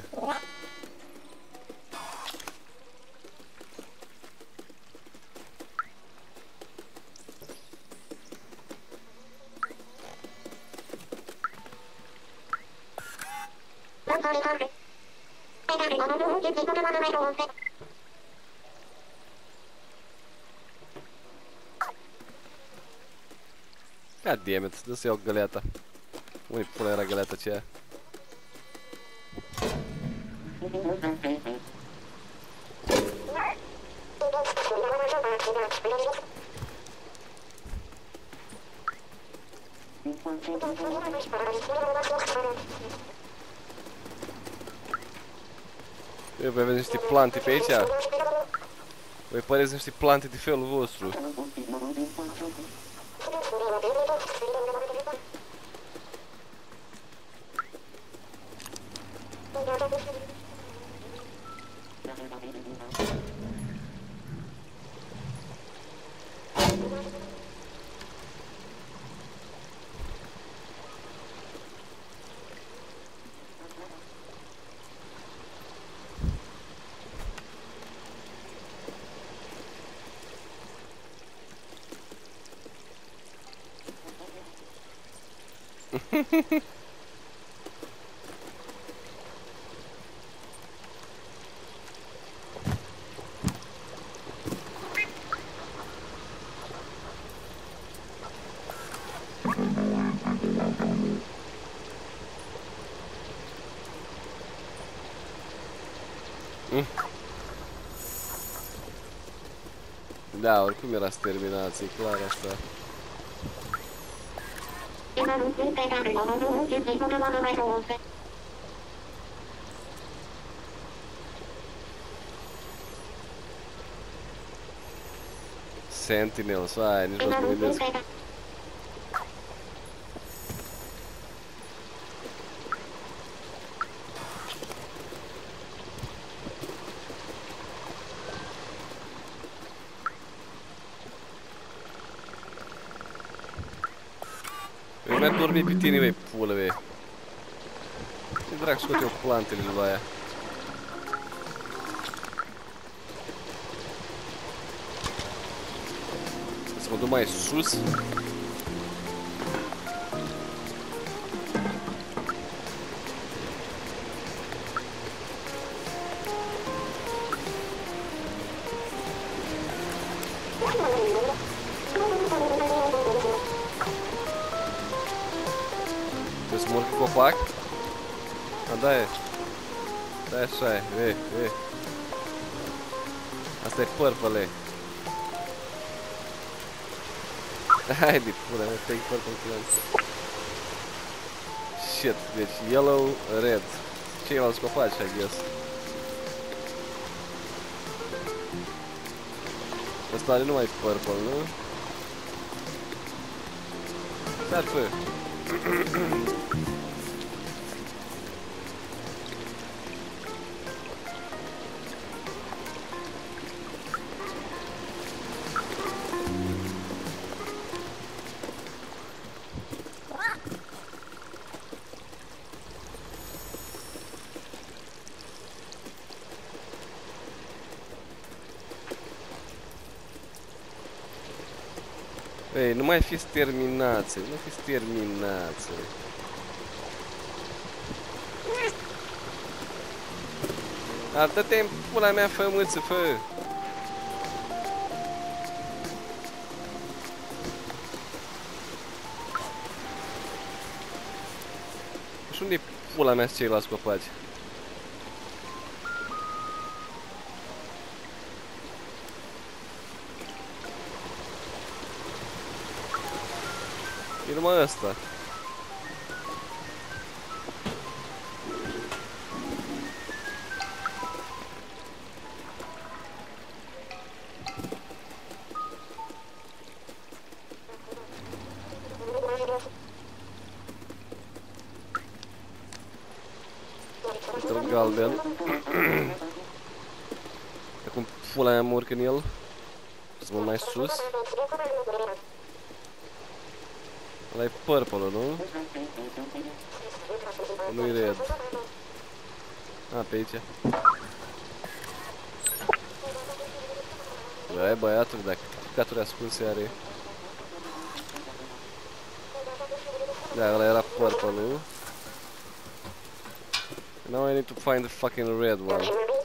God damn it, dă să iau găleata. Unde pula era găleata aceea? Eu voi aveți niște plante pe aici? Voi păreți niște plante de felul vostru. Da, oricum era să terminați, e clar asta. Sentinels, hai, nici nu mă gândesc. Eu mi-ar dormi pe tine, băi, pulă, băi. Ce drag scot eu plantele după aia. Să mă duc mai sus. Trebuie să mă urc pe copac? A, da e. Da, așa e, e, e. Asta e purple. Haide, pula mea, take purple plant. Shit, deci yellow, red. Ceilalți copaci, I guess. Asta are numai purple, nu? Da, fă. Ei, nu mai fiți terminați, nu fiți terminați. Dar dă-te în pula mea, fă mâță, fă! Și unde-i pula mea ceilalți copaci? E numai ăsta. Uite-l galben. Acum pula mea mă urc în el. Să mă mai sus. Ăla-i purple-ul, nu? Nu-i red. A, pe aici. Băi, băiatul, dacă caturi ascunse are. Da, ăla era purple-ul. Now I need to find the fucking red one.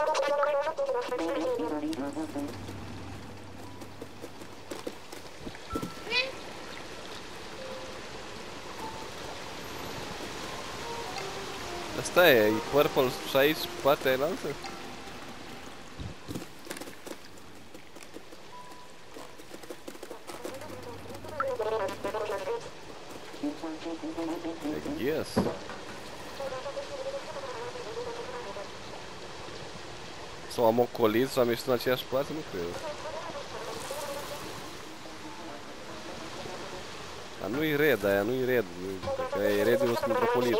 Asta e, e purple și aici, partea aia altă? I guess. Sau am ocolit, sau am ieșit în aceeași parte? Nu cred. Dar nu-i red aia, nu-i red. Dacă e red, eu sunt metropolit.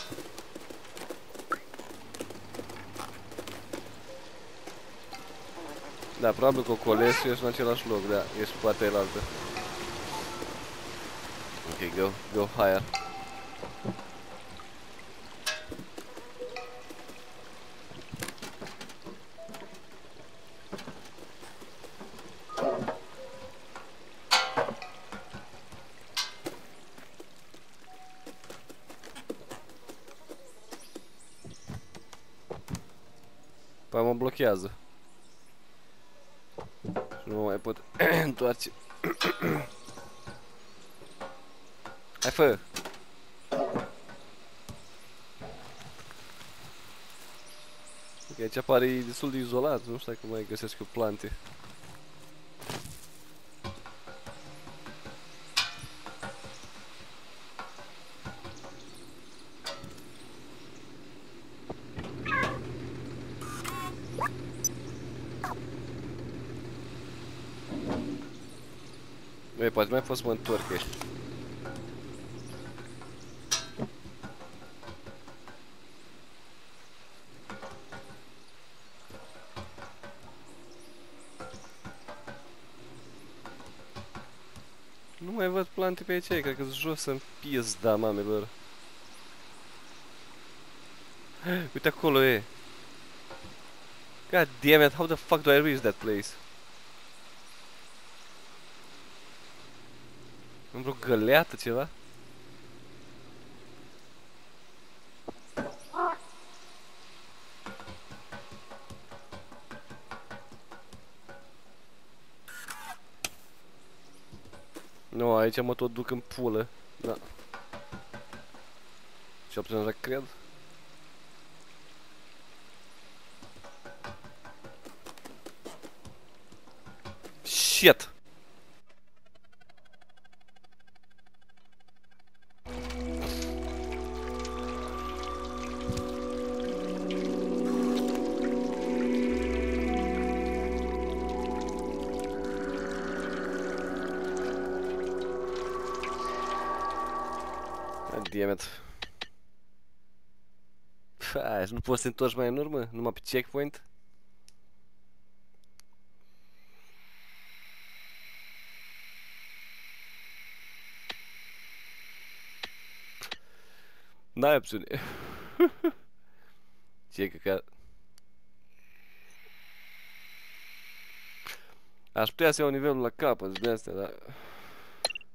Da, probabil că ocolesc și ești în același loc, da, ești pe partea elaltă. Ok, go, go higher. Păi mă blochează. Și nu mai pot întoarce. Hai, fă! Ok, aici pare destul de izolat, nu știu dacă mai găsesc eu plante. Băi, poate mai pot să mă întorc aici. Nu mai văd plante pe aici, cred că-s jos în pizda mamelor. Uite acolo e. God damn it, how the fuck do I reach that place? Am vreo găleată, ceva? Nu, aici mă tot duc în pulă. Da. Și-o puțin așa cred. Shit! God damn it. Hai, nu poți să te întorci mai în urmă? Numai pe checkpoint? N-ai opțiune. Ce că... Aș putea să iau nivelul la capăt de astea, dar...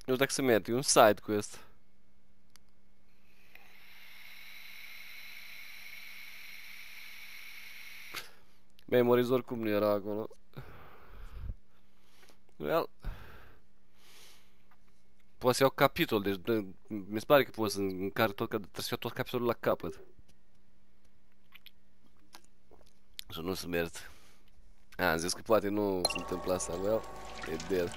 Nu știu dacă se merge, e un side quest. Memories oricum nu era acolo. Well, poate să iau capitol, deci de, mi se pare că poți să încarc tot, că trebuie să iau tot capitolul la capăt. Și nu se merge. A, am zis că poate nu se întâmplă asta, well, e dead.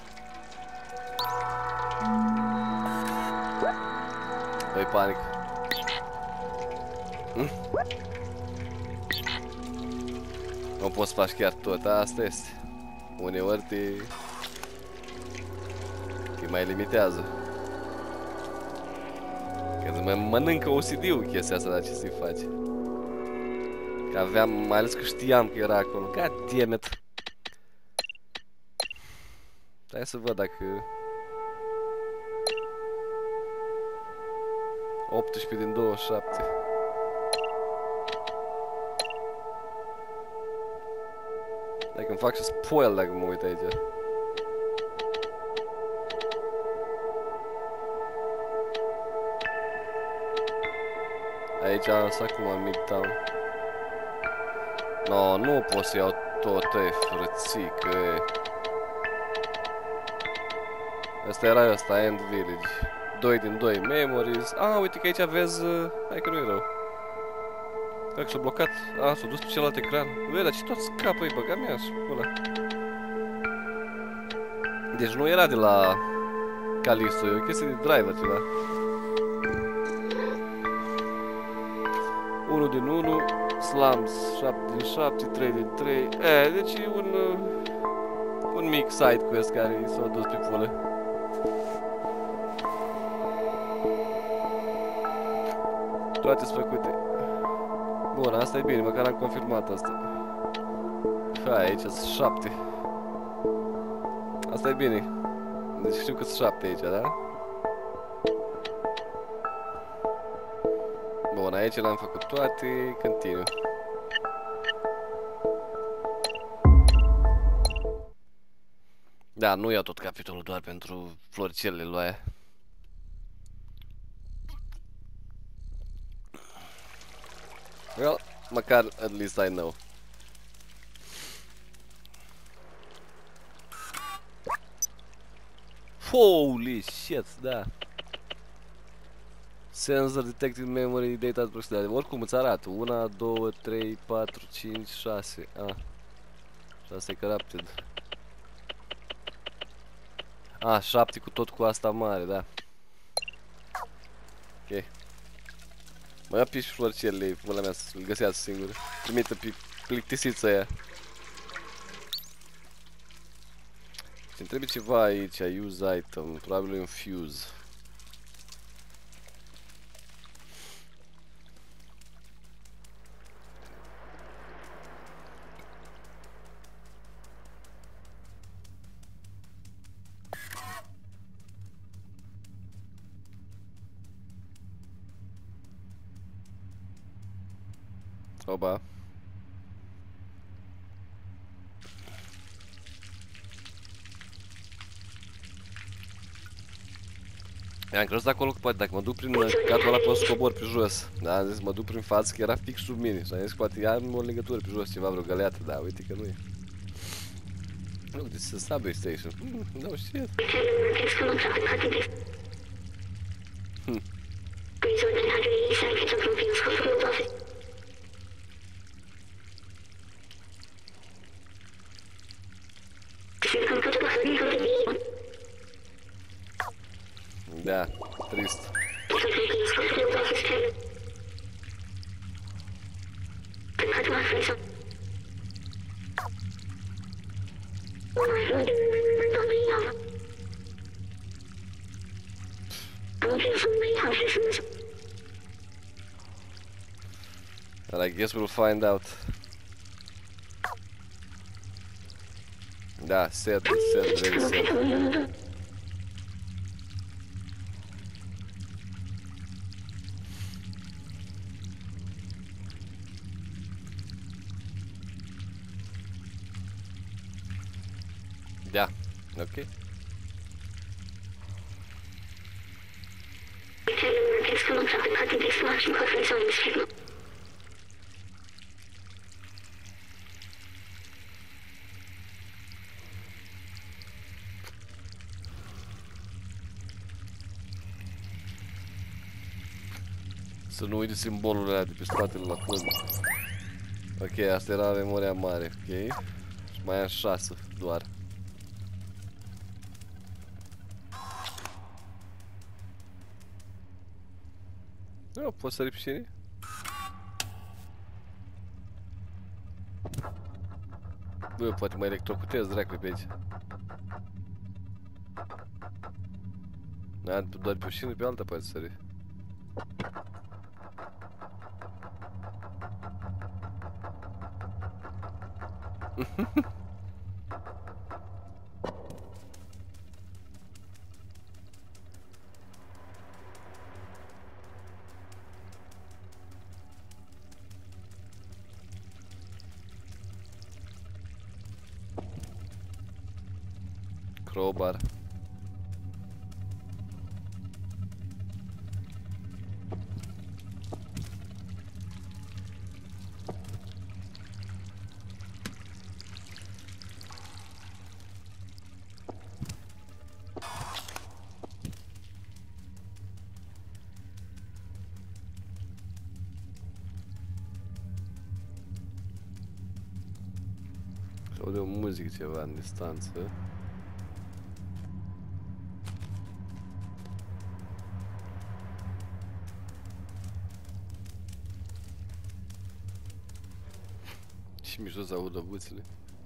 Băi, panic. Hm? Nu poți să faci chiar tot, asta este. Uneori te... te mai limitează. Că mă mănâncă O C D-ul chestia asta, dar ce să-i faci? Că aveam, mai ales că știam că era acolo. God damn it! Hai să văd dacă... optsprezece din douăzeci și șapte. Dacă îmi fac și spoil dacă mă uit aici. Aici am lăsat acum Midtown. No, nu pot să iau tot, e frățică. Asta era ăsta, End Village. doi din doi Memories. Ah, uite că aici vezi... Hai că nu e rău. Cred că s-a blocat. Ah, s-a dus pe celălalt ecran. Băi, dar ce tot scapă-i, băga mea și ăla. Deci nu era de la Callisto, e o chestie de driver ceva. unu din unu, Slums șapte din șapte, trei din trei. E, deci e un... un mic side quest care s-a dus pe pulă. Toate sunt făcute. Bun, asta e bine, măcar am confirmat asta. Hai, aici sunt șapte. Asta e bine. Deci știu că sunt șapte aici, da? Bun, aici le-am făcut toate, continuu. Da, nu iau tot capitolul doar pentru floricelele lui aia. Well, măcar at least I know. Holy shit, da. Sensor detected memory data de proximitate. Oricum îți arată. unu, doi, trei, patru, cinci, șase. Ah. șase e corrupted. Ah, șapte cu tot cu asta mare, da. Ok. Mă ia piși florcelele, mâna mea să-l găsească singură. Trimită pe plictisița aia. Și-mi trebuie ceva aici, use item, probabil un fuse. Oba. Am crezut acolo că poate, dacă mă duc prin catul ăla pot să cobor pe jos. Da, am zis mă duc prin față că era fix sub mine. Și am zis că poate am o legătură pe jos, ceva, vreo găleată, dar uite că nu e. Nu, this is a subway station. Hmm, no shit. Hmm. Da, trist. And I guess we'll find out. Da, sad, sad, very sad. Da, ok. Să nu uite simbolul ăla de pe spatele la fund. Ok, asta era memoria mare, ok? Și mai am șase doar. Nu, poți sări piscine? Bă, poate mă electrocutez dracu pe aici. Da, doar pe piscină, pe alta poate sări. Crowbar. Sau de o muzică ceva în distanță. Și mișto să aud lăbuțele.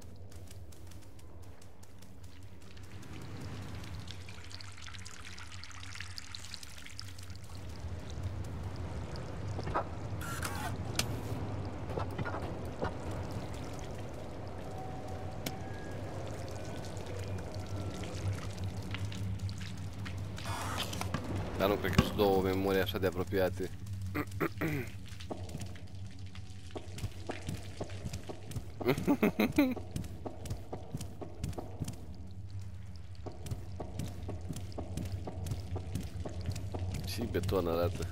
Dar nu cred că sunt două memorii așa de apropiate. Și beton arată.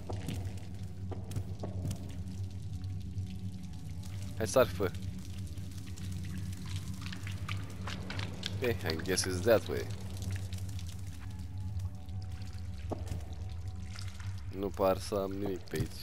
Hai sar, fă. Okay, I guess it's that way. Nu par să am nimic pe aici.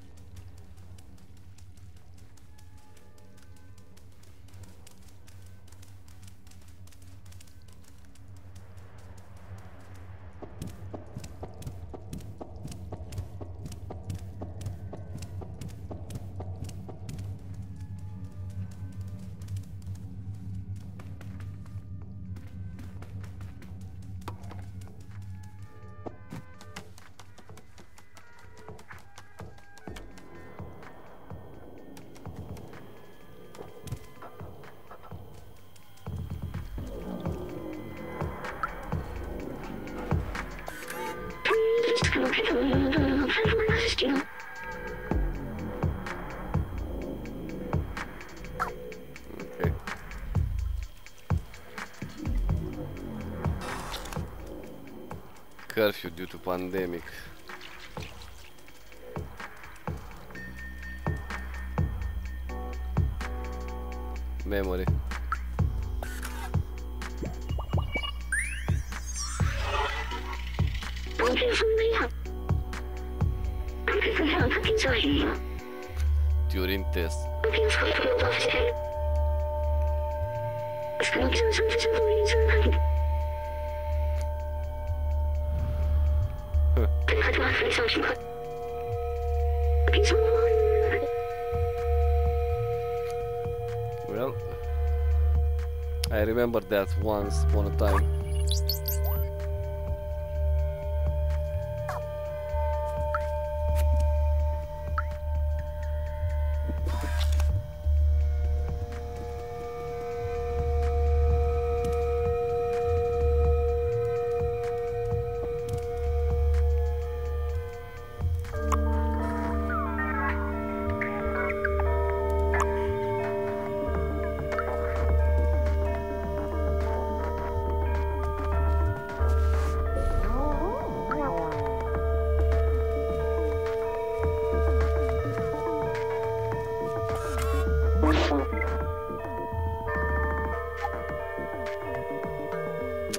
Okay. Curfew due to pandemic. Memory. Turing test. Well, I remember that once upon a time.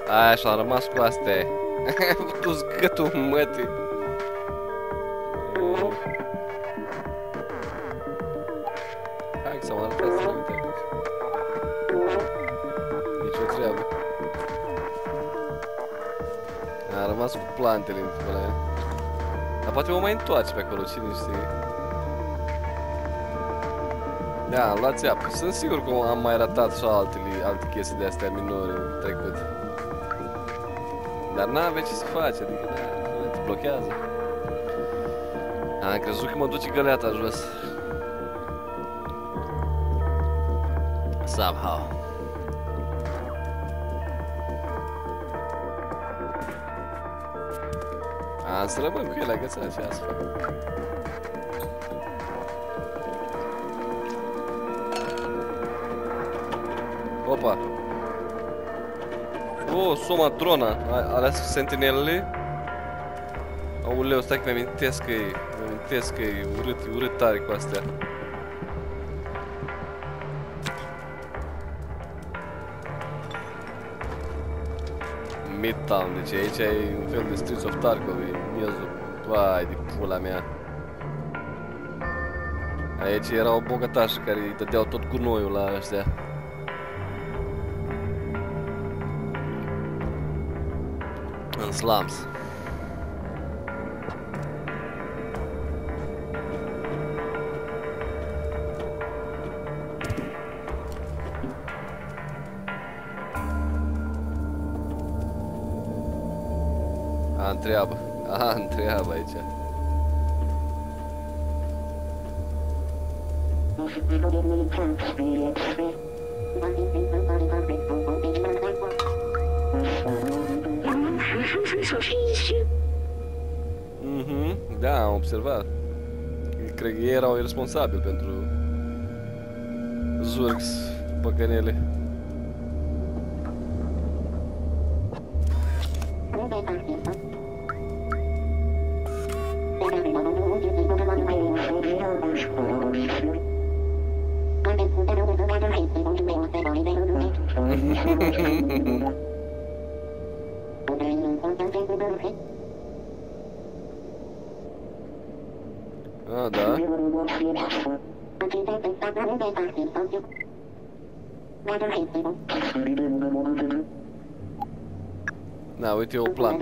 Aia și-am rămas cu astea. Tu-ți gâtul mătii. Hai să mă arătați să uite aici. Nici o treabă. Am rămas cu plantele în pula mea. Dar poate mă mai întoarce pe acolo, cine știe. Da, luați apă. Sunt sigur că am mai ratat și altele, alte chestii de astea minore în trecut. Dar n-avea ce să faci, adică da, te blochează. Am crezut că mă duce găleata jos. Somehow. Am să rămân cu ele agățat și asta. Opa! Oh, soma drona! Alea sunt sentinelele? Aoleu, stai că mi-amintesc că e... Mi-amintesc că e urât, e urât tare cu astea. Midtown, deci aici e un fel de Streets of Tarkov, e miezul. Vai de pula mea. Aici era o bogătașă care îi dădeau tot gunoiul la ăștia. În slums. A, întreabă. A, întreabă aici. Mhm, da, am observat. Cred că ei erau responsabili pentru Zurks, păcănele. Ah, da? Da, uite, o plantă.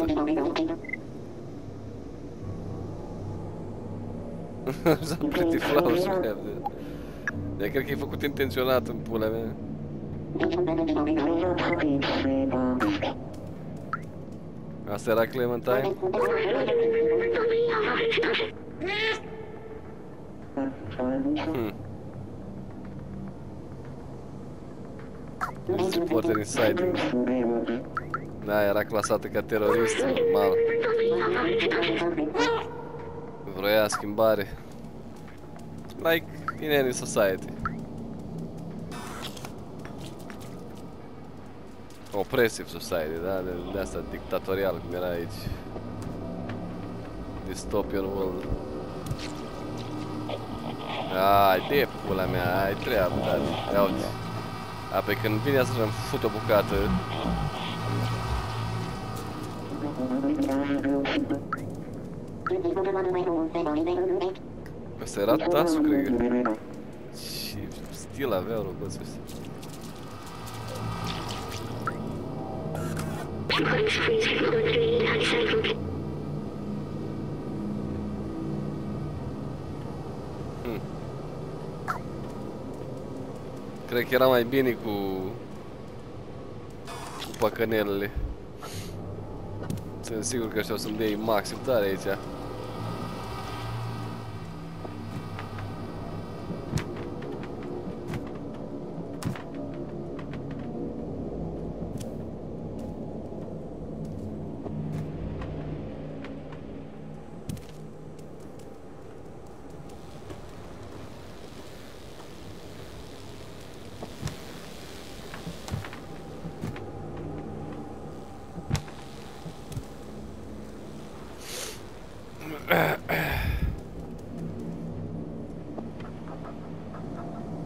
S-a pretty flowers, cred. Eu cred că e făcut intenționat în pula mea. Asta era Clementine? Hmm. Este reporter inside. Da, era clasată ca terorist, normal. Vroia schimbare. Like in any society. Oppressive society, da? De, de asta dictatorial, cum era aici. Dystopian world. Ai, de pula mea, ai treabă, da. Ia uite. A, pe când vine să-mi fut o bucată. Asta era tasul, cred că. Ce stil aveau roboții ăștia. Hmm. Cred că era mai bine cu cu păcănelele. Sunt sigur că ăștia o să-mi dea maxim tare aici.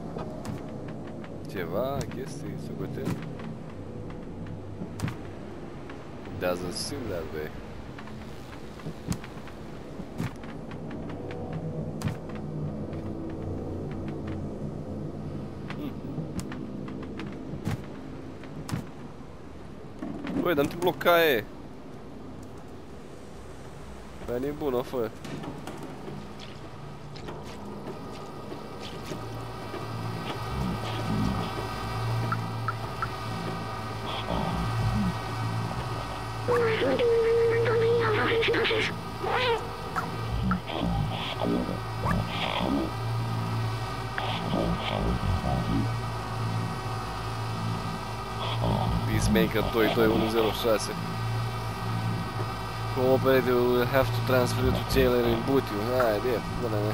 Ceva, chestii, să gătim. doesn't seem that way. Băi, dar nu te bloca, e! Băi, e nebună, fă! Peacemaker doi doi unu zero șase. Cooperative will have to transfer you to jail and reboot you. Hai, de, bună mea.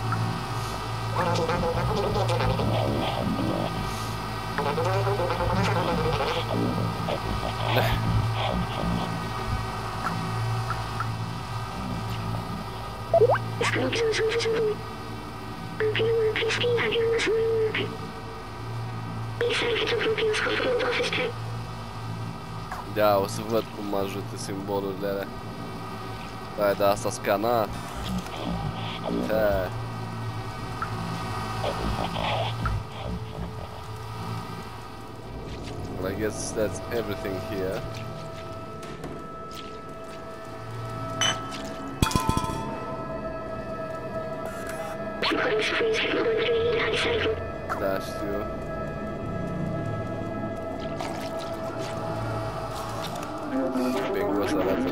Da, o să văd cum mă ajută simbolurile alea. Hai, da, asta scana. Da. Well, I guess that's everything here. Da, știu. Bengos arată.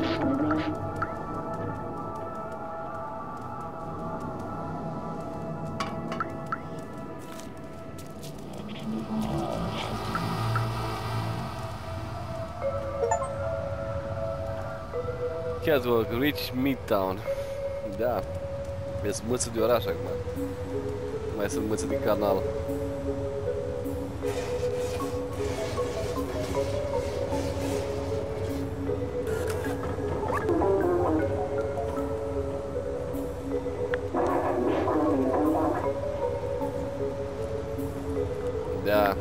Catwalk, reach Midtown. Da. Vezi mâță de oraș acum. Mai sunt mâță din canal. Da.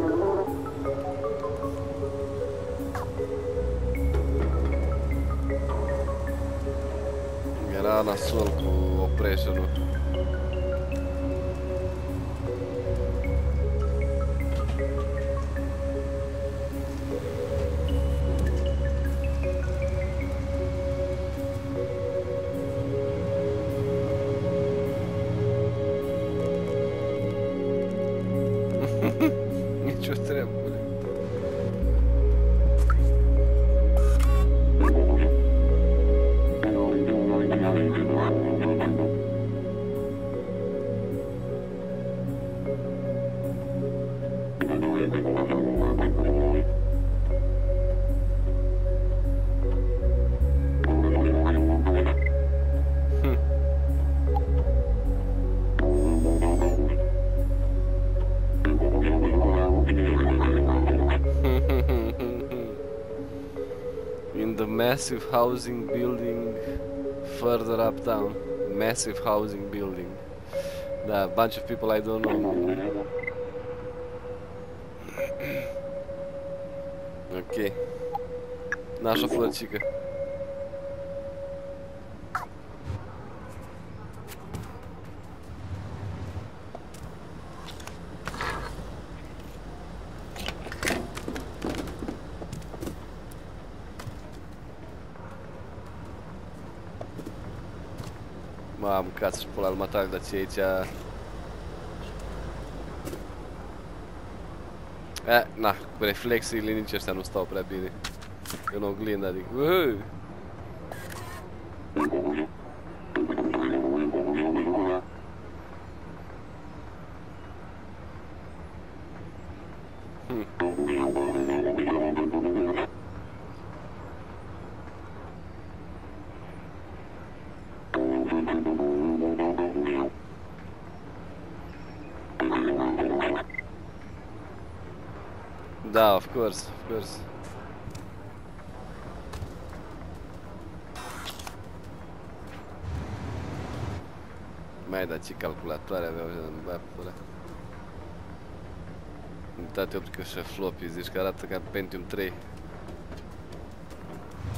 Era nasol cu oppression-ul. Nici-o treabă. In the massive housing building further uptown. Massive housing building. Da, a bunch of people I don't know. Ok. Naša flăcică. M-am mâncat și pula almatare, dar ce aici... Eh, na, cu reflexiile nici ăștia nu stau prea bine. În oglindă, adică... Uh! Hmm. Da, of course, of course. Mai da, ce calculatoare aveau în bapule. Unitate optică și floppy, zici că arată ca Pentium trei.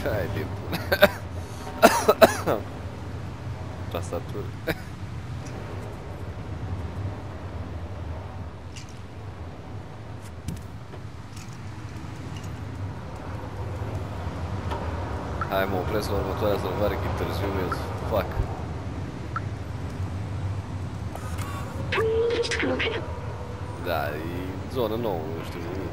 Hai din tastatură. Hai mă opresc la următoarea salvare, că e târziu mi-e fac. Da, e zonă nouă, nu știu nimic.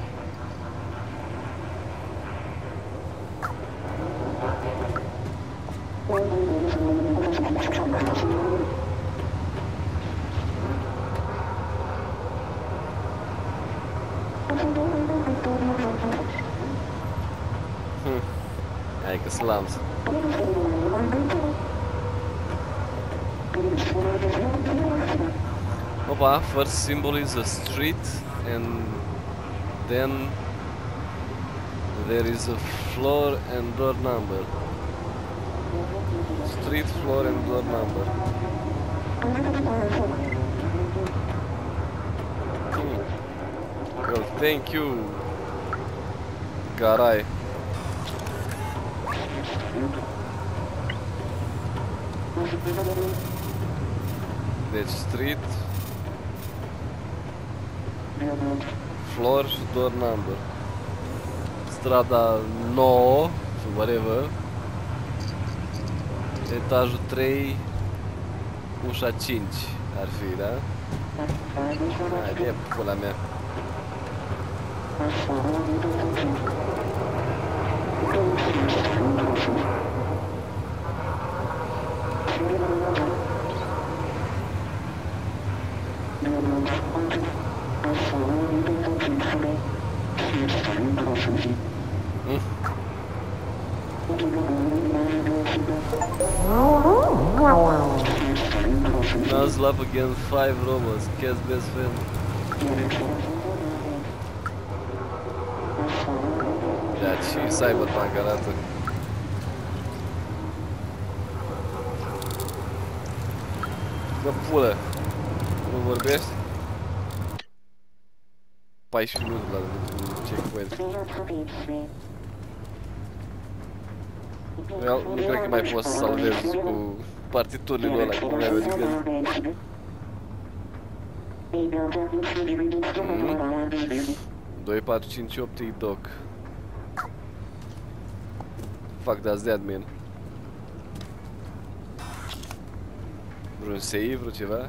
Hm. Hai că slams. Opa, first symbol is a street and then there is a floor and door number. Street, floor and door number. Hmm. Well, thank you, Garai. Deci street, floor și door number. Strada nouă, whatever. Etajul trei, ușa cinci ar fi, da? Hai de pula mea. Nuzzle up against five robots, cat's best friend. Da, și Cyberpunk arată. Bă, pulă! Nu vorbești? paisprezece minute la checkpoint. Eu nu cred că mai pot să salvez cu partiturile ăla, cum mi-a venit gând. doi, patru, cinci, opt, e-doc. Fuck, that's dead, man. Vreun save, vreo ceva?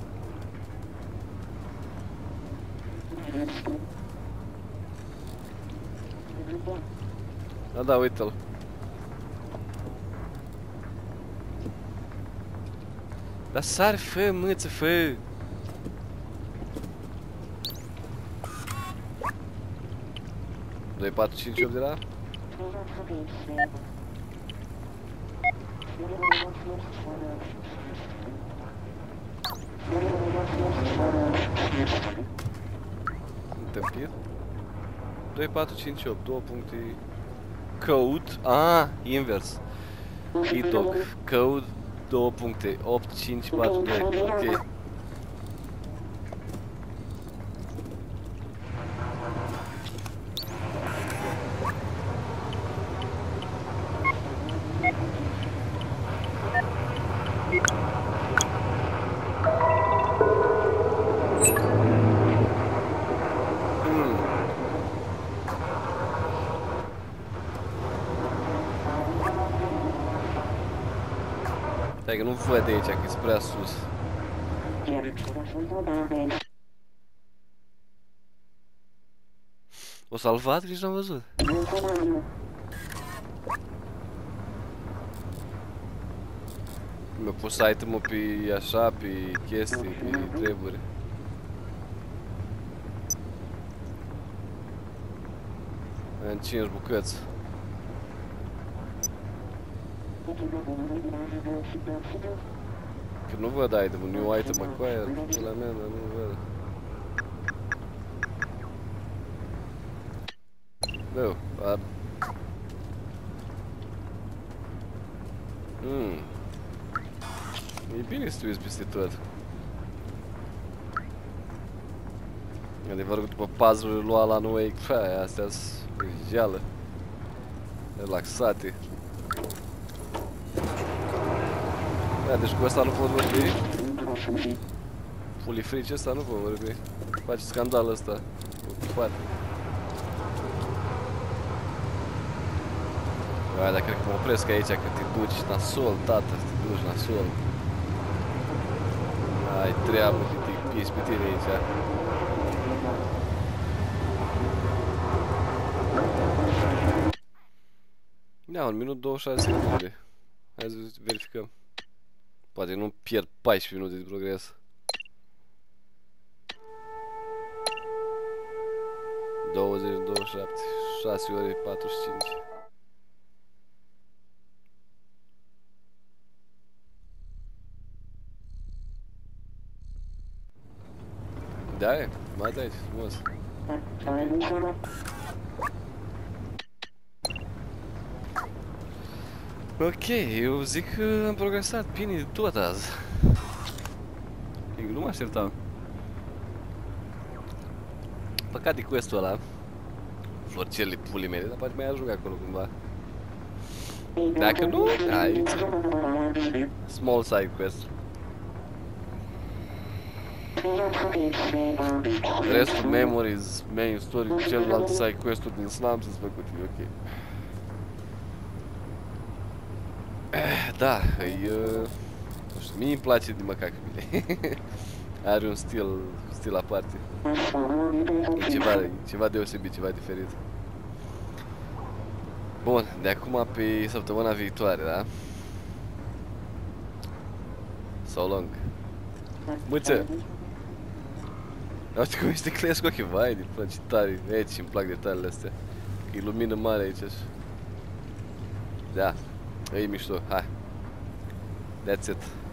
Da, da, uite-l. Dar sari, fă, mâță, fă! doi, patru, cinci, opt de la? Întâmpit? doi, patru, cinci, opt, două puncte. Code, ah, invers. E-doc, code, două puncte, opt, cinci, patru, doi, ok. Stai că nu văd de aici, că e prea sus. O salvat, că nici n-am văzut. Mi-a pus item-ul pe așa, pe chestii, pe treburi. Am cinci bucăți. Că nu văd item-ul, new item acquired, pula mea, dar nu văd. Nu, ar... Hmm. E bine să te uiți peste tot. Adevărul că după puzzle-ul lui Alan Wake, astea-s jeală. relaxate. Da, deci cu ăsta nu pot vorbi. Fully free, ce ăsta nu pot vorbi. Face scandal ăsta. Ocupat. Da, dar cred că mă opresc aici, că te duci nasol, tată, te duci nasol. Ai treabă de te piși pe tine aici. Da, un minut douăzeci și șase secunde. Hai să verificăm. Poate nu pierd paisprezece minute de progres. douăzeci, douăzeci și șapte, șase ore patruzeci și cinci. Da, e, bate aici, frumos. Ok, eu zic că am progresat bine de tot azi. Eu nu mă așteptam. Păcat de quest-ul ăla. Florcelele pulii mele, dar poate mai ajung acolo cumva. Dacă nu, aici. Small side quest. Restul memories, main story, celălalt side quest-uri din slum sunt făcute, ok. Da, e... nu știu, mie îmi place de macacă. Are un stil, stil aparte. E ceva, e ceva deosebit, ceva diferit. Bun, de acum pe săptămâna viitoare, da? So long. Muță! Uite cum ești clesc cu ochii, vai, de place tare. Aici îmi plac detaliile astea. Că e lumină mare aici așa. Da, e mișto, hai. That's it.